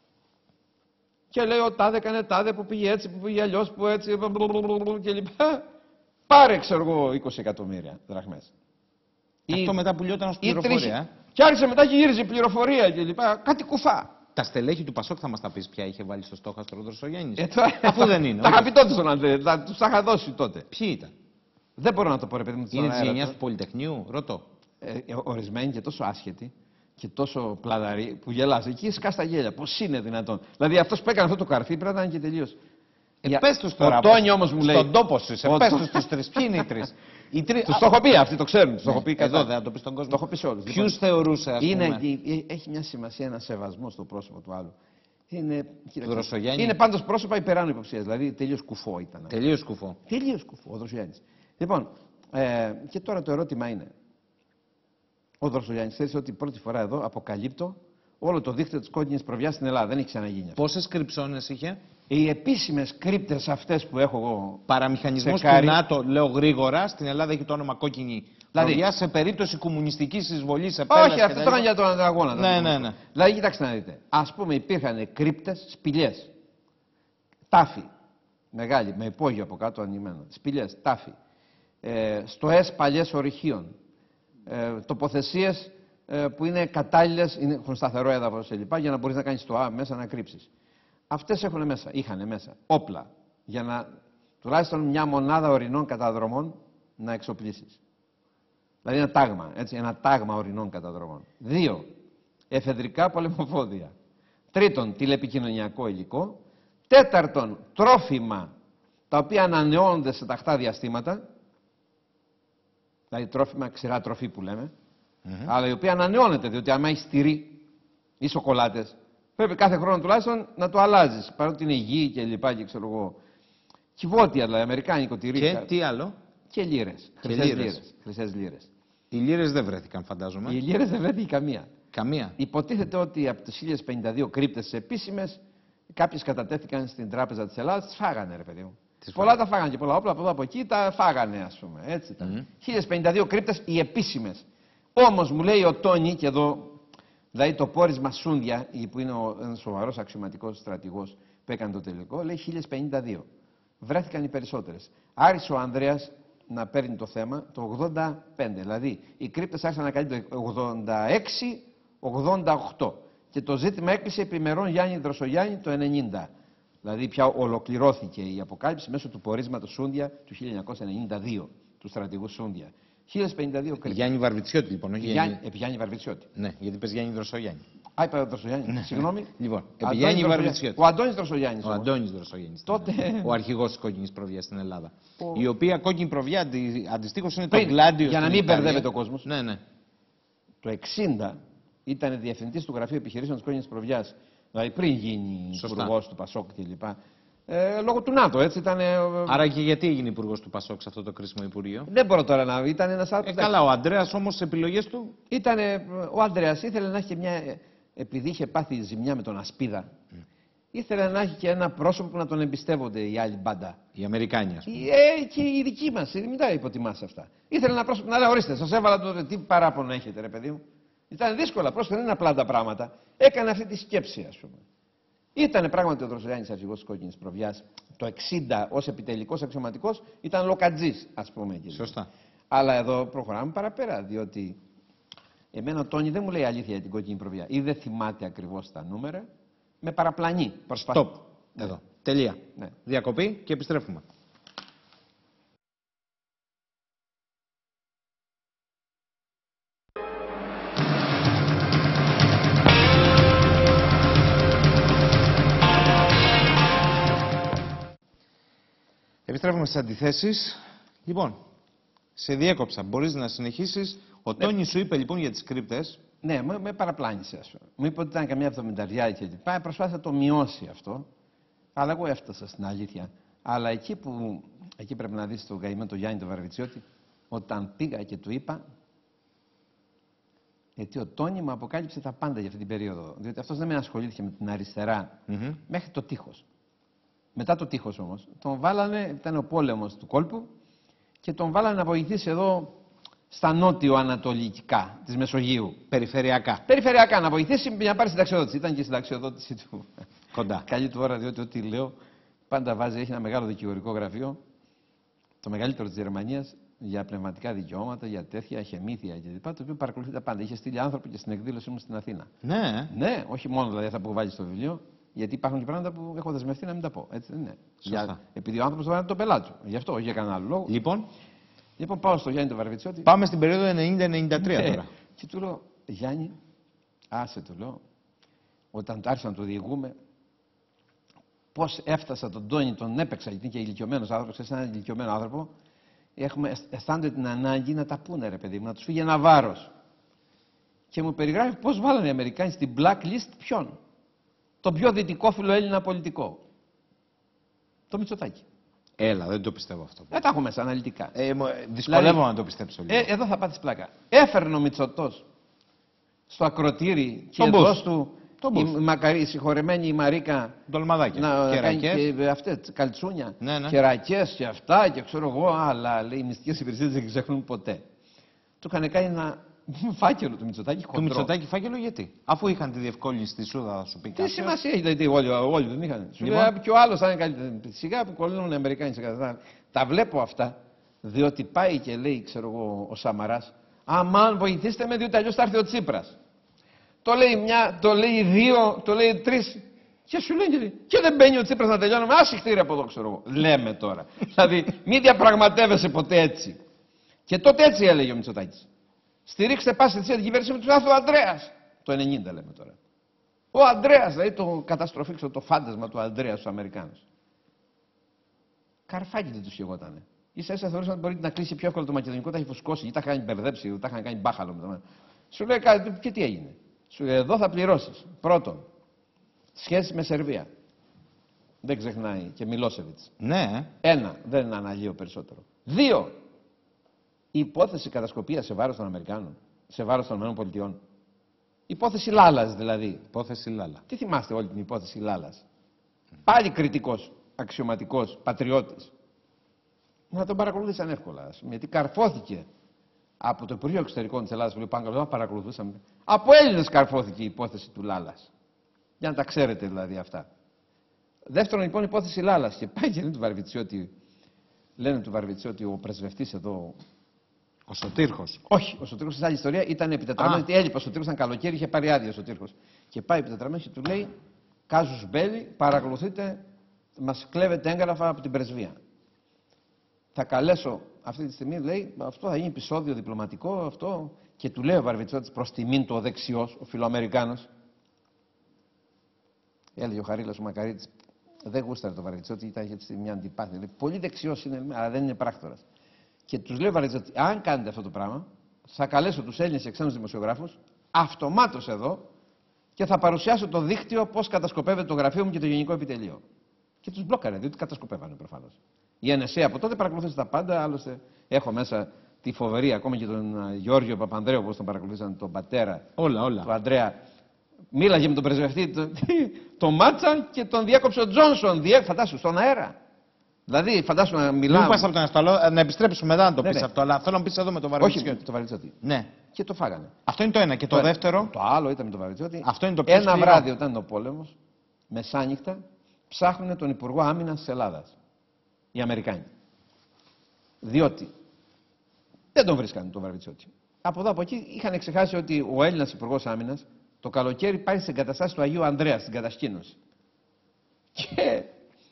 B: Και λέει ο τάδε έκανε τάδε που πήγε έτσι, που πήγε αλλιώς, που έτσι κλπ. Πάρε, ξέρω εγώ, είκοσι εκατομμύρια δραχμές.
A: Αυτό ή... μετά που λιόταν ως πληροφορία.
B: Τρίχη... Και άρχισε μετά και γύριζε πληροφορία κλπ. Κάτι κουφά.
A: Τα στελέχη του Πασόκ θα μας τα πεις ποια είχε βάλει στο στόχαστρο ο Δροσογέννης.
B: Ε, τώρα...
A: Αφού δεν είναι.
B: Τα είχα πει τότε στον Ανδρέα, τους τα είχα δώσει τότε.
A: Ποιοι ήταν?
B: Δεν μπορώ να το πω, ρε παιδί μου.
A: Είναι της γενιάς του Πολυτεχνείου, ρωτώ.
B: Ε, ορισμένοι και τόσο άσχετοι και τόσο πλαδαροί που γελάς. Εκεί σκάς τα γέλια. Πώς είναι δυνατόν? Δηλαδή αυτός που έκανε αυτό το καρφί πρέπει να είναι και τελείως.
A: Ε, πες τους τώρα.
B: Ο Τόνι όμως μου λέει.
A: Στον τόπο σου είσαι. Πες τους τους τρεις. Ποιοι είναι οι τρεις?
B: Οι τρεις... Τους το έχω πει, αυτοί το ξέρουν. Τους
A: ναι,
B: το έχω πει
A: εδώ δεν θα το πεις στον κόσμο.
B: Το έχω πει σε όλους.
A: Ποιους
B: λοιπόν,
A: θεωρούσε, ας
B: είναι,
A: πούμε?
B: Έχει μια σημασία, ένα σεβασμό στο πρόσωπο του άλλου. Είναι,
A: Δροσογιάννη.
B: Είναι πάντως πρόσωπα υπεράνω υποψίας. Δηλαδή τελείως κουφό ήταν.
A: Τελείως κουφό.
B: Τελείως κουφό ο Δροσογιάννης. Λοιπόν, ε, και τώρα το ερώτημα είναι. Ο Δροσογιάννης ξέρει ότι πρώτη φορά εδώ αποκαλύπτω όλο το δίκτυο της κόκκινης προβιάς στην Ελλάδα. Δεν έχει ξαναγίνει.
A: Πόσες κρυψώνες είχε?
B: Οι επίσημες κρύπτες αυτές που έχω εγώ.
A: Παραμηχανισμός του ΝΑΤΟ, λέω γρήγορα, στην Ελλάδα έχει το όνομα κόκκινη δηλαδή, προβιά σε περίπτωση κομμουνιστικής εισβολής σε πέλας.
B: Όχι, αυτό τώρα για τον ανταγώνα.
A: Ναι, ναι, ναι.
B: Δηλαδή, κοιτάξτε να δείτε. Ας πούμε, υπήρχαν κρύπτες, σπηλιές. Τάφη. Μεγάλη, με υπόγειο από κάτω ανοιγμένο. Σπηλιές, τάφη. Ε, στοές παλιές ορυχείων. Ε, τοποθεσίες ε, που είναι κατάλληλες, έχουν σταθερό έδαφος κλπ. Για να μπορείς να κάνεις το Α μέσα να κρύψεις. Αυτές έχουν μέσα, είχαν μέσα όπλα για να τουλάχιστον μια μονάδα ορεινών καταδρομών να εξοπλίσεις. Δηλαδή ένα τάγμα, έτσι, ένα τάγμα ορεινών καταδρομών. Δύο, εφεδρικά πολεμοφόδια. Τρίτον, τηλεπικοινωνιακό υλικό. Τέταρτον, τρόφιμα τα οποία ανανεώνονται σε τακτά διαστήματα. Δηλαδή τρόφιμα, ξηρά τροφή που λέμε. Mm-hmm. Αλλά η οποία ανανεώνεται, διότι άμα έχει τυρί ή σοκολάτες, πρέπει κάθε χρόνο τουλάχιστον να το αλλάζεις. Παρότι είναι υγιή και λοιπά και ξέρω εγώ. Κυβότια, δηλαδή, αμερικάνικο τυρί.
A: Και τι άλλο?
B: Και λίρες. Χρυσές λίρες. Χρυσές λίρες.
A: Οι λίρες δεν βρέθηκαν, φαντάζομαι.
B: Οι λίρες δεν βρέθηκε καμία.
A: Καμία.
B: Υποτίθεται ότι από τις χίλιες πενήντα δύο κρύπτες επίσημες, κάποιες κατατέθηκαν στην Τράπεζα της Ελλάδας, τις φάγανε, ρε παιδί μου. Τις πολλά φάγανε. Τα φάγανε και πολλά όπλα από εδώ από εκεί τα φάγανε, ας πούμε. Έτσι ήταν. Mm. χίλιες πενήντα δύο κρύπτες οι επίσημες. Όμως μου λέει ο Τόνι, και εδώ, δηλαδή το πόρισμα Σούντια, που είναι ένας σοβαρός αξιωματικός στρατηγός που έκανε το τελικό, λέει χίλιες πενήντα δύο. Βρέθηκαν οι περισσότερες. Άρχισε ο Ανδρέας να παίρνει το θέμα το ογδόντα πέντε. Δηλαδή οι κρύπτες άρχισαν να καλύπτουν το ογδόντα έξι ογδόντα οκτώ. Και το ζήτημα έκλεισε επιμερών Γιάννη Δροσογιάννη το ενενήντα. Δηλαδή πια ολοκληρώθηκε η αποκάλυψη μέσω του πορίσματος Σούντια του χίλια εννιακόσια ενενήντα δύο, του στρατηγού Σούντια. χίλιες πενήντα δύο κρύπτες.
A: Γιάννη Βαρβιτσιώτη λοιπόν, όχι
B: Γιάννη... Επί Γιάννη Βαρβιτσιώτη.
A: Ναι, γιατί πες Γιάννη Δροσογιάννη.
B: Α, είπα Δροσογιάννη. Ναι. Συγγνώμη.
A: Λοιπόν, επί Γιάννη Βαρβιτσιώτη.
B: Ο Αντώνης Δροσογιάννης.
A: Ο Αντώνης Δροσογιάννης.
B: Τότε...
A: Ο αρχηγός της κόκκινης προβιάς στην Ελλάδα. Ο... Η οποία κόκκινη προβιά αντι... αντιστοίχως είναι
B: πριν,
A: το Γκλάντιο.
B: Για να μην μπερδεύεται ο κόσμος.
A: Ναι, ναι.
B: Το εξήντα ήταν διευθυντής του Γραφείου Επιχειρήσεων της κόκκινης προβιάς. Δηλαδή πριν γίνει υπουργός του Πασόκ κλπ. Ε, λόγω του ΝΑΤΟ, έτσι ήταν. Ε,
A: Άρα και γιατί έγινε υπουργός του Πασόκ σε αυτό το κρίσιμο υπουργείο?
B: Δεν μπορώ τώρα να. Ήταν ένας άνθρωπος.
A: Ε, καλά, ο Ανδρέας όμως στις επιλογές του.
B: Ήτανε, ο Ανδρέας ήθελε να έχει μια. Επειδή είχε πάθει ζημιά με τον Ασπίδα, mm. ήθελε να έχει και ένα πρόσωπο που να τον εμπιστεύονται οι άλλοι μπάντα.
A: Οι Αμερικάνοι, ας πούμε.
B: Ε, και οι δικοί μας, μην τα υποτιμάς αυτά. Ήθελε ένα πρόσωπο να λέει: ορίστε, σας έβαλα το τι παράπονο έχετε, ρε παιδί μου. Ήταν δύσκολα, πρόσφατα δεν είναι απλά τα πράγματα. Έκανε αυτή τη σκέψη, ας πούμε. Ήτανε πράγματι ο Δροσογιάννης αρχηγός της κόκκινης προβιάς το εξήντα ως επιτελικός αξιωματικός, ήταν λοκατζής, ας πούμε. Εκεί.
A: Σωστά.
B: Αλλά εδώ προχωράμε παραπέρα, διότι εμένα ο Τόνι δεν μου λέει αλήθεια για την κόκκινη προβιά. Ή δεν θυμάται ακριβώς τα νούμερα, με παραπλανεί.
A: Προσπαθ... Stop. Ναι. Εδώ. Τελεία. Ναι. Διακοπή και επιστρέφουμε. Επιστρέφουμε στις αντιθέσεις. Λοιπόν, σε διέκοψα. Μπορείς να συνεχίσεις. Ο ναι. Τόνι σου είπε λοιπόν για τις κρύπτες.
B: Ναι, με, με παραπλάνησε, ας πούμε. Μου είπε ότι ήταν καμιά εβδομηνταριά και λοιπά. Προσπάθησα να το μειώσει αυτό. Αλλά εγώ έφτασα στην αλήθεια. Αλλά εκεί που. Εκεί πρέπει να δεις τον καημένο τον Γιάννη τον Βαρβιτσιώτη, όταν πήγα και του είπα. Γιατί ο Τόνι μου αποκάλυψε τα πάντα για αυτή την περίοδο. Διότι αυτός δεν με ασχολήθηκε με την αριστερά mm-hmm. μέχρι το τείχος. Μετά το τείχος όμως, τον βάλανε, ήταν ο πόλεμος του κόλπου και τον βάλανε να βοηθήσει εδώ στα νότιο-ανατολικά της Μεσογείου.
A: Περιφερειακά.
B: Περιφερειακά, να βοηθήσει να πάρει συνταξιοδότηση. Ήταν και η συνταξιοδότηση του.
A: Κοντά.
B: Καλή του ώρα, διότι ό,τι λέω πάντα βάζει, έχει ένα μεγάλο δικηγορικό γραφείο, το μεγαλύτερο της Γερμανίας, για πνευματικά δικαιώματα, για τέτοια χεμήθεια κλπ. Το οποίο παρακολουθεί τα πάντα. Είχε στείλει άνθρωποι και στην εκδήλωσή μου στην Αθήνα.
A: Ναι.
B: Ναι, όχι μόνο δηλαδή αυτά που βάλει στο βιβλίο. Γιατί υπάρχουν και πράγματα που έχω δεσμευτεί να μην τα πω. Έτσι δεν είναι. Για, επειδή ο άνθρωπος βάλει τον πελάτη του. Γι' αυτό, όχι για κανένα άλλο λόγο.
A: Λοιπόν,
B: λοιπόν πάω στο Γιάννη τον Βαρβιτσιώτη.
A: Πάμε στην περίοδο ενενήντα ενενήντα τρία ναι. τώρα.
B: Και του λέω, Γιάννη, άσε του λέω, όταν άρχισα να το διηγούμε, πώς έφτασα τον Τόνι, τον έπαιξα, γιατί είναι και ηλικιωμένος άνθρωπος, ξέρεις, έναν ηλικιωμένο άνθρωπο, έχουμε, αισθάνονται την ανάγκη να τα πούνε, ρε παιδί μου, να τους φύγει ένα βάρος. Και μου περιγράφει πώς βάλανε οι Αμερικάνοι στην blacklist ποιον. Τον πιο δυτικόφιλο Έλληνα πολιτικό. Το Μητσοτάκη.
A: Έλα, δεν το πιστεύω αυτό.
B: Δεν τα έχω μέσα αναλυτικά.
A: Ε, δυσκολεύομαι δηλαδή, να το πιστέψω λίγο.
B: Ε, εδώ θα πάθεις πλάκα. Έφερνε ο Μητσοτός στο ακροτήρι και εδώ του η μακαρί, συγχωρεμένη η Μαρίκα.
A: Ντολμαδάκια.
B: Να κάνει και αυτές καλτσούνια.
A: Ναι, ναι.
B: Και ρακές και αυτά και ξέρω εγώ. Αλλά λέει οι μυστικές υπηρεσίες δεν ξεχνούν ποτέ. Του είχαν κάνει ένα φάκελο του Μητσοτάκη.
A: Του Μητσοτάκη φάκελο γιατί? Αφού είχαν τη διευκόλυνση στη Σούδα, θα σου πει
B: κάτι. Τι σημασία έχει, δηλαδή όλοι, όλοι δεν είχαν. Σου λέει και ο άλλος θα είναι καλύτερο. Σιγά που κολλούν οι Αμερικάνοι σε κατάσταση. Τα βλέπω αυτά, διότι πάει και λέει, ξέρω εγώ, ο Σαμαράς, Αμάν, βοηθήστε με, διότι αλλιώς θα έρθει ο Τσίπρας. Το λέει μια, το λέει δύο, το λέει τρεις. Και σου λέει, και δεν μπαίνει ο Τσίπρας να τελειώνουμε. Άσε χτύρι από εδώ, ξέρω εγώ. Λέμε τώρα. Δηλαδή, μην διαπραγματεύεσαι ποτέ έτσι. Και τότε έτσι έλεγε ο Μητσοτάκης. Στηρίξτε πάση τη κυβέρνηση με του ο Ανδρέας. Το ενενήντα λέμε τώρα. Ο Ανδρέας, δηλαδή το καταστροφή, το φάντασμα του Ανδρέα στους Αμερικάνους. Καρφάκι δεν τους χαιγότανε. Ίσα ίσα θεωρούσαν ότι μπορεί να κλείσει πιο εύκολα το μακεδονικό, τα έχει φουσκώσει ή τα είχαν μπερδέψει, τα είχαν κάνει μπάχαλο. Με το... Σου λέει κάτι, και τι έγινε. Σου λέει εδώ θα πληρώσεις. Πρώτον, σχέση με Σερβία. Δεν ξεχνάει και Μιλόσεβιτς.
A: Ναι.
B: Ένα, δεν αναλύω περισσότερο. Δύο, η υπόθεση κατασκοπίας σε βάρος των Αμερικάνων, σε βάρος των ΗΠΑ. Υπόθεση Λάλας δηλαδή.
A: Υπόθεση Λάλα.
B: Τι θυμάστε όλη την υπόθεση Λάλας. Πάλι κριτικός, αξιωματικός, πατριώτης. Να τον παρακολούθησαν εύκολα. Γιατί καρφώθηκε από το Υπουργείο Εξωτερικών της Ελλάδας που λέει πάνω παρακολουθούσαμε. Από Έλληνες καρφώθηκε η υπόθεση του Λάλας. Για να τα ξέρετε δηλαδή αυτά. Δεύτερον λοιπόν υπόθεση Λάλας. Και πάει και λένε του Βαρβιτσιώτη, λένε του Βαρβιτσιώτη ο πρεσβευτής εδώ.
A: Ο Σωτήρχος.
B: Όχι, ο Σωτήρχος στην άλλη ιστορία ήταν επιτετραμένος. Τι έλειπε ο Σωτήρχος, ήταν καλοκαίρι, είχε πάρει άδεια ο Σωτήρχος. Και πάει επιτετραμένος και του λέει: Κάζους Μπέλη, παρακολουθείτε, μας κλέβετε έγγραφα από την πρεσβεία. Θα καλέσω αυτή τη στιγμή, λέει, αυτό θα γίνει επεισόδιο διπλωματικό, αυτό. Και του λέει ο Βαρβιτσιώτης προς τιμήν του ο δεξιός, ο Φιλοαμερικάνος. Έλεγε ο Χαρίλας ο Μακαρίτης, δεν γούσταρε το Βαρβιτσιώτη, ήταν έτσι μια αντιπάθεια. Λέει, πολύ δεξιός είναι, αλλά δεν είναι πράκτορας. Και τους λέει ο Βαρβιτσιώτης, αν κάνετε αυτό το πράγμα, θα καλέσω τους Έλληνες και ξένους δημοσιογράφους, αυτομάτως εδώ, και θα παρουσιάσω το δίκτυο πώς κατασκοπεύεται το γραφείο μου και το Γενικό Επιτελείο. Και τους μπλόκαρε, διότι κατασκοπεύανε προφανώς. Η Εν Ες Έι από τότε παρακολουθούσε τα πάντα, άλλωστε έχω μέσα τη φοβερή, ακόμα και τον Γιώργιο Παπανδρέου, όπως τον παρακολουθήσαν, τον πατέρα
A: όλα, όλα.
B: του Ανδρέα. Μίλαγε με τον πρεσβευτή, τον το Μάτσα και τον διέκοψε ο Τζόνσον, διέ, φαντάσου, στον αέρα. Δηλαδή, φαντάσου να μιλάμε.
A: Μην πας από τον ασταλό, να επιστρέψουμε μετά να το
B: ναι,
A: πεις
B: ναι.
A: αυτό, αλλά θέλω να πεις εδώ με τον Βαρβιτσιώτη.
B: Όχι, το Βαρβιτσιώτη.
A: Ναι.
B: Και το φάγανε.
A: Αυτό είναι το ένα. Και το, το δεύτερο.
B: Το άλλο ήταν με τον Βαρβιτσιώτη.
A: Αυτό είναι το πιο
B: Ένα
A: σκληρό.
B: βράδυ, όταν ήταν ο πόλεμος, μεσάνυχτα, ψάχνουν τον Υπουργό Άμυνας της Ελλάδας. Οι Αμερικάνοι. Διότι δεν τον βρίσκανε τον Βαρβιτσιώτη. Από εδώ από εκεί είχαν ξεχάσει ότι ο Έλληνας Υπουργός Άμυνας το καλοκαίρι πάει σε εγκαταστάσεις του Αγίου Ανδρέα, στην κατασκήνωση. Και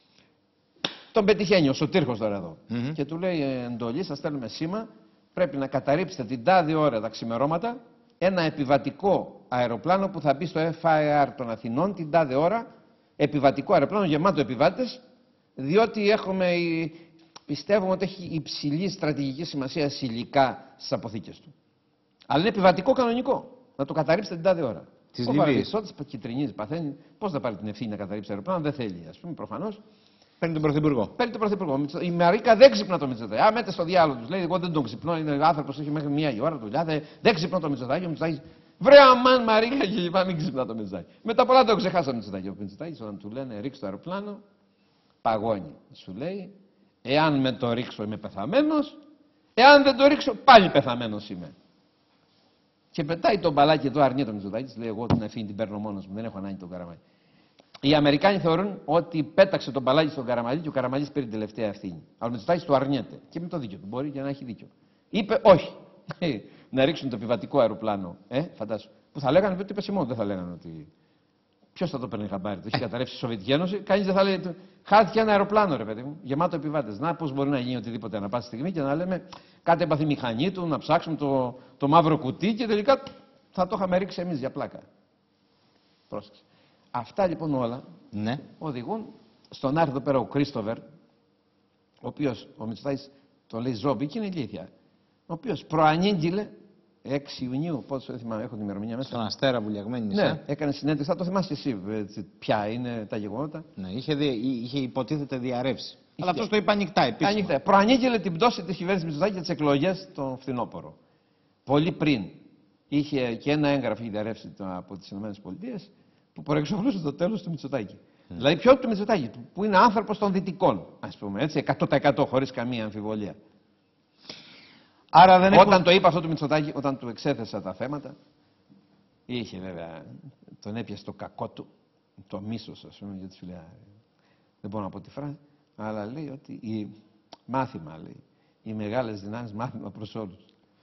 B: τον πετυχαίνει ο Σωτήρχος τώρα εδώ. Mm-hmm. Και του λέει εντολή, σας στέλνουμε σήμα, πρέπει να καταρρύψετε την τάδε ώρα τα ξημερώματα ένα επιβατικό αεροπλάνο που θα μπει στο Εφ Άι Αρ των Αθηνών την τάδε ώρα, επιβατικό αεροπλάνο γεμάτο επιβάτες, διότι έχουμε, πιστεύουμε ότι έχει υψηλή στρατηγική σημασία υλικά στις αποθήκες του. Αλλά είναι επιβατικό κανονικό. Να το καταρρύψετε την τάδε ώρα.
A: Της
B: ο
A: Λιβύης.
B: Βαρβιτσιώτης κυτρινίζει, παθαίνει. Πώς θα πάρει την ευθύνη να καταρρύψει αεροπλάνο, δεν θέλει, ας πούμε, προφανώς.
A: Παίρνει τον Πρωθυπουργό.
B: Παίρνει τον Πρωθυπουργό. Η Μαρίκα δεν ξυπνά το Μητσοτάκη. Α, μέτε στο διάλογο του. Λέει: εγώ δεν τον ξυπνώ. Είναι άνθρωπο που έχει μέχρι μία η ώρα δουλειά. Δεν ξυπνώ το Μητσοτάκη. Ο Μητσοτάκης, βρε αμάν Μαρίκα και λοιπά, μην ξυπνά το Μητσοτάκη. Μετά πολλά το ξεχάσα το Μητσοτάκη. Ο Μητσοτάκης όταν του λένε ρίξει το αεροπλάνο, παγώνει. Σου λέει: εάν με το ρίξω είμαι πεθαμένος, εάν δεν το ρίξω πάλι πεθαμένος είμαι. Και πετάει τον μπαλάκι εδώ, αρνείται ο Μητσοτάκης. Λέει: εγώ την ευθύνη την παίρνω μόνος μου, δεν έχω ανάγκη τον Καραμαλή. Οι Αμερικάνοι θεωρούν ότι πέταξε τον μπαλάκι στον Καραμαλή και ο Καραμαλής πήρε την τελευταία ευθύνη. Αλλά ο Μητσοτάκης το αρνιέται. Και με το δίκιο του. Μπορεί και να έχει δίκιο. Είπε όχι. Να ρίξουν το επιβατικό αεροπλάνο. Ε, φαντάσου. Που θα λέγανε ότι είπε Σιμών. Δεν θα λέγανε ότι. Ποιο θα το παίρνει χαμπάρι. Το έχει καταρρεύσει η Σοβιετική Ένωση. Κανεί δεν θα λέει. Χάθηκε ένα αεροπλάνο, ρε παιδί μου. Γεμάτο επιβάτες. Να πώ μπορεί να γίνει οτιδήποτε ανά πάσα στιγμή και να λέμε κάτι έπαθε η μηχανή του, να ψάξουμε το, το μαύρο κουτί και τελικά θα το είχαμε ρίξει εμεί για πλάκα. Πρόσεξε. Αυτά λοιπόν όλα
A: ναι.
B: οδηγούν στον άρθρο εδώ πέρα ο Κρίστοβερ, ο οποίος, ο Μητσοτάκης τον λέει ζόμπι και είναι ηλίθεια, ο οποίος προανήγγειλε έξι Ιουνίου, πόσο δεν θυμάμαι, έχω την ημερομηνία μέσα.
A: Στον Αστέρα Βουλιαγμένη.
B: Ναι,
A: ε?
B: έκανε συνέντευξη, θα το θυμάσαι εσύ έτσι, ποια είναι τα γεγονότα.
A: Ναι, είχε, δι, είχε υποτίθεται διαρρεύσει. Αλλά αυτός το είπε ανοιχτά επίσημα.
B: Ανοιχτά. Προανήγγειλε την πτώση της κυβέρνησης Μητσοτάκη για τις εκλογές τον φθινόπωρο. Πολύ πριν είχε και ένα έγγραφο είχε διαρρεύσει από τις ΗΠΑ. Που προεξοφλούσε το τέλος του Μητσοτάκη. Mm. Δηλαδή, ποιο του Μητσοτάκη, που είναι άνθρωπος των Δυτικών, ας πούμε, έτσι, εκατό τοις εκατό χωρίς καμία αμφιβολία.
A: Άρα δεν
B: όταν
A: έχω...
B: το είπα αυτό του Μητσοτάκη, όταν του εξέθεσα τα θέματα, είχε βέβαια, τον έπιασε το κακό του, το μίσος, ας πούμε, γιατί σου λέει, δεν μπορώ να πω τη φράση, αλλά λέει ότι η μάθημα, λέει, οι μεγάλες δυνάμεις μάθημα προς όλους.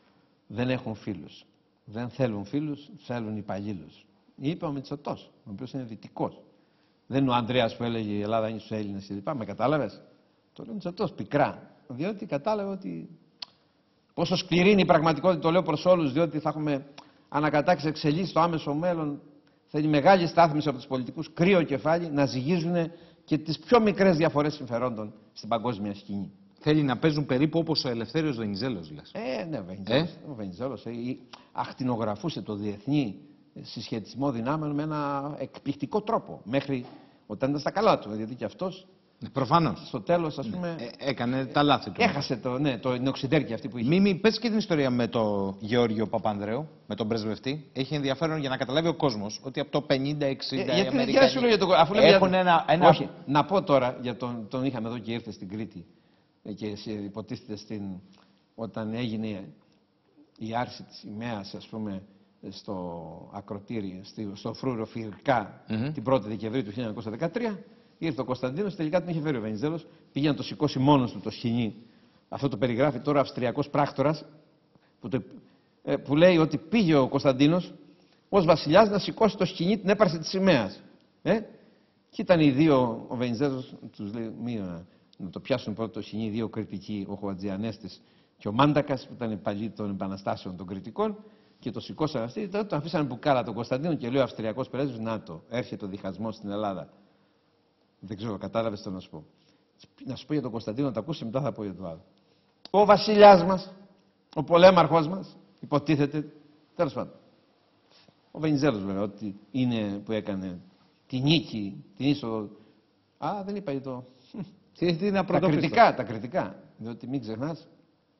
B: δεν έχουν φίλους. Δεν θέλουν φίλους, θέλουν υπαλλήλους. Είπε ο Μητσοτός, ο οποίος είναι δυτικός. Δεν είναι ο Ανδρέας που έλεγε η Ελλάδα είναι στους Έλληνες κλπ. Με κατάλαβες. Το λέει ο Μητσοτός πικρά. Διότι κατάλαβε ότι πόσο σκληρή είναι η πραγματικότητα, το λέω προς όλους, διότι θα έχουμε ανακατάξει εξελίξει στο άμεσο μέλλον. Θέλει μεγάλη στάθμιση από τους πολιτικούς, κρύο κεφάλι, να ζυγίζουν και τις πιο μικρές διαφορές συμφερόντων στην παγκόσμια σκηνή.
A: Θέλει να παίζουν περίπου όπως ο Ελευθέριος Βενιζέλος, λες.
B: Ε, ναι, Βενιζέλος, ε? ο Βενιζέλος ε, ακτινογραφούσε το διεθνή συσχετισμό δυνάμεων με ένα εκπληκτικό τρόπο. Μέχρι όταν ήταν στα καλά του, γιατί και αυτός.
A: Προφανώς.
B: Στο τέλος, ας πούμε.
A: Ε, έκανε τα λάθη του.
B: Έχασε το, ναι, το οξυδέρκη αυτή που είχε.
A: Μίμη, πες και την ιστορία με τον Γεώργιο Παπανδρέου, με τον πρεσβευτή. Έχει ενδιαφέρον για να καταλάβει ο κόσμος ότι από το πενήντα εξήντα.
B: Ε, γιατί δεν σου λέω για τον αφού
A: έχουν
B: για...
A: ένα, ένα...
B: Όχι, να πω τώρα, για τον, τον είχαμε εδώ και ήρθε στην Κρήτη και υποτίθεται στην, όταν έγινε η άρση της ημέας, ας πούμε, στο ακροτήρι, στο Φρούριο Φιρκά, mm-hmm. την πρώτη Δεκεμβρίου του χίλια εννιακόσια δεκατρία. Ήρθε ο Κωνσταντίνος, τελικά τον είχε φέρει ο Βενιζέλος, πήγε να το σηκώσει μόνος του το σκηνή. Αυτό το περιγράφει τώρα ο Αυστριακός πράκτορας, που, το, ε, που λέει ότι πήγε ο Κωνσταντίνος ως βασιλιάς να σηκώσει το σκηνή την έπαρση της σημαίας. Ε? Και ήταν οι δύο, ο Βενιζέλος, τους λέει, μία, να το πιάσουν πρώτο το σκηνή, οι δύο κριτικοί, ο Χωατζιανέστης και ο Μάντακας, που ήταν παλιοί των επαναστάσεων των κριτικών, και το σηκώσαν αυτοί, τότε τον αφήσανε μπουκάλα τον Κωνσταντίνο και λέει ο Αυστριακός πρέσβης, να το, έρχεται ο διχασμός στην Ελλάδα. Δεν ξέρω, κατάλαβες το να σου πω. Να σου πω για τον Κωνσταντίνο, να το ακούσει, μετά θα πω για το άλλο. Ο βασιλιάς μας, ο πολέμαρχος μας, υποτίθεται, τέλος πάντων. Ο Βενιζέλος βέβαια, ότι είναι που έκανε τη νίκη, την είσοδο. Α, δεν είπα για το.
A: Τι, τι να
B: τα κριτικά, τα κριτικά. Διότι μην ξεχνάς.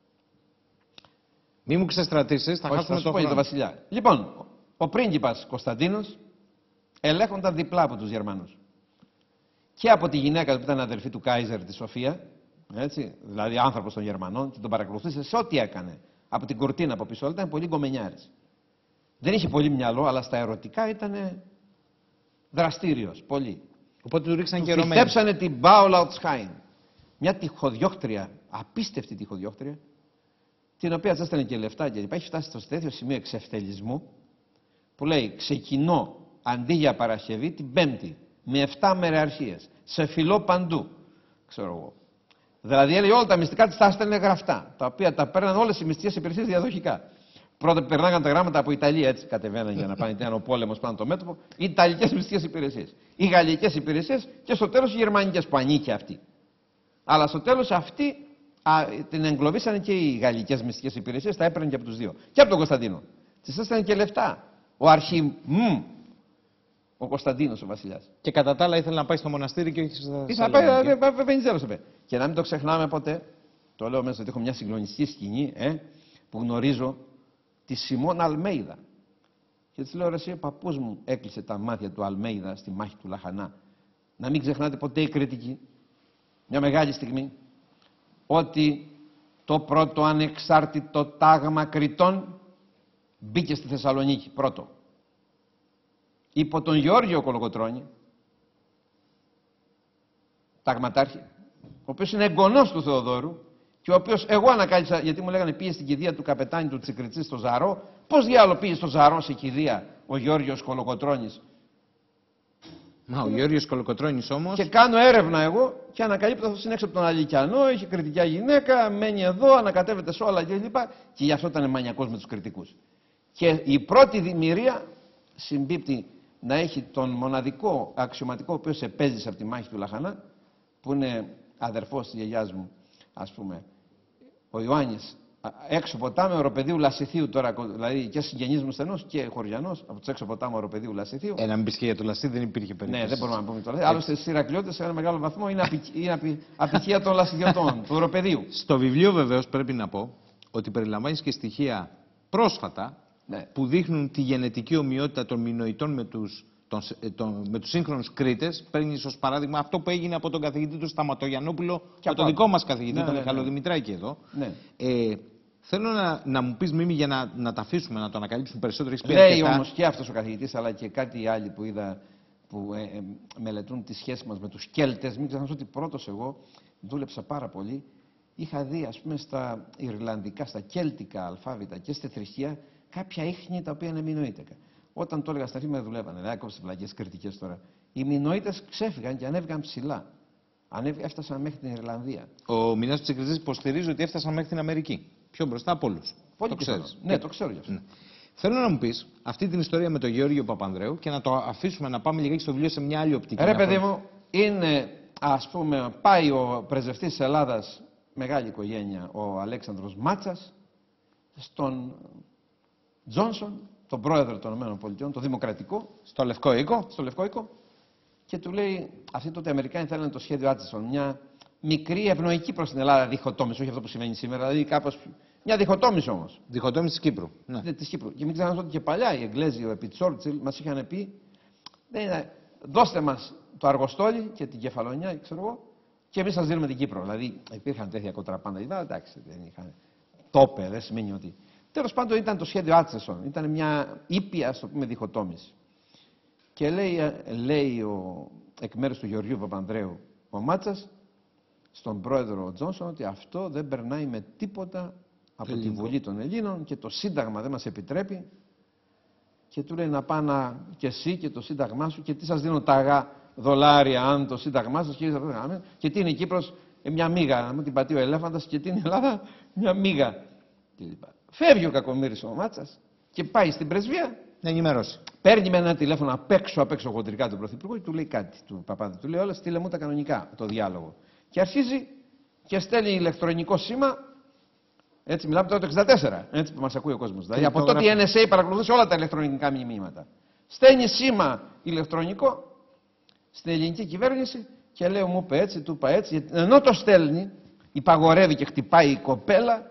A: Μη μου ξεστρατήσεις, θα
B: Όχι,
A: χάσουμε
B: θα
A: το
B: πω για τον βασιλιά. Λοιπόν, ο πρίγκιπας Κωνσταντίνος ελέγχονταν διπλά από τους Γερμανούς. Και από τη γυναίκα που ήταν αδερφή του Κάιζερ, τη Σοφία, έτσι, δηλαδή άνθρωπος των Γερμανών, και τον παρακολουθούσε σε ό,τι έκανε. Από την κουρτίνα από πίσω, όλα ήταν πολύ γκομενιάρης. Δεν είχε πολύ μυαλό, αλλά στα ερωτικά ήταν δραστήριος, πολύ.
A: Οπότε του ρίξαν και
B: ρωμένοι. Πιστέψανε την Πάολα Οτσχάιν. Μια τυχοδιώκτρια, απίστευτη τυχοδιώκτρια, την οποία της έστελνε και λεφτά και λοιπά. Έχει φτάσει στο τέτοιο σημείο εξευτελισμού, που λέει: ξεκινώ αντί για Παρασκευή την Πέμπτη. Με εφτά μερεαρχίες. Σε φιλό παντού. Ξέρω εγώ. Δηλαδή έλεγε όλα τα μυστικά της τα έστελνε γραφτά. Τα οποία τα παίρναν όλες οι μυστικές υπηρεσίες διαδοχικά. Πρώτα περνάγαν τα γράμματα από Ιταλία, έτσι κατεβαίναν για να πάνε. Ήταν ο πόλεμος πάνω το μέτωπο. Οι Ιταλικές μυστικές υπηρεσίες. Οι Γαλλικές υπηρεσίες και στο τέλος οι Γερμανικές που ανήκει αυτή. Αλλά στο τέλος αυτή α, την εγκλωβίσανε και οι Γαλλικές μυστικές υπηρεσίες. Τα έπαιρναν και από τους δύο. Και από τον Κωνσταντίνο. Τις έστελνε και λεφτά. Ο αρχιμ. Ο Κωνσταντίνος ο βασιλιάς.
A: Και κατά τα άλλα ήθελε να πάει στο μοναστήρι και όχι στα
B: θα πάει, πάει Βενιζέλος είπε. Και να μην το ξεχνάμε ποτέ, το λέω μέσα ότι έχω μια συγκλονιστική σκηνή, ε, που γνωρίζω τη Σιμών Αλμέιδα. Και της λέω, ρε εσύ, παππούς μου έκλεισε τα μάτια του Αλμέιδα στη μάχη του Λαχανά. Να μην ξεχνάτε ποτέ η κριτική, μια μεγάλη στιγμή, ότι το πρώτο ανεξάρτητο τάγμα Κρητών μπήκε στη Θεσσαλονίκη πρώτο. Υπό τον Γεώργιο Κολοκοτρώνη, ταγματάρχη, ο οποίος είναι εγγονός του Θεοδόρου και ο οποίος εγώ ανακάλυψα, γιατί μου λέγανε πήγε στην κηδεία του καπετάνι του Τσικριτσί στο Ζαρό. Πώς διάλογο πήγε στο Ζαρό σε κηδεία ο Γεώργιος Κολοκοτρώνης.
A: Μα ο Γεώργιος Κολοκοτρώνης όμως.
B: Και κάνω έρευνα εγώ και ανακαλύπτω αυτός είναι έξω από τον Αλικιανό, έχει κριτικιά γυναίκα, μένει εδώ, ανακατεύεται σε όλα κλπ. Και, και γι' αυτό ήταν μανιακός με τους κριτικούς. Και η πρώτη δημιουργία συμπίπτει να έχει τον μοναδικό αξιωματικό ο οποίος επέζησε από τη μάχη του Λαχανά, που είναι αδερφός της γιαγιάς μου, ας πούμε, ο Ιωάννης, έξω ποτάμι οροπεδίου Λασιθίου τώρα, δηλαδή και συγγενής μου στενός και χωριανός, από τους έξω ποτάμι οροπεδίου Λασιθίου.
A: Ε, να μην πεις και για το Λασί, δεν υπήρχε περίπτωση.
B: Ναι, δεν μπορούμε να πούμε το Λασί. Άλλωστε στις Ηρακλειώτες σε ένα μεγάλο βαθμό είναι, απει... είναι απει... απικία των Λασιδιωτών, του οροπεδίου.
A: Στο βιβλίο βεβαίως πρέπει να πω ότι περιλαμβάνεις και στοιχεία πρόσφατα, ναι, που δείχνουν τη γενετική ομοιότητα των μινοητών με τους, τον, τον, με τους σύγχρονους Κρήτες. Παίρνεις ως παράδειγμα αυτό που έγινε από τον καθηγητή του Σταματογιαννόπουλο και από τον δικό μας καθηγητή, ναι, τον ναι, Μιχάλο ναι. Δημητράκη εδώ. Ναι. Ε, θέλω να, να μου πεις, Μίμη, για να, να τα αφήσουμε, να το ανακαλύψουμε περισσότερο.
B: Λέει όμως και αυτός ο καθηγητής, αλλά και κάτι άλλοι που είδα που ε, ε, μελετούν τη σχέση μας με τους Κέλτες. Μην ξεχνάς ότι πρώτος εγώ δούλεψα πάρα πολύ είχα δει, ας πούμε, στα Ιρλανδικά, στα κέλτικα αλφάβητα και στη θρησκεία κάποια ίχνη τα οποία είναι μινωίτικα. Όταν το έλεγα στα αρχή με δουλεύανε, δεν έκοψε πλαγιές κριτικές τώρα. Οι Μινωίτες ξέφυγαν και ανέβηκαν ψηλά. Ανέβη, έφτασαν μέχρι την Ιρλανδία.
A: Ο Μινάς Τσικριτής υποστηρίζει ότι έφτασαν μέχρι την Αμερική. Πιο μπροστά από όλους.
B: Πολύ
A: το ξέρεις.
B: Ναι, το ξέρω γι' αυτό.
A: Ναι. Θέλω να μου πεις αυτή την ιστορία με τον Γεώργιο Παπανδρέου και να το αφήσουμε να πάμε λιγάκι στο βιβλίο σε μια άλλη οπτική.
B: Ρε παιδί μου, είναι, ας πούμε, πάει ο πρεσβευτής της Ελλάδας, μεγάλη οικογένεια, ο Αλέξανδρος Μάτσας, στον Τζόνσον, τον πρόεδρο των ΗΠΑ, το Δημοκρατικό,
A: Στο Λευκό Οίκο.
B: στο Λευκό Οίκο, και του λέει, αυτοί τότε οι Αμερικάνοι θέλανε το σχέδιο Άτσεσον, μια μικρή ευνοϊκή προς την Ελλάδα διχοτόμηση, όχι αυτό που συμβαίνει σήμερα, δηλαδή κάπως, μια διχοτόμηση όμως.
A: Διχοτόμηση της Κύπρου. Ναι.
B: Ναι, της Κύπρου. Και μην ξεχνάμε ότι και παλιά οι Εγγλέζοι, ο επί Τσόρτσιλ, μας είχαν πει, δεν είναι, δώστε μας το Αργοστόλι και την Κεφαλονιά, ξέρω εγώ, και εμείς σας δίνουμε την Κύπρο. Δηλαδή υπήρχαν τέτοια κοτραπάντα, δηλαδή, εντάξει, δεν είχαν. Το είπε, δεν σημαίνει ότι. Τέλος πάντων ήταν το σχέδιο Άτσεσον, ήταν μια ήπια, ας το πούμε, διχοτόμηση. Και λέει, λέει ο, εκ μέρους του Γεωργίου Παπανδρέου ο Μάτσας στον πρόεδρο Τζόνσον ότι αυτό δεν περνάει με τίποτα από
A: Ελληνικό.
B: τη Βουλή των Ελλήνων και το Σύνταγμα δεν μας επιτρέπει, και του λέει να πάνε και εσύ και το Σύνταγμά σου, και τι σας δίνω ταγά δολάρια αν το Σύνταγμά σας, και, και τι είναι η Κύπρος, ε, μια μίγα, να μην την πατεί ο ελέφαντας, και τι είναι η Ελλάδα, μια μίγα. Φεύγει ο κακομοίρης ο Μάτσας και πάει στην πρεσβεία.
A: Να ενημερώσει.
B: Παίρνει με ένα τηλέφωνο απ' έξω, απ' έξω χοντρικά τον Πρωθυπουργό και του λέει κάτι του Παπάδη. Του λέει όλα, στείλε μου τα κανονικά, το διάλογο. Και αρχίζει και στέλνει ηλεκτρονικό σήμα. Έτσι, μιλάμε τώρα το εξήντα τέσσερα, έτσι που μας ακούει ο κόσμος. Δηλαδή, από τότε η Εν Ες Έι παρακολουθούσε όλα τα ηλεκτρονικά μηνύματα. Στέλνει σήμα ηλεκτρονικό στην ελληνική κυβέρνηση και λέει, μου είπε έτσι, του είπα έτσι. Ενώ το στέλνει, υπαγορεύει και χτυπάει η κοπέλα,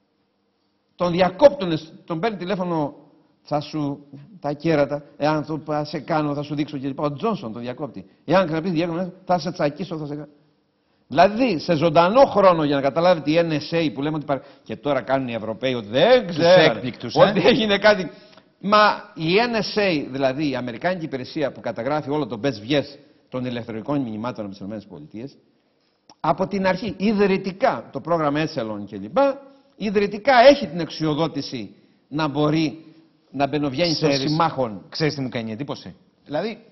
B: τον διακόπτουν, τον παίρνει τηλέφωνο. Θα σου τα κέρατα, εάν το σε κάνω, θα σου δείξω κλπ. Ο Τζόνσον τον διακόπτει. Εάν ξαναπεί διέκοπτη, θα σε τσακίσω, θα σε κάνω. Δηλαδή, σε ζωντανό χρόνο, για να καταλάβετε, η Εν Ες Έι που λέμε ότι υπάρχει. Και τώρα κάνουν οι Ευρωπαίοι ότι δεν ξέρουν ότι ε? έγινε κάτι. Μα η Εν Ες Έι, δηλαδή η Αμερικάνικη υπηρεσία που καταγράφει όλο το μπες βιές των ηλεκτρονικών μηνυμάτων από τις ΗΠΑ, από την αρχή, ιδρυτικά, το πρόγραμμα Echelon κλπ., ιδρυτικά έχει την εξουσιοδότηση να μπορεί να μπαινοβγαίνει των συμμάχων.
A: Ξέρεις τι μου κάνει εντύπωση. Δηλαδή,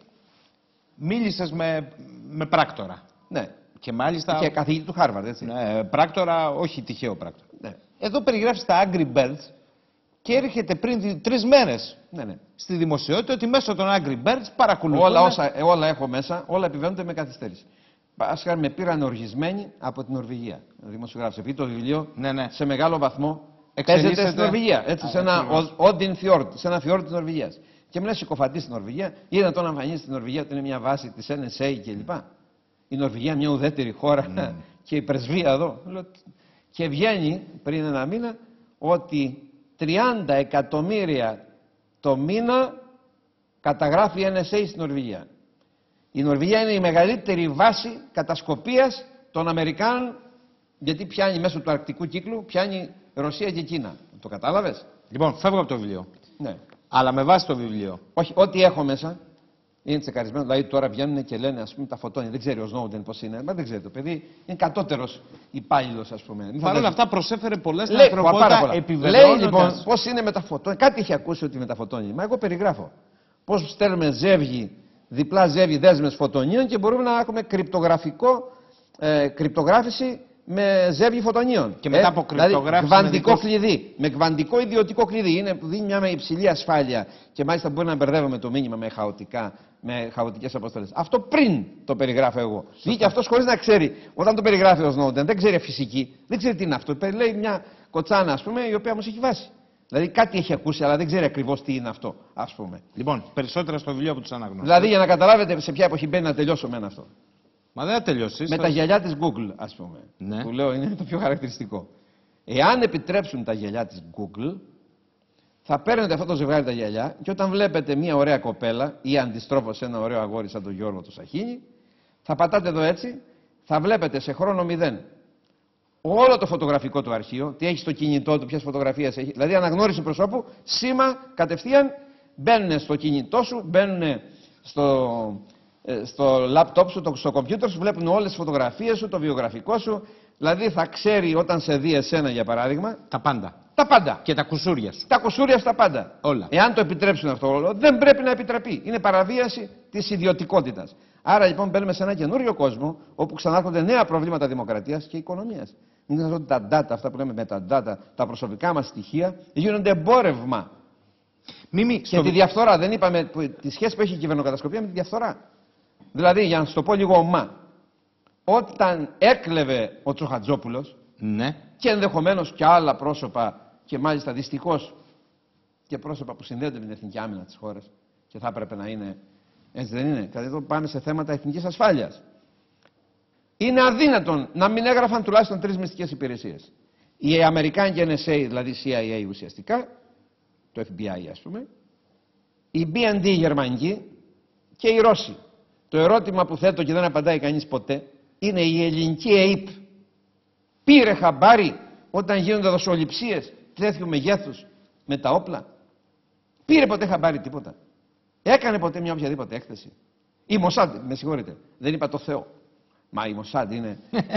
A: μίλησες με, με πράκτορα.
B: Ναι.
A: Και μάλιστα.
B: Και καθηγητή του Χάρβαρντ, έτσι.
A: Ναι, πράκτορα, όχι τυχαίο πράκτορα.
B: Ναι.
A: Εδώ περιγράφει τα Angry Birds και έρχεται πριν τρεις μέρες
B: Ναι, ναι.
A: στη δημοσιότητα ότι μέσω των Angry Birds παρακολουθούν.
B: Όλα, όσα, όλα έχω μέσα, όλα επιβαίνονται με καθυστέρηση. Άσχα με πήραν οργισμένοι από την Νορβηγία. Δημοσιογράφοι. Επειδή το βιβλίο
A: ναι, ναι.
B: σε μεγάλο βαθμό παίζεται στην Νορβηγία. Έτσι, Α, σε ένα Όντιν Φιόρτ, σε ένα φιόρτ της Νορβηγίας. Και μου λέει συκοφαντή στην Νορβηγία, ή να τον εμφανίσει στην Νορβηγία ότι είναι μια βάση της Εν Ες Έι κλπ. Η Νορβηγία μια ουδέτερη χώρα mm. και η πρεσβεία εδώ. Και βγαίνει πριν ένα μήνα ότι τριάντα εκατομμύρια το μήνα καταγράφει η Εν Ες Έι στην Νορβηγία. Η Νορβηγία είναι η μεγαλύτερη βάση κατασκοπίας των Αμερικάνων, γιατί πιάνει μέσω του αρκτικού κύκλου, πιάνει Ρωσία και Κίνα. Το κατάλαβες?
A: Λοιπόν, φεύγω από το βιβλίο.
B: Ναι.
A: Αλλά με βάση το βιβλίο.
B: Όχι, ό,τι έχω μέσα είναι τσεκαρισμένο. Δηλαδή τώρα βγαίνουν και λένε, ας πούμε, τα φωτόνια. Δεν ξέρει ο Σνόουντεν πώς είναι. Μα δεν ξέρει το παιδί. Είναι κατώτερος υπάλληλος, ας πούμε.
A: Παρ' όλα αυτά προσέφερε πολλές στην
B: ανθρωπότητα. Λέει λοιπόν πώς είναι με τα φωτόνια. Κάτι έχει ακούσει ότι με τα φωτόνια. Μα εγώ περιγράφω. Πώς στέλνουμε ζεύγη, διπλά ζεύγη δέσμες φωτονίων και μπορούμε να έχουμε κρυπτογραφικό, ε, κρυπτογράφηση με ζεύγη φωτονίων.
A: Και μετά ε, από κρυπτογράφηση.
B: Δηλαδή, κβαντικό με κλειδί. Με κβαντικό ιδιωτικό κλειδί. Είναι που δίνει μια με υψηλή ασφάλεια και μάλιστα μπορεί να μπερδεύουμε το μήνυμα με, χαοτικά, με χαοτικές αποστολές. Αυτό πριν το περιγράφω εγώ. Βγήκε αυτός χωρίς να ξέρει. Όταν το περιγράφει ο Σνόουντεν, δεν ξέρει φυσική. Δεν ξέρει τι είναι αυτό. Λέει μια κοτσάνα, ας πούμε, η οποία όμως έχει βάση. Δηλαδή κάτι έχει ακούσει, αλλά δεν ξέρει ακριβώς τι είναι αυτό, ας πούμε.
A: Λοιπόν, περισσότερα στο βιβλίο από τους αναγνώστες.
B: Δηλαδή για να καταλάβετε σε ποια εποχή μπαίνει να τελειώσω με αυτό.
A: Μα δεν θα τελειώσεις.
B: Με θα... τα γυαλιά της Google, ας πούμε.
A: Ναι.
B: Που λέω είναι το πιο χαρακτηριστικό. Εάν επιτρέψουν τα γυαλιά της Google, θα παίρνετε αυτό το ζευγάρι τα γυαλιά και όταν βλέπετε μια ωραία κοπέλα ή αντιστρόφως ένα ωραίο αγόρι σαν τον Γιώργο το Σαχίνη, θα πατάτε εδώ έτσι, θα βλέπετε σε χρόνο μηδέν όλο το φωτογραφικό του αρχείο, τι έχει στο κινητό του, ποιες φωτογραφίες έχει. Δηλαδή αναγνώριση προσώπου, σήμα κατευθείαν, μπαίνουν στο κινητό σου, μπαίνουν στο, στο λάπτοπ σου, στο κομπιούτερ σου, βλέπουν όλες τις φωτογραφίες σου, το βιογραφικό σου. Δηλαδή θα ξέρει όταν σε δει εσένα, για παράδειγμα,
A: Τα πάντα.
B: τα πάντα.
A: Και τα κουσούρια σου.
B: Τα κουσούρια στα πάντα.
A: Όλα.
B: Εάν το επιτρέψουν αυτό, δεν πρέπει να επιτραπεί. Είναι παραβίαση της ιδιωτικότητας. Άρα λοιπόν μπαίνουμε σε ένα καινούριο κόσμο όπου ξανάρχονται νέα προβλήματα δημοκρατίας και οικονομίας. Μην ξεχνάτε ότι τα data, αυτά που λέμε με τα data, τα προσωπικά μας στοιχεία, γίνονται εμπόρευμα.
A: Μίμη,
B: Και
A: στο...
B: τη διαφθορά, δεν είπαμε τη σχέση που έχει η κυβερνοκατασκοπία με τη διαφθορά. Δηλαδή, για να σου το πω λίγο ομά, όταν έκλεβε ο Τσοχατζόπουλος,
A: Ναι.
B: και ενδεχομένως και άλλα πρόσωπα, και μάλιστα δυστυχώς και πρόσωπα που συνδέονται με την εθνική άμυνα της χώρας, και θα έπρεπε να είναι, έτσι δεν είναι, δηλαδή εδώ πάμε σε θέματα εθνικής ασφάλειας. Είναι αδύνατον να μην έγραφαν τουλάχιστον τρεις μυστικές υπηρεσίες. Η Αμερικάνικη Εν Ες Έι, δηλαδή Σι Άι Έι ουσιαστικά, το Εφ Μπι Άι ας πούμε, η Μπι Εν Ντι η γερμανική και οι Ρώσοι. Το ερώτημα που θέτω και δεν απαντάει κανείς ποτέ είναι η ελληνική ΕΥΠ πήρε χαμπάρι όταν γίνονται δοσοληψίες τέτοιου μεγέθους με τα όπλα? Πήρε ποτέ χαμπάρι τίποτα? Έκανε ποτέ μια οποιαδήποτε έκθεση? Η Μοσάντ, με συγχωρείτε, δεν είπα το Θεό. Μα η Μοσάντ είναι.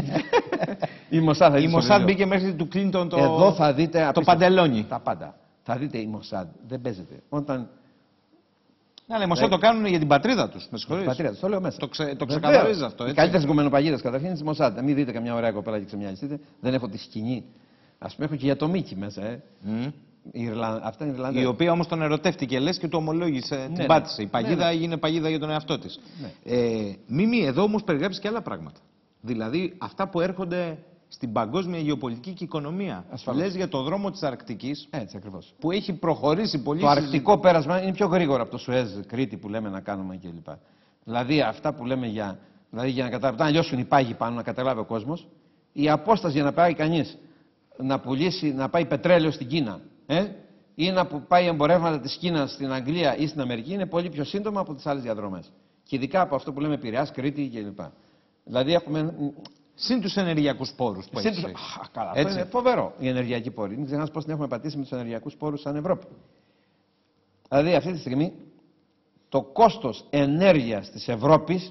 B: η Μοσάντ,
A: Η Μοσάντ μπήκε μέχρι του Κλίντον το,
B: Εδώ θα δείτε
A: το
B: απίστευτο.
A: παντελόνι.
B: Τα πάντα. Θα δείτε η Μοσάντ. Δεν παίζεται. Όταν.
A: Ναι, αλλά οι Μοσάντ το κάνουν για την πατρίδα τους. Με συγχωρείς.
B: Πατρίδα τους, το λέω μέσα.
A: Το, ξε, το
B: Βεβαίως.
A: ξεκαθαρίζει αυτό.
B: Οι
A: Έτσι.
B: καλύτερες γκομενοπαγίδες καταρχήν είναι τη Μοσάντ. Μην δείτε καμιά ωραία κοπέλα και ξεμοιάζετε. Δεν έχω τη σκηνή. Ας πούμε, έχω και για το Μίκη μέσα. Ε.
A: Mm.
B: Η Ιρλα... Αυτά είναι Ιρλανδία.
A: Η οποία όμως τον ερωτεύτηκε, λες, και του ομολόγησε,
B: Ναι,
A: την
B: ναι.
A: πάτησε. Η παγίδα
B: Ναι, ναι.
A: έγινε παγίδα για τον εαυτό της.
B: Ναι.
A: Ε, Μίμη, εδώ όμως περιγράψεις και άλλα πράγματα. Δηλαδή αυτά που έρχονται στην παγκόσμια γεωπολιτική και οικονομία.
B: Ασφαλώς.
A: Λες για το δρόμο της Αρκτικής,
B: Έτσι ακριβώς.
A: που έχει προχωρήσει πολύ.
B: Το
A: συζήτηση.
B: αρκτικό πέρασμα είναι πιο γρήγορο από το Σουέζ, Κρήτη που λέμε να κάνουμε κλπ. Δηλαδή αυτά που λέμε για, δηλαδή για να καταλάβει, όταν λιώσουν οι πάγοι πάνω, να καταλάβει ο κόσμος, η απόσταση για να πάει κανείς να πουλήσει, να πάει πετρέλαιο στην Κίνα, ε, ή να πάει εμπορεύματα της Κίνας στην Αγγλία ή στην Αμερική είναι πολύ πιο σύντομα από τις άλλες διαδρομές. Και ειδικά από αυτό που λέμε Πειραιάς, Κρήτη κλπ. Δηλαδή έχουμε.
A: Συν τους ενεργειακούς πόρους που
B: Συν
A: έχεις.
B: τους-
A: έχεις.
B: Α, καλά,
A: Έτσι.
B: αυτό είναι φοβερό η ενεργειακή πόρη. Μην ξεχνάς πώς την έχουμε πατήσει με τους ενεργειακούς πόρους σαν Ευρώπη. Δηλαδή αυτή τη στιγμή το κόστος ενέργειας της Ευρώπης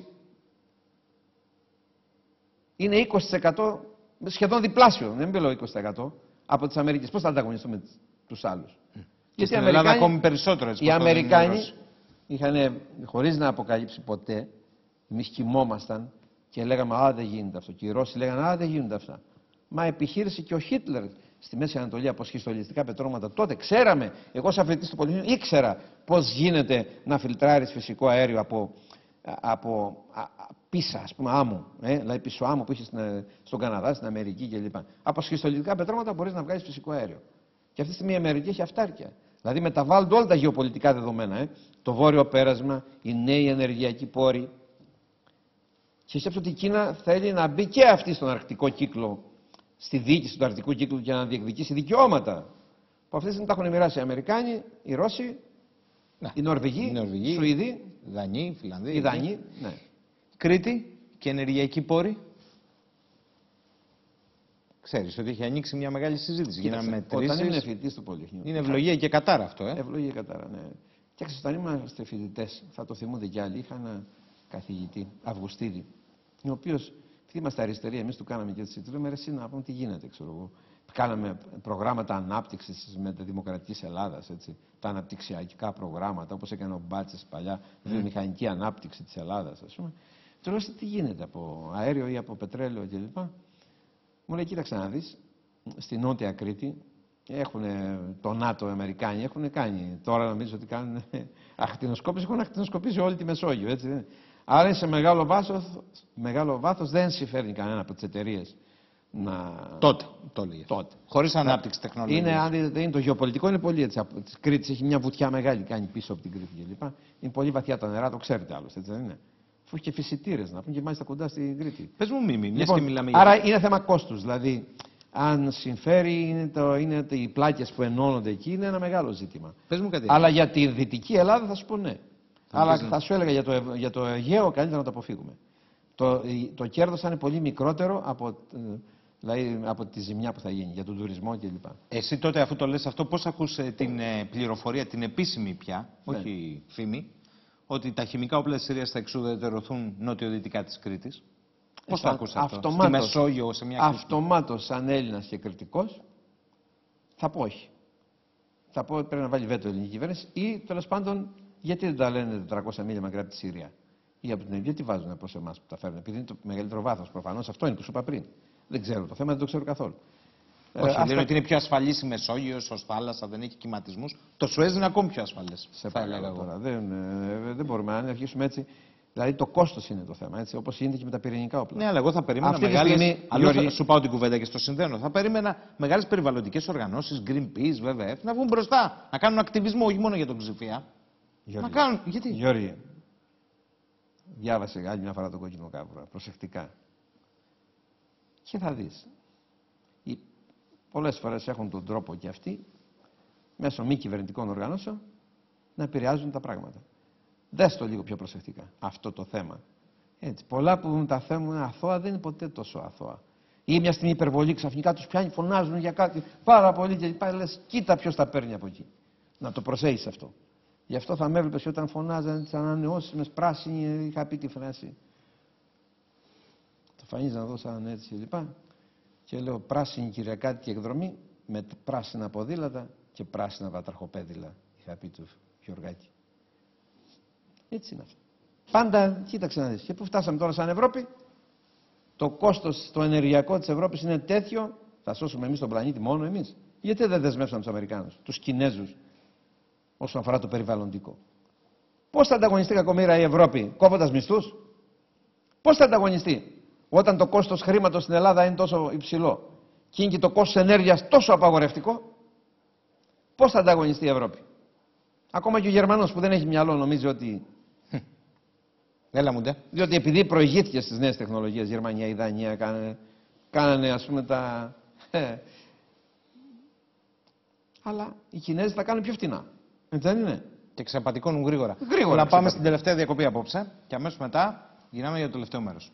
B: είναι είκοσι τοις εκατό, σχεδόν διπλάσιο, δεν μιλώ είκοσι τοις εκατό, από τις Αμερικές. Πώς θα ανταγωνιστούμε τους άλλους?
A: Και στην Ελλάδα ακόμη περισσότερο. Έτσι,
B: Οι
A: πώς το δίνουν
B: Αμερικάνοι
A: Ρώσοι.
B: είχαν, χωρίς να αποκαλύψει ποτέ, εμείς κοιμόμασταν και λέγαμε «Α, δεν γίνεται αυτό». Και οι Ρώσοι λέγανε «Α, δεν γίνονται αυτά». Μα επιχείρησε και ο Χίτλερ στη Μέση Ανατολή από σχιστολιστικά πετρώματα. Τότε ξέραμε, εγώ σαν φοιτητής του Πολυτεχνείου ήξερα πώς γίνεται να φιλτράρεις φυσικό αέριο από, από α, α, πίσα, ας πούμε, άμμου. Ε, δηλαδή πίσω άμμου που είχε στην, στον Καναδά, στην Αμερική κλπ. Από σχιστολιστικά πετρώματα μπορείς να βγάλεις φυσικό αέριο. Και αυτή τη στιγμή η Αμερική έχει αυτάρκεια. Δηλαδή μεταβάλλονται όλα τα γεωπολιτικά δεδομένα. Ε. Το βόρειο πέρασμα, οι νέοι ενεργειακοί πόροι. Και σκέψτε ότι η Κίνα θέλει να μπει και αυτή στον αρκτικό κύκλο, στη διοίκηση του αρκτικού κύκλου και να διεκδικήσει δικαιώματα. Που αυτή τη στιγμή τα έχουν μοιράσει οι Αμερικάνοι, οι Ρώσοι,
A: Ναι.
B: οι Νορβηγοί,
A: Οι Νορβηγοί,
B: οι Σουηδοί,
A: Δανείοι, Φιλανδοί.
B: οι Δανείοι. Ναι.
A: Κρήτη και ενεργειακή πόρη. Ξέρεις ότι έχει ανοίξει μια μεγάλη συζήτηση. Γίνανε
B: Κοίταξε, όταν ήμουν
A: μετρήσεις.
B: φοιτητής του Πολυτεχνείου.
A: Είναι ευλογία και κατάρα αυτό, ε.
B: Ευλογία κατάρα, ναι. Κοιτάξτε, όταν ήμασταν φοιτητές, θα το θυμούνται κι άλλοι, είχα ένα καθηγητή, Αυγουστίδη, ο οποίο, επειδή είμαστε αριστεροί, εμεί του κάναμε και έτσι, του λέμε ρε, εσύ να πούμε τι γίνεται, ξέρω εγώ. Κάναμε προγράμματα ανάπτυξη με τη Δημοκρατική Ελλάδα, τα αναπτυξιακά προγράμματα, όπω έκανε ο Μπάτσε παλιά, mm. βιομηχανική ανάπτυξη τη Ελλάδα, α πούμε. Του λέω τι γίνεται από αέριο ή από πετρέλαιο κλπ. Μου λέει, κοίταξε να δει, στη Νότια Κρήτη έχουν το ΝΑΤΟ, οι Αμερικάνοι έχουν κάνει. Τώρα νομίζω ότι κάνουν ακτινοσκόπηση, έχουν ακτινοσκοπήσει όλη τη Μεσόγειο. Έτσι. Άρα σε μεγάλο βάθος, μεγάλο βάθος δεν συμφέρει κανένα από τις εταιρείες να.
A: Τότε το έλεγε.
B: Τότε.
A: Χωρίς ανάπτυξη τεχνολογίας.
B: Είναι, αν δείτε, είναι το γεωπολιτικό είναι πολύ έτσι. Από της Κρήτης έχει μια βουτιά μεγάλη, κάνει πίσω από την Κρήτη κλπ. Είναι πολύ βαθιά τα νερά, το ξέρετε άλλωστε, έτσι δεν είναι? Αφού έχει και φυσιτήρες να πούμε και μάλιστα κοντά στην Κρήτη.
A: Πες μου Μίμη, μιας
B: Λοιπόν,
A: και μιλάμε
B: άρα
A: για.
B: είναι θέμα κόστους. Δηλαδή, αν συμφέρει, είναι, το, είναι οι πλάκες που ενώνονται εκεί, είναι ένα μεγάλο ζήτημα.
A: Πες μου κάτι.
B: Αλλά για τη Δυτική Ελλάδα θα σου πω ναι.
A: Θα
B: Αλλά
A: πεις,
B: θα σου έλεγα για το, Ευ- για το Αιγαίο καλύτερα να το αποφύγουμε. Το, η- το κέρδος θα είναι πολύ μικρότερο από, ε, δηλαδή, από τη ζημιά που θα γίνει για τον τουρισμό κλπ.
A: Εσύ τότε, αφού το λες αυτό, πώς ακούς ε, την ε, πληροφορία, την επίσημη πια,
B: Ναι.
A: όχι φήμη, ότι τα χημικά όπλα της Συρίας θα εξουδετερωθούν νότιο-δυτικά της Κρήτης. Πώς το ακούς αυτό,
B: αυτομάτως,
A: στη Μεσόγειο, σε μια κριτική?
B: Αυτομάτως, σαν Έλληνας και κριτικός, θα πω όχι. Θα πω πρέπει να βάλει βέτο η ελληνική κυβέρνηση ή τέλος πάντων γιατί δεν τα λένε τετρακόσια μίλια μακριά από τη Συρία. Ή από την Αιγύπτο, γιατί βάζουν προς εμάς που τα φέρνουν. Επειδή είναι το μεγαλύτερο βάθος προφανώς. Αυτό είναι που σου είπα πριν. Δεν ξέρω το θέμα, δεν το ξέρω καθόλου.
A: Όχι,
B: ε,
A: λένε
B: αυτά...
A: ότι είναι πιο ασφαλής η Μεσόγειος, ως θάλασσα, δεν έχει κυματισμούς. Το Σουέζ είναι ακόμη πιο ασφαλές.
B: Σε παρακαλώ τώρα. Δεν, ε, δεν μπορούμε να αρχίσουμε έτσι. Δηλαδή το κόστος είναι το θέμα, έτσι, όπως γίνεται και με τα πυρηνικά όπλα.
A: Ναι, αλλά εγώ θα περίμενα
B: Αυτή
A: μεγάλες...
B: στιγμή,
A: Αλλιώς
B: Γιώργη...
A: θα σου πάω την κουβέντα και στο συνδέω. Θα περίμενα μεγάλες περιβαλλοντικές οργανώσεις, Greenpeace, βι ντάμπλιου εφ, να βγουν μπροστά. Να κάνουν ακτιβισμό, όχι μόνο για τον Ξηφία.
B: Γιώργη,
A: να κάνουν. Γιατί?
B: Γιώργη, διάβασε άλλη μια φορά τον Κόκκινο Κάβουρα, προσεκτικά. Και θα δεις. Οι... Πολλές φορές έχουν τον τρόπο και αυτοί, μέσω μη κυβερνητικών οργανώσεων, να επηρεάζουν τα πράγματα. Δες το λίγο πιο προσεκτικά, αυτό το θέμα. Έτσι, πολλά που τα θέματα είναι αθώα, δεν είναι ποτέ τόσο αθώα. Ή μια στιγμή υπερβολή, ξαφνικά τους πιάνει, φωνάζουν για κάτι πάρα πολύ και πάει, λες, κοίτα ποιος τα παίρνει από εκεί. Να το προσέχεις αυτό. Γι' αυτό θα με έβλεπες όταν φωνάζανε τις ανανεώσιμες πράσινοι, είχα πει τη φράση. Το φανείς να δω σαν έτσι και λοιπά. Και λέω πράσινη κυριακάτικη εκδρομή με πράσινα ποδήλατα και πράσινα βατραχοπέδιλα, είχα πει του Γιωργάκη. Έτσι είναι αυτό. Πάντα, κοίταξε να δεις. Και πού φτάσαμε τώρα σαν Ευρώπη. Το κόστος, το ενεργειακό της Ευρώπης είναι τέτοιο. Θα σώσουμε εμείς τον πλανήτη μόνο εμείς. Γιατί δεν δεσμεύσαμε τους Αμερικάνους, τους Κινέζους, όσον αφορά το περιβαλλοντικό. Πώς θα ανταγωνιστεί κακομοίρα η Ευρώπη, κόβοντας μισθούς? Πώς θα ανταγωνιστεί, όταν το κόστος χρήματος στην Ελλάδα είναι τόσο υψηλό και είναι και το κόστος ενέργειας τόσο απαγορευτικό? Πώς θα ανταγωνιστεί η Ευρώπη? Ακόμα και ο Γερμανός που δεν έχει μυαλό νομίζει ότι.
A: Έλα μου ντε.
B: Διότι επειδή προηγήθηκε στις νέες τεχνολογίες, Γερμανία, η Δανία, κάνανε, κάνανε ας πούμε τα. Ε, αλλά οι Κινέζοι τα κάνουν πιο φτηνά. Έτσι δεν είναι?
A: Και ξεπατικώνουν γρήγορα.
B: Γρήγορα.
A: Να πάμε στην τελευταία διακοπή απόψε και αμέσως μετά γυρνάμε για το τελευταίο μέρος.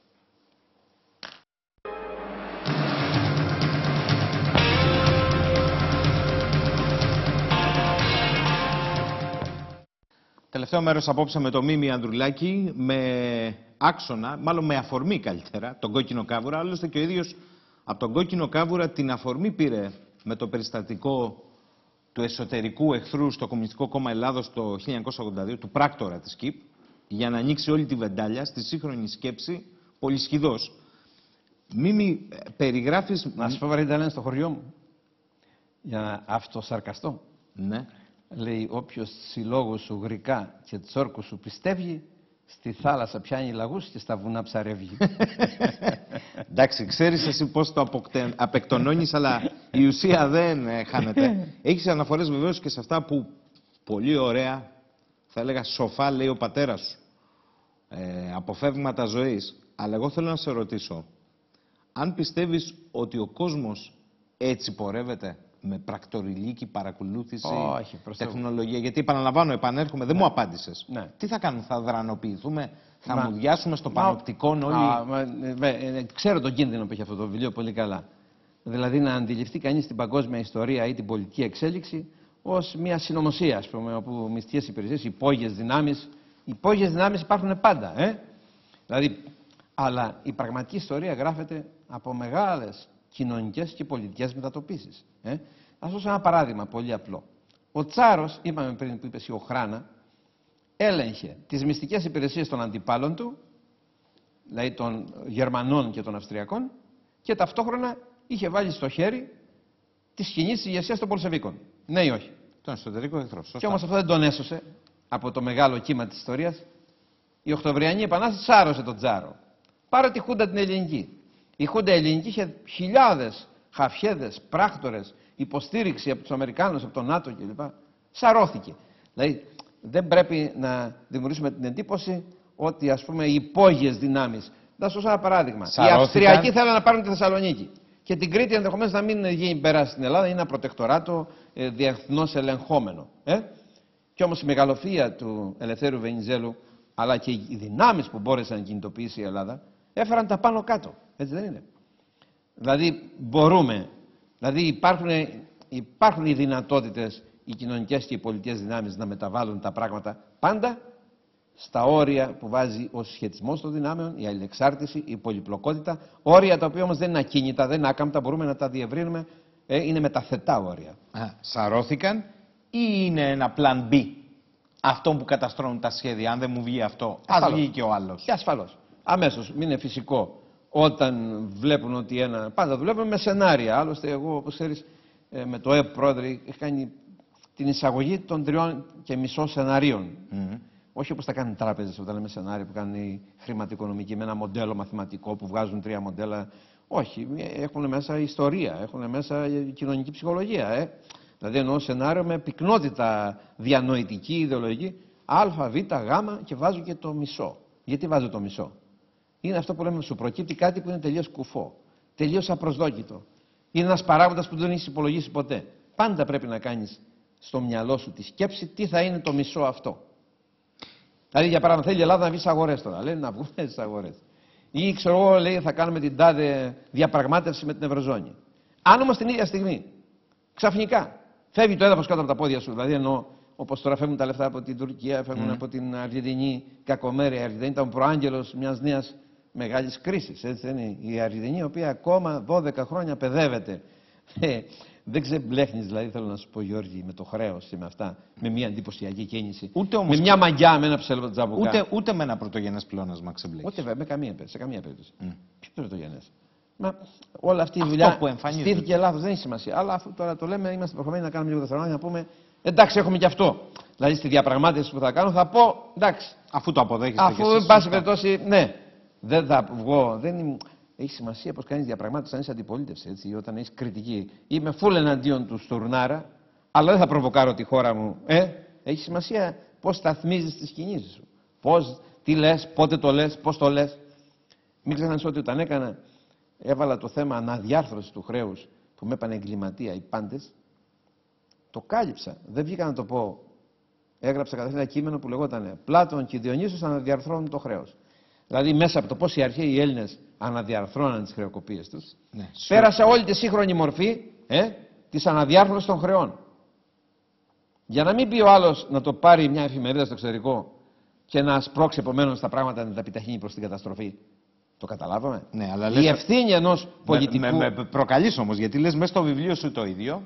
A: Τελευταίο μέρος απόψε με το Μίμη Ανδρουλάκη, με άξονα, μάλλον με αφορμή καλύτερα, τον Κόκκινο Κάβουρα. Άλλωστε και ο ίδιος από τον Κόκκινο Κάβουρα την αφορμή πήρε με το περιστατικό του εσωτερικού εχθρού στο Κομμουνιστικό Κόμμα Ελλάδος το χίλια εννιακόσια ογδόντα δύο, του πράκτορα της ΚΙΠ, για να ανοίξει όλη τη βεντάλια στη σύγχρονη σκέψη, πολυσχηδώς. Μίμη, περιγράφεις...
B: Να σου πω βαρύτητα λένε στο χωριό μου, για να αυτοσαρκαστώ.
A: Ναι.
B: Λέει, όποιος συλλόγου σου γρικά και τσόρκου σου πιστεύει, στη θάλασσα πιάνει λαγούς και στα βουνά ψαρεύει.
A: Εντάξει, ξέρεις εσύ πώς το αποκτε... απεκτονώνεις, αλλά η ουσία δεν ε, χάνεται. Έχεις αναφορές βεβαίως και σε αυτά που πολύ ωραία, θα έλεγα σοφά, λέει ο πατέρας σου. Ε, αποφεύγματα ζωής. Αλλά εγώ θέλω να σε ρωτήσω, αν πιστεύεις ότι ο κόσμος έτσι πορεύεται, με πρακτοριλίκη, παρακολούθηση,
B: Όχι,
A: τεχνολογία? Γιατί επαναλαμβάνω, επανέρχομαι, δεν
B: ναι.
A: μου απάντησες.
B: Ναι.
A: Τι θα κάνουμε, θα δρανοποιηθούμε, θα
B: Μα...
A: μουδιάσουμε στο πανοπτικό όλοι?
B: Α, μα, ε, ε, ξέρω τον κίνδυνο που έχει αυτό το βιβλίο πολύ καλά. Δηλαδή να αντιληφθεί κανείς την παγκόσμια ιστορία ή την πολιτική εξέλιξη ως μια συνωμοσία, ας πούμε, όπου μυστικές υπηρεσίες, υπόγειες δυνάμεις. Οι υπόγειες δυνάμεις υπάρχουν πάντα, ε? Δηλαδή, αλλά η πραγματική ιστορία γράφεται από μεγάλες κοινωνικές και πολιτικές μετατοπίσεις. Ε? Θα σας δώσω ένα παράδειγμα πολύ απλό. Ο Τσάρος, είπαμε πριν που είπες η Οχράνα, έλεγχε τις μυστικές υπηρεσίες των αντιπάλων του, δηλαδή των Γερμανών και των Αυστριακών, και ταυτόχρονα είχε βάλει στο χέρι τη σκηνή της ηγεσίας των Πολσεβίκων. Ναι ή όχι?
A: Τον εσωτερικό εχθρό.
B: Και όμως αυτό δεν τον έσωσε από το μεγάλο κύμα της ιστορίας. Η Οκτωβριανή Επανάσταση σάρωσε τον Τσάρο. Πάρε τη Χούντα την ελληνική. Η Χούντα ελληνική είχε χιλιάδες χαφιέδες, πράκτορες, υποστήριξη από τους Αμερικάνους, από τον ΝΑΤΟ κλπ. Σαρώθηκε. Δηλαδή δεν πρέπει να δημιουργήσουμε την εντύπωση ότι ας πούμε οι υπόγειες δυνάμεις. Θα σου δώσω ένα παράδειγμα.
A: Σαρώθηκαν.
B: Οι Αυστριακοί θέλουν να πάρουν τη Θεσσαλονίκη. Και την Κρήτη ενδεχομένως να μην γίνει περάσει στην Ελλάδα, είναι ένα προτεκτοράτο ε, διεθνώς ελεγχόμενο. Ε? Και όμως η μεγαλοφία του Ελευθέρου Βενιζέλου, αλλά και οι δυνάμεις που μπόρεσαν να κινητοποιήσει η Ελλάδα, έφεραν τα πάνω κάτω. Έτσι δεν είναι? Δηλαδή μπορούμε, δηλαδή υπάρχουν, υπάρχουν οι δυνατότητες, οι κοινωνικές και οι πολιτικές δυνάμεις να μεταβάλουν τα πράγματα πάντα στα όρια που βάζει ο συσχετισμός των δυνάμεων, η αλληλεξάρτηση, η πολυπλοκότητα. Όρια τα οποία όμως δεν είναι ακίνητα, δεν είναι άκαμπτα, μπορούμε να τα διευρύνουμε. Ε, είναι μεταθετά όρια.
A: Α, σαρώθηκαν ή είναι ένα plan B αυτό που καταστρώνουν τα σχέδια? Αν δεν μου βγει αυτό, ας βγει και ο άλλος.
B: Και ασφαλώς. Αμέσως. Είναι φυσικό όταν βλέπουν ότι ένα. Πάντα δουλεύουμε με σενάρια. Άλλωστε, εγώ, όπως ξέρεις, με το ΕΠ πρόεδρε, έχει κάνει την εισαγωγή των τριών και μισό σεναρίων. Mm-hmm. Όχι όπως τα κάνουν οι τράπεζες όταν λέμε σενάρια που κάνουν οι χρηματοοικονομικοί με ένα μοντέλο μαθηματικό που βγάζουν τρία μοντέλα. Όχι, έχουν μέσα ιστορία, έχουν μέσα κοινωνική ψυχολογία. Ε. Δηλαδή εννοώ σενάριο με πυκνότητα διανοητική, ιδεολογική, α, β, γ και βάζω και το μισό. Γιατί βάζω το μισό? Είναι αυτό που λέμε, σου προκύπτει κάτι που είναι τελείως κουφό, τελείως απροσδόκητο. Είναι ένας παράγοντας που δεν έχεις υπολογίσει ποτέ. Πάντα πρέπει να κάνεις στο μυαλό σου τη σκέψη τι θα είναι το μισό αυτό. Δηλαδή, για παράδειγμα, θέλει η Ελλάδα να βγει στις αγορές τώρα. Λέει να βγούμε στις αγορές. Ή ξέρω εγώ, λέει, θα κάνουμε την τάδε διαπραγμάτευση με την Ευρωζώνη. Αν όμως την ίδια στιγμή, ξαφνικά, φεύγει το έδαφος κάτω από τα πόδια σου, δηλαδή εννοώ, όπως τώρα φεύγουν τα λεφτά από την Τουρκία, φεύγουν mm. από την Αργεντινή, κακομέρεια. Η Αργεντινή ήταν προάγγελος μιας νέας μεγάλης κρίσης. Έτσι δεν είναι? Η Αργεντινή, η οποία ακόμα δώδεκα χρόνια παιδεύεται. Δεν ξεμπλέχνεις, δηλαδή, θέλω να σου πω, Γιώργη, με το χρέος και με αυτά, με μια εντυπωσιακή κίνηση. Ούτε όμως... Με μια μαγιά, με ένα ψελοτζαμπουκά.
A: Ούτε, ούτε με ένα πρωτογενές πλεόνασμα ξεμπλέκεις.
B: Ούτε βέβαια, καμία, σε καμία περίπτωση. Mm. Ποιο πρωτογενές? Μα όλη αυτή η δουλειά στήθηκε λάθος, δεν έχει σημασία. Αλλά αφού τώρα το λέμε, είμαστε προχωρημένοι να κάνουμε λίγο δευτερόλεπτα, να πούμε εντάξει, έχουμε και αυτό. Δηλαδή στη διαπραγμάτευση που θα κάνω θα πω εντάξει.
A: Αφού το αποδέχεστε.
B: Αφού, εν πάση περιπτώσει, ναι, δεν θα βγω. Δεν είναι... Έχει σημασία πως κάνεις διαπραγμάτευση αν είσαι αντιπολίτευση, έτσι, όταν έχεις κριτική. Είμαι φουλ εναντίον του Στουρνάρα, αλλά δεν θα προβοκάρω τη χώρα μου. Ε, έχει σημασία πώς σταθμίζεις τις κινήσεις σου. Πώς, τι λες, πότε το λες, πώς το λες. Μην ξεχνάς ότι όταν έκανα, έβαλα το θέμα αναδιάρθρωση του χρέους που με έπανε εγκληματία οι πάντες, το κάλυψα. Δεν βγήκα να το πω. Έγραψα καταρχήν ένα κείμενο που λεγόταν Πλάτων και Διονύσιος αναδιαρθρώνουν το χρέος. Δηλαδή μέσα από το πώς οι αρχαίοι Έλληνες αναδιαρθρώναν τις χρεοκοπίες τους, ναι, πέρασε όλη τη σύγχρονη μορφή ε, της αναδιάρθρωσης των χρεών. Για να μην πει ο άλλος να το πάρει μια εφημερίδα στο εξωτερικό και να σπρώξει επομένως τα πράγματα να τα επιταχύνει προς την καταστροφή. Το καταλάβαμε.
A: Ναι, αλλά
B: η ευθύνη ενός πολιτικού.
A: Με, με, με προκαλείς όμως, γιατί λες μέσα στο βιβλίο σου το ίδιο,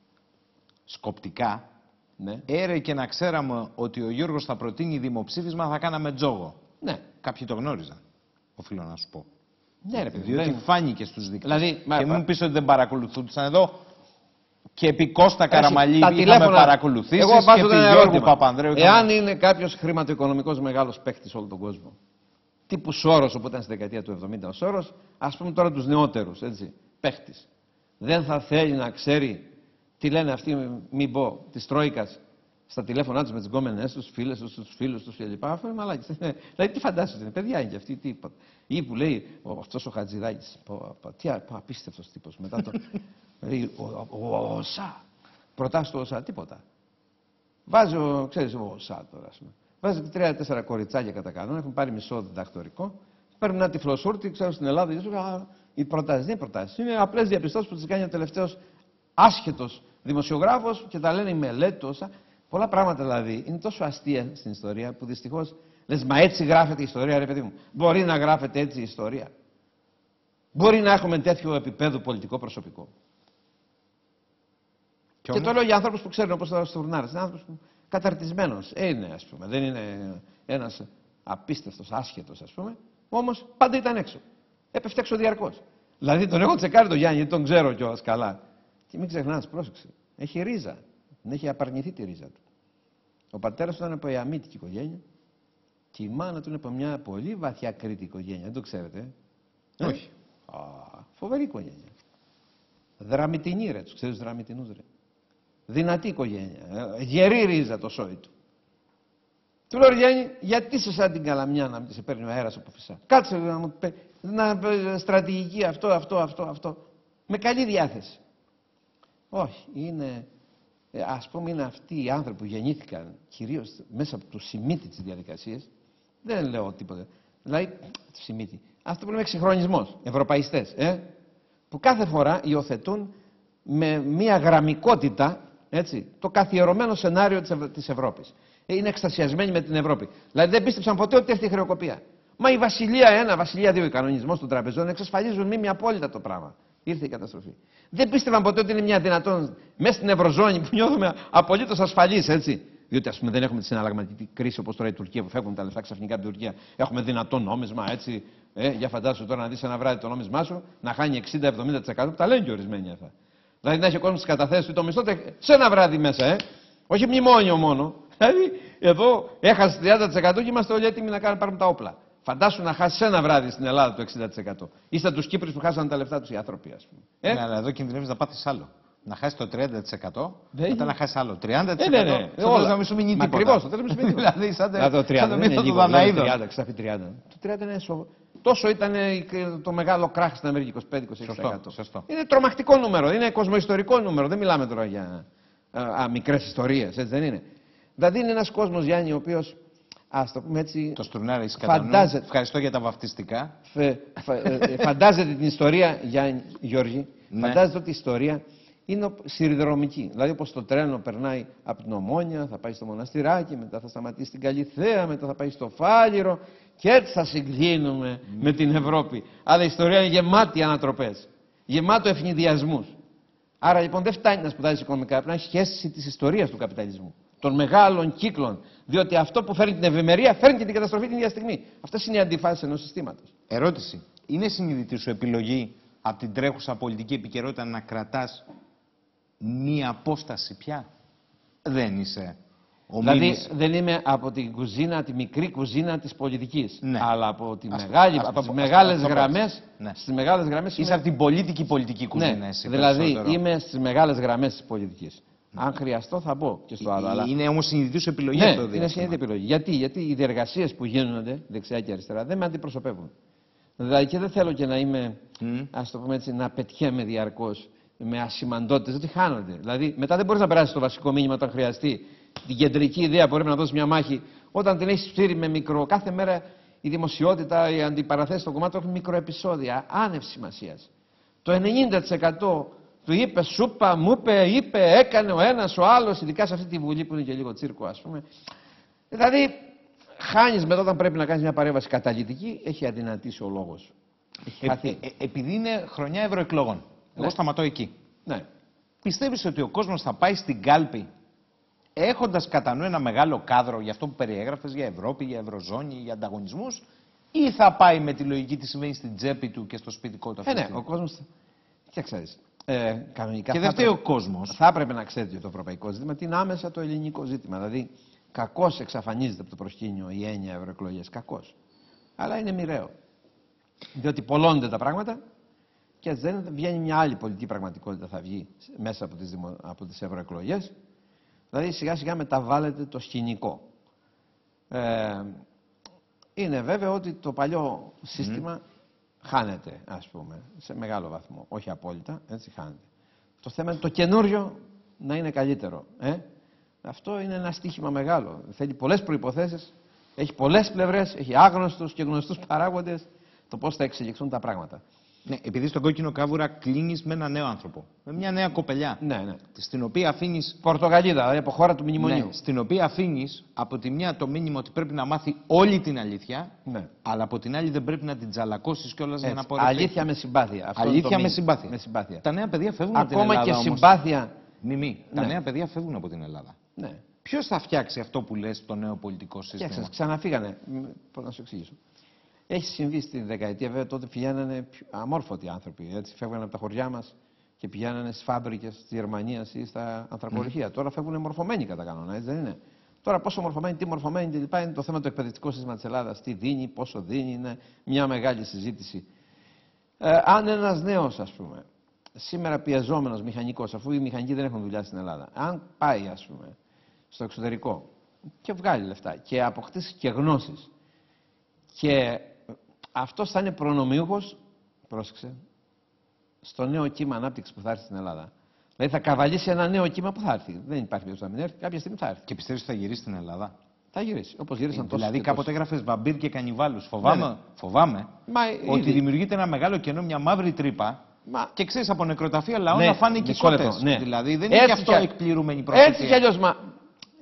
A: σκοπτικά, ναι. Έρε και να ξέραμε ότι ο Γιώργος θα προτείνει δημοψήφισμα, θα κάναμε τζόγο. Ναι. Κάποιοι το γνώριζαν, οφείλω να σου πω.
B: Ναι, ρε παιδί.
A: Διότι δεν... φάνηκε στους δείκτες.
B: Δηλαδή,
A: και μην πεις ότι δεν παρακολουθούσαν εδώ. Και επί Κώστα Καραμαλή είχαμε τηλέφωνα... παρακολουθήσεις.
B: Εγώ
A: και επί Γιώργου Παπανδρέου.
B: Εάν είναι κάποιος χρηματοοικονομικός μεγάλος παίκτης σε όλο τον κόσμο, τύπου Σόρος, όπου ήταν στη δεκαετία του εβδομήντα ο Σόρος, ας πούμε τώρα τους νεότερους, έτσι, παίκτης. Δεν θα θέλει να ξέρει τι λένε αυτοί, μην πω, της Τρόικας, στα τηλέφωνά τους με τις γκόμενες τους, φίλες τους, τους φίλους τους κλπ. Αυτό είναι μαλάκες. Δηλαδή τι φαντάζεσαι, είναι παιδιά είναι και αυτοί, τίποτα. Ή που λέει αυτός ο Χατζηδάκης, τι απίστευτος τύπος, μετά το. Λέει ο ΩΣΑ. Προτάσει το ΩΣΑ, τίποτα. Βάζει ο, ξέρεις, ο ΩΣΑ τώρα, ας πούμε. Βάζει τρία-τέσσερα κοριτσάκια κατά κανόνα, έχουν πάρει μισό διδακτορικό. Παίρνουν ένα τυφλοσούρτη, ξέρω στην Ελλάδα, και σου οι προτάσεις δεν είναι προτάσεις. Είναι απλές διαπιστώσεις που τις κάνει ο τελευταίος άσχετος δημοσιογράφος και τα λένε η μελέτη του ΩΣΑ. Πολλά πράγματα δηλαδή είναι τόσο αστεία στην ιστορία που δυστυχώς λες, μα έτσι γράφεται η ιστορία, ρε παιδί μου. Μπορεί να γράφεται έτσι η ιστορία. Μπορεί να έχουμε τέτοιο επίπεδο πολιτικό προσωπικό. Και, και το λέω για ανθρώπους που ξέρουν, όπως τώρα ο Στουρνάρας. Είναι άνθρωπος που καταρτισμένος είναι, ας πούμε. Δεν είναι ένας απίστευτος, άσχετος, ας πούμε. Όμως πάντα ήταν έξω. Έπεφτε έξω διαρκώς. Δηλαδή τον έχω τσεκάρει τον Γιάννη, τον ξέρω κιόλας καλά. Και μην ξεχνάς, πρόσεξε. Έχει ρίζα. Δεν έχει απαρνηθεί τη ρίζα του. Ο πατέρας του ήταν από ιαμίτικη οικογένεια και η μάνα του είναι από μια πολύ βαθιά Κρήτη οικογένεια. Δεν το ξέρετε. Ε? Όχι. Α, φοβερή οικογένεια. Δραμητινή ρε, τους ξέρεις δραμητινούς ρε. Δυνατή οικογένεια. Γερή ρίζα το σόι του. Του λέω Γιάννη, γιατί είσαι σαν την καλαμιά να μην σε παίρνει ο αέρας από φυσά. Κάτσε να μου πει, να στρατηγική αυτό, αυτό, αυτό, αυτό. Με καλή διάθεση. Όχι, είναι... Ας πούμε είναι αυτοί οι άνθρωποι που γεννήθηκαν κυρίως μέσα από το σημίτι της διαδικασίας. Δεν λέω τίποτα. Δηλαδή, το σημίτι. Αυτό που λέμε εξυγχρονισμός, ευρωπαϊστές, ε, που κάθε φορά υιοθετούν με μία γραμμικότητα, έτσι, το καθιερωμένο σενάριο της, Ευ της Ευρώπης. Είναι εκστασιασμένοι με την Ευρώπη. Δηλαδή δεν πίστεψαν ποτέ ότι έρθει η χρεοκοπία. Μα η Βασιλεία ένα, Βασιλεία δύο, ο κανονισμό των τραπεζών εξασφαλίζουν μη μια απόλυτα το πράγμα. Ήρθε η καταστροφή. Δεν πίστευαν ποτέ ότι είναι μια δυνατόν μέσα στην Ευρωζώνη που νιώθουμε απολύτως ασφαλείς, έτσι. Διότι ας πούμε δεν έχουμε τη συναλλαγματική κρίση όπως τώρα η Τουρκία που φεύγουν τα λεφτά ξαφνικά από την Τουρκία. Έχουμε δυνατό νόμισμα, έτσι. Ε, για φαντάσου τώρα να δεις ένα βράδυ το νόμισμά σου να χάνει εξήντα με εβδομήντα τοις εκατό που τα λένε και ορισμένοι αυτά. Δηλαδή να έχει ο κόσμος τις καταθέσεις του το μισθό σε ένα βράδυ μέσα, ε. Όχι μνημόνιο μόνο. Δηλαδή εδώ έχασε τριάντα τοις εκατό και είμαστε όλοι έτοιμοι να κάνουμε πάρουμε τα όπλα. Φαντάσου να χάσει ένα βράδυ στην Ελλάδα το εξήντα τοις εκατό. Είστε τους Κύπρους που χάσανε τα λεφτά τους οι άνθρωποι, ας πούμε. Ε?
A: Ναι, αλλά εδώ κινδυνεύεις να πάθεις άλλο. Να χάσει το τριάντα τοις εκατό,
B: δεν
A: μετά
B: είναι.
A: να χάσει άλλο τριάντα τοις εκατό.
B: Ε, ναι, ναι.
A: Στο τέλος να μην σου μείνει τίποτα.
B: Ακριβώς, στο τέλος να μην σου μείνει
A: δηλαδή, σαν
B: το τριάντα,
A: το
B: δεν είναι
A: μύθο του
B: λίγο,
A: Δαναίδων.
B: τριάντα, ξαφνικά τριάντα. Το τριάντα είναι σοβαρό. Τόσο ήταν το μεγάλο κράχ στην Αμερική, είκοσι πέντε με είκοσι έξι τοις εκατό.
A: Σωστό, σωστό.
B: Είναι τρομακτικό νούμερο, είναι κοσμοϊστορικό νούμερο. Δεν μιλάμε τώρα για μικρές ιστορίες, έτσι δεν είναι. Δηλαδή είναι ένας κόσμος, Γιάννη, ο οποίος, ας το πούμε έτσι,
A: το στουρνάρι φαντάζεται. Ευχαριστώ για τα βαφτιστικά.
B: Φε, φα, ε, φαντάζεται την ιστορία, Γιάννη, Γιώργη, ναι. Φαντάζεται ότι η ιστορία είναι σιδηροδρομική. Δηλαδή όπως το τρένο περνάει από την Ομόνια, θα πάει στο Μοναστηράκι, μετά θα σταματήσει στην Καλιθέα, μετά θα πάει στο Φάληρο και έτσι θα συγκλίνουμε mm. με την Ευρώπη. Αλλά η ιστορία είναι γεμάτη ανατροπές, γεμάτο ευνηδιασμούς. Άρα λοιπόν δεν φτάνει να σπουδάζει οικονομικά, πρέπει να έχει σχέση της ιστορίας του καπιταλισμού. Των μεγάλων κύκλων. Διότι αυτό που φέρνει την ευημερία φέρνει και την καταστροφή την ίδια στιγμή. Αυτές είναι οι αντιφάσεις ενός συστήματος.
A: Ερώτηση. Είναι συνειδητή σου επιλογή από την τρέχουσα πολιτική επικαιρότητα να κρατάς μία απόσταση πια? Δεν είσαι ο
B: Δηλαδή
A: μήνης...
B: δεν είμαι από την κουζίνα, τη μικρή κουζίνα της πολιτικής.
A: Ναι.
B: Αλλά από, τη
A: ας,
B: μεγάλη,
A: ας,
B: από
A: ας,
B: τις
A: ας,
B: μεγάλες
A: ας,
B: γραμμές.
A: Ναι.
B: Στις μεγάλες γραμμές
A: είσαι
B: είμαι...
A: από την πολίτικη πολιτική κουζίνα,
B: ναι.
A: εσύ.
B: Δηλαδή
A: περισσότερο.
B: είμαι στις μεγάλες γραμμές της πολιτικής. Αν χρειαστώ θα μπω και στο άλλο.
A: Είναι αλλά... όμως συνειδητή σου επιλογή
B: ναι,
A: αυτό.
B: Είναι συνειδητή επιλογή. Γιατί? Γιατί οι διεργασίες που γίνονται δεξιά και αριστερά δεν με αντιπροσωπεύουν. Δηλαδή και δεν θέλω και να είμαι, mm. ας το πούμε έτσι, να πετιέμαι διαρκώς με ασημαντότητες, ότι χάνονται. Δηλαδή μετά δεν μπορείς να περάσεις το βασικό μήνυμα όταν χρειαστεί. Την κεντρική ιδέα που πρέπει να δώσεις μια μάχη, όταν την έχεις ψήρει με μικρό. Κάθε μέρα η δημοσιότητα, οι αντιπαραθέσεις των κομμάτων έχουν μικροεπισόδια άνευ σημασίας. Το ενενήντα τοις εκατό του είπε, σούπα, μου είπε, είπε, έκανε ο ένας, ο άλλος, ειδικά σε αυτή τη βουλή που είναι και λίγο τσίρκο, ας πούμε. Δηλαδή, χάνεις μετά όταν πρέπει να κάνεις μια παρέμβαση καταλυτική, έχει αδυνατήσει ο λόγος. Έχει χαθεί.
A: Ε, ε, επειδή είναι χρονιά ευρωεκλογών. Εγώ ναι. σταματώ εκεί.
B: Ναι.
A: Πιστεύεις ότι ο κόσμος θα πάει στην κάλπη έχοντας κατά νου ένα μεγάλο κάδρο για αυτό που περιέγραφες, για Ευρώπη, για Ευρωζώνη, για ανταγωνισμούς, ή θα πάει με τη λογική τι συμβαίνει στην τσέπη του και στο σπιτικό του?
B: Ε, ναι, ο κόσμος. Τι ξέρεις. Ε, κανονικά
A: και δεν φταίει ο κόσμος.
B: Θα έπρεπε να ξέρετε το ευρωπαϊκό ζήτημα, ότι είναι άμεσα το ελληνικό ζήτημα. Δηλαδή, κακώς εξαφανίζεται από το προσκήνιο η έννοια ευρωεκλογές. Κακώς. Αλλά είναι μοιραίο. Διότι πολλώνται τα πράγματα και έτσι δεν βγαίνει μια άλλη πολιτική πραγματικότητα, θα βγει μέσα από τις, δημο... από τις ευρωεκλογές. Δηλαδή, σιγά σιγά μεταβάλλεται το σκηνικό. Ε, είναι βέβαιο ότι το παλιό σύστημα mm. χάνεται, ας πούμε, σε μεγάλο βαθμό. Όχι απόλυτα, έτσι χάνεται. Το θέμα είναι το καινούριο να είναι καλύτερο. Ε? Αυτό είναι ένα στοίχημα μεγάλο. Θέλει πολλές προϋποθέσεις, έχει πολλές πλευρές, έχει άγνωστους και γνωστούς παράγοντες το πώς θα εξελιχθούν τα πράγματα.
A: Ναι, επειδή στον κόκκινο κάβουρα κλείνεις με ένα νέο άνθρωπο. Με μια νέα κοπελιά.
B: Ναι, ναι.
A: Στην οποία αφήνεις.
B: Πορτογαλίδα, δηλαδή από χώρα του μνημονίου.
A: Ναι, στην οποία αφήνεις από τη μια το μήνυμα ότι πρέπει να μάθει όλη την αλήθεια.
B: Ναι.
A: Αλλά από την άλλη δεν πρέπει να την τζαλακώσεις κιόλας για να πορευτεί.
B: Αλήθεια με συμπάθεια. Αυτό
A: αλήθεια με συμπάθεια.
B: με συμπάθεια.
A: Τα νέα παιδιά φεύγουν
B: Ακόμα
A: από την Ελλάδα.
B: Ακόμα και
A: όμως.
B: συμπάθεια.
A: Μιμή,
B: ναι.
A: Τα νέα παιδιά φεύγουν από την Ελλάδα.
B: Ναι.
A: Ποιος θα φτιάξει αυτό που λες το νέο πολιτικό σύστημα?
B: Φτιάξες, ξαναφύγανε. Πώς να σου εξηγήσω. Έχει συμβεί στη δεκαετία, βέβαια τότε πηγαίνανε αμόρφωτοι άνθρωποι. Έτσι, φεύγανε από τα χωριά μας και πηγαίνανε στις φάμπρικες της Γερμανίας ή στα ανθρακοριχεία. Mm. Τώρα φεύγουν μορφωμένοι κατά κανόνα, έτσι δεν είναι? Τώρα πόσο μορφωμένοι, τι μορφωμένοι κλπ. Είναι το θέμα του εκπαιδευτικού σύστημα της Ελλάδας. Τι δίνει, πόσο δίνει, είναι μια μεγάλη συζήτηση. Ε, αν ένας νέος, ας πούμε, σήμερα πιεζόμενος μηχανικός, αφού οι μηχανικοί δεν έχουν δουλειά στην Ελλάδα, αν πάει, ας πούμε, στο εξωτερικό και βγάλει λεφτά και αποκτήσει και γνώσεις και αυτός θα είναι προνομιούχος, πρόσεξε, στο νέο κύμα ανάπτυξη που θα έρθει στην Ελλάδα. Δηλαδή θα καβαλήσει ένα νέο κύμα που θα έρθει. Δεν υπάρχει περίπτωση να μην έρθει, κάποια στιγμή θα έρθει.
A: Και πιστεύεις ότι θα γυρίσει στην Ελλάδα?
B: Θα γυρίσει, όπως γύρισαν
A: ε,
B: τόσοι.
A: Δηλαδή κάποτε έγραφες βαμπύρ και κανιβάλους. Φοβάμαι, ναι, ναι. φοβάμαι
B: Μα,
A: ότι
B: ήδη
A: δημιουργείται ένα μεγάλο κενό, μια μαύρη τρύπα. Μα... Και ξέρεις από νεκροταφεία λαών, ναι, να φάνε και κότες.
B: Ναι.
A: Δηλαδή δεν είναι και αυτό εκπληρούμενη προθεσία.
B: Έτσι κι αλλιώς, μα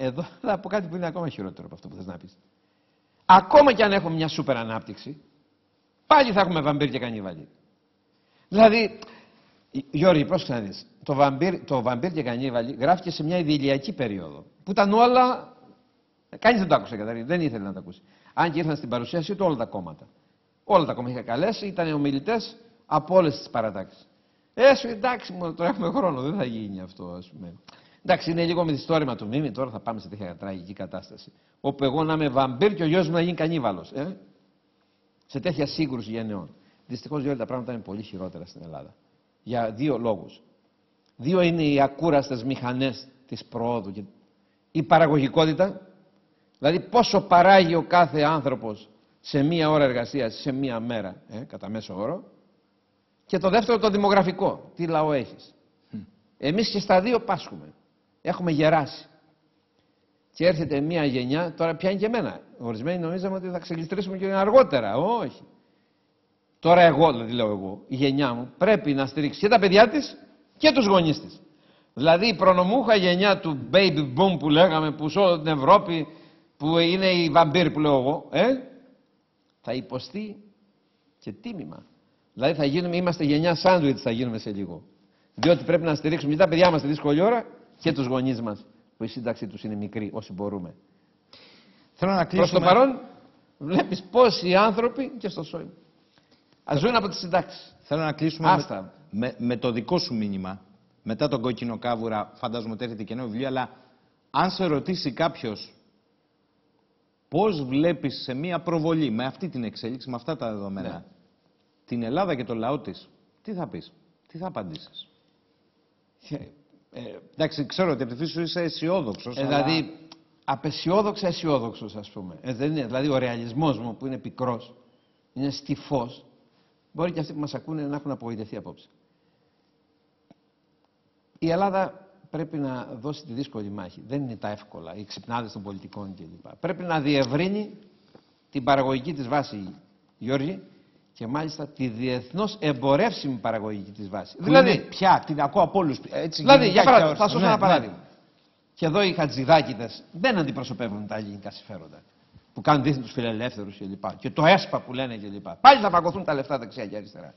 B: εδώ θα πω κάτι που είναι ακόμα χειρότερο από αυτό που θες να πεις. Ακόμα κι αν έχουμε μια σούπερ ανάπτυξη, πάλι θα έχουμε βαμπύρ και κανίβαλοι. Δηλαδή, Γιώργη, πρόσεξε να δεις. Το βαμπύρ, το βαμπύρ και κανίβαλοι γράφτηκε σε μια ιδηλιακή περίοδο. Που ήταν όλα. Κανείς δεν το άκουσε, Καταρίνα. Δεν ήθελε να το ακούσει. Αν και ήρθαν στην παρουσίαση του όλα τα κόμματα. Όλα τα κόμματα είχα καλέσει, ήταν ομιλητές από όλες τις παρατάξεις. Ε, σου εντάξει, μόνο τώρα έχουμε χρόνο, δεν θα γίνει αυτό, ας πούμε. Εντάξει, είναι λίγο μυθιστόρημα του Μίμη, τώρα θα πάμε σε τέτοια τραγική κατάσταση. Όπου εγώ να είμαι βαμπύρ και ο γιος μου να γίνει κανίβαλος. Ε? Σε τέτοια σύγκρουση γενναιών. Δυστυχώς, Γιώργη, τα πράγματα είναι πολύ χειρότερα στην Ελλάδα. Για δύο λόγους. Δύο είναι οι ακούραστες μηχανές της προόδου. Και η παραγωγικότητα, δηλαδή πόσο παράγει ο κάθε άνθρωπος σε μία ώρα εργασίας, σε μία μέρα, ε, κατά μέσο όρο. Και το δεύτερο, το δημογραφικό. Τι λαό έχεις. Mm. Εμείς και στα δύο πάσχουμε. Έχουμε γεράσει. Και έρχεται μία γενιά, τώρα πιάνει και εμένα. Ορισμένοι νομίζαμε ότι θα ξεγλιστρήσουμε και αργότερα. Όχι. Τώρα εγώ, δηλαδή λέω εγώ, η γενιά μου πρέπει να στηρίξει και τα παιδιά της και τους γονείς της. Δηλαδή η προνομούχα γενιά του baby boom που λέγαμε, που σε όλη την Ευρώπη, που είναι η βαμπύρ που λέω εγώ, ε, θα υποστεί και τίμημα. Δηλαδή θα γίνουμε, είμαστε γενιά σάντουιτς θα γίνουμε σε λίγο. Διότι πρέπει να στηρίξουμε και τα παιδιά μας στη δύσκολη ώρα και τους γονείς μας, που η σύνταξή τους είναι μικρή, όσοι μπορούμε.
A: Θέλω να κλείσουμε...
B: Προς το παρόν, βλέπεις πόσοι άνθρωποι και στο σόι. Ας ζουν από τις συντάξεις.
A: Θέλω να κλείσουμε
B: με,
A: με, με το δικό σου μήνυμα. Μετά τον κόκκινο κάβουρα, φαντάζομαι ότι έρχεται και νέο βιβλίο, αλλά αν σε ρωτήσει κάποιος πώς βλέπεις σε μία προβολή, με αυτή την εξέλιξη, με αυτά τα δεδομένα, ναι, την Ελλάδα και το λαό της, τι θα πεις, τι θα απαντήσεις.
B: Ε, ε,
A: Εντάξει, ξέρω ότι από τη φύση σου είσαι αισιόδοξος.
B: Ε,
A: αλλά...
B: Δηλαδή, απεσιόδοξα αισιόδοξος, ας πούμε. Ε, δεν είναι. Δηλαδή, ο ρεαλισμός μου που είναι πικρός, είναι στιφός, μπορεί και αυτοί που μας ακούνε να έχουν απογοητευτεί απόψε. Η Ελλάδα πρέπει να δώσει τη δύσκολη μάχη. Δεν είναι τα εύκολα, οι ξυπνάδες των πολιτικών κλπ. Πρέπει να διευρύνει την παραγωγική της βάση, Γιώργη, και μάλιστα τη διεθνώς εμπορεύσιμη παραγωγική της βάση.
A: Που
B: δηλαδή,
A: είναι πια, την ακούω από όλους. Έτσι,
B: δηλαδή, για παράδειγμα, θα σου δώσω
A: ναι,
B: ένα παράδειγμα.
A: Ναι.
B: Και εδώ οι χατζηδάκηδες δεν αντιπροσωπεύουν τα ελληνικά συμφέροντα. Που κάνουν δίθεν τους φιλελεύθερους κλπ. Και, και το ΕΣΠΑ που λένε κλπ. Πάλι θα παγωθούν τα λεφτά δεξιά και αριστερά.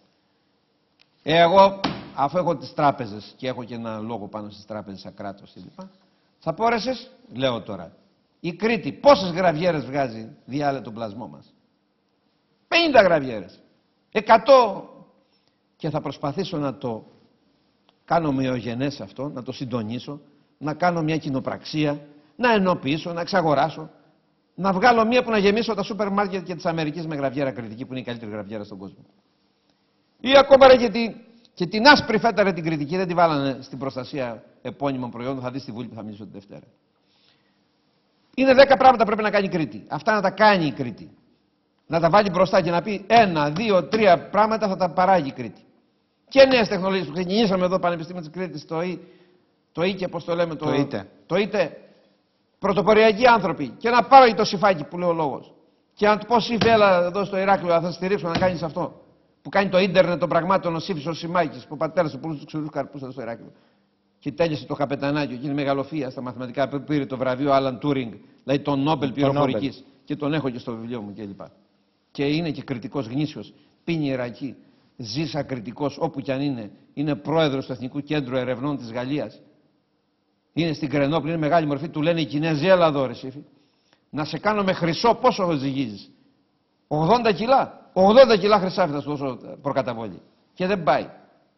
B: Εγώ, αφού έχω τις τράπεζες και έχω και ένα λόγο πάνω στις τράπεζες σαν κράτος κλπ. Θα πόρεσες, λέω τώρα, η Κρήτη πόσες γραβιέρες βγάζει διάλε τον πλασμό μας. πενήντα γραβιέρες. εκατό. Και θα προσπαθήσω να το κάνω ομοιογενές αυτό, να το συντονίσω, να κάνω μια κοινοπραξία, να ενοποιήσω, να εξαγοράσω, να βγάλω μία που να γεμίσω τα σούπερ μάρκετ και της Αμερικής με γραβιέρα κρητική που είναι η καλύτερη γραβιέρα στον κόσμο. Ή ακόμα ρε, και, τη, και την άσπρη φέτα ρε, την κρητική δεν τη βάλανε στην προστασία επώνυμων προϊόντων, θα δεις στη Βουλή που θα μιλήσω τη Δευτέρα. Είναι δέκα πράγματα που πρέπει να κάνει η Κρήτη. Αυτά να τα κάνει η Κρήτη. Να τα βάλει μπροστά και να πει ένα, δύο, τρία πράγματα θα τα παράγει η Κρήτη. Και νέες τεχνολογίες που ξεκινήσαμε εδώ Πανεπιστήμιο της Κρήτης, το ΙΤ, το ΙΤ και πώς το λέμε, το,
A: το ΙΤΕ.
B: Το ΙΤΕ. Πρωτοποριακοί άνθρωποι. Και να πάρει το Σιφάκι που λέει ο λόγος. Και να του πω Σιφ, έλα εδώ στο Ηράκλειο, θα στηρίξω να κάνεις αυτό. Που κάνει το ίντερνετ των πραγμάτων ο Σύφης ο Σιμάκης, που ο πατέρας του πουλούσε τους ξηρούς καρπούς εδώ στο Ηράκλειο. Και τέλειωσε το καπετανάκιο, και είναι μεγαλοφία στα μαθηματικά που πήρε το βραβείο Άλαν Τούρινγκ, δηλαδή τον Νόμπελ πληροφορικής. Και τον έχω και στο βιβλίο μου κλπ. Και είναι και κριτικός γνήσιος, πίνει Ιρακή, ζει σαν κριτικός όπου κι αν είναι. Είναι πρόεδρος του Εθνικού Κέντρου Ερευνών της Γαλλίας. Είναι στην Κρενόπλη, είναι μεγάλη μορφή. Του λένε οι Κινέζοι, έλα εδώ ρε Σύφη. Να σε κάνω με χρυσό, πόσο ζυγίζεις. ογδόντα κιλά. ογδόντα κιλά χρυσάφι θα σου δώσω προκαταβολή. Και δεν πάει.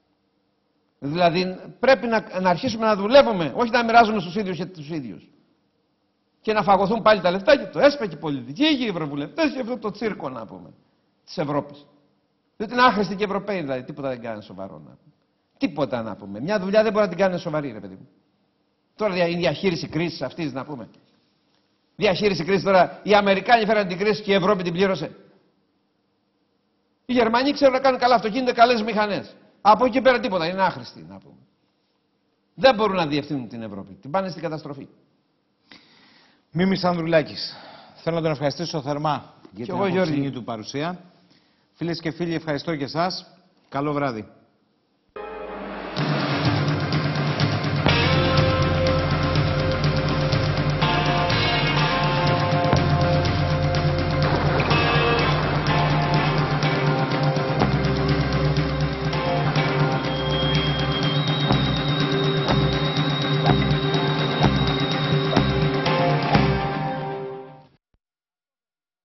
B: Δηλαδή πρέπει να, να αρχίσουμε να δουλεύουμε, όχι να μοιράζουμε στους ίδιους και τους ίδιους. Και να φαγωθούν πάλι τα λεφτά και το ΕΣΠΑ και οι πολιτικοί και οι ευρωβουλευτές και αυτό το τσίρκο να πούμε της Ευρώπης. Διότι είναι άχρηστοι και Ευρωπαίοι, δηλαδή τίποτα δεν κάνουν σοβαρό να πούμε. Τίποτα να πούμε. Μια δουλειά δεν μπορεί να την κάνουν σοβαρή, ρε παιδί μου. Τώρα η διαχείριση κρίσης αυτής να πούμε. Διαχείριση κρίσης τώρα, οι Αμερικάνοι φέραν την κρίση και η Ευρώπη την πλήρωσε. Οι Γερμανοί ξέρουν να κάνουν καλά αυτοκίνητα, καλές μηχανές. Από εκεί πέρα τίποτα, είναι άχρηστοι να πούμε. Δεν μπορούν να διευθύνουν την Ευρώπη. Την πάνε στην καταστροφή.
A: Μίμης Ανδρουλάκης. Θέλω να τον ευχαριστήσω θερμά για την απόψινή του παρουσία. Φίλες και φίλοι, ευχαριστώ και εσάς. Καλό βράδυ.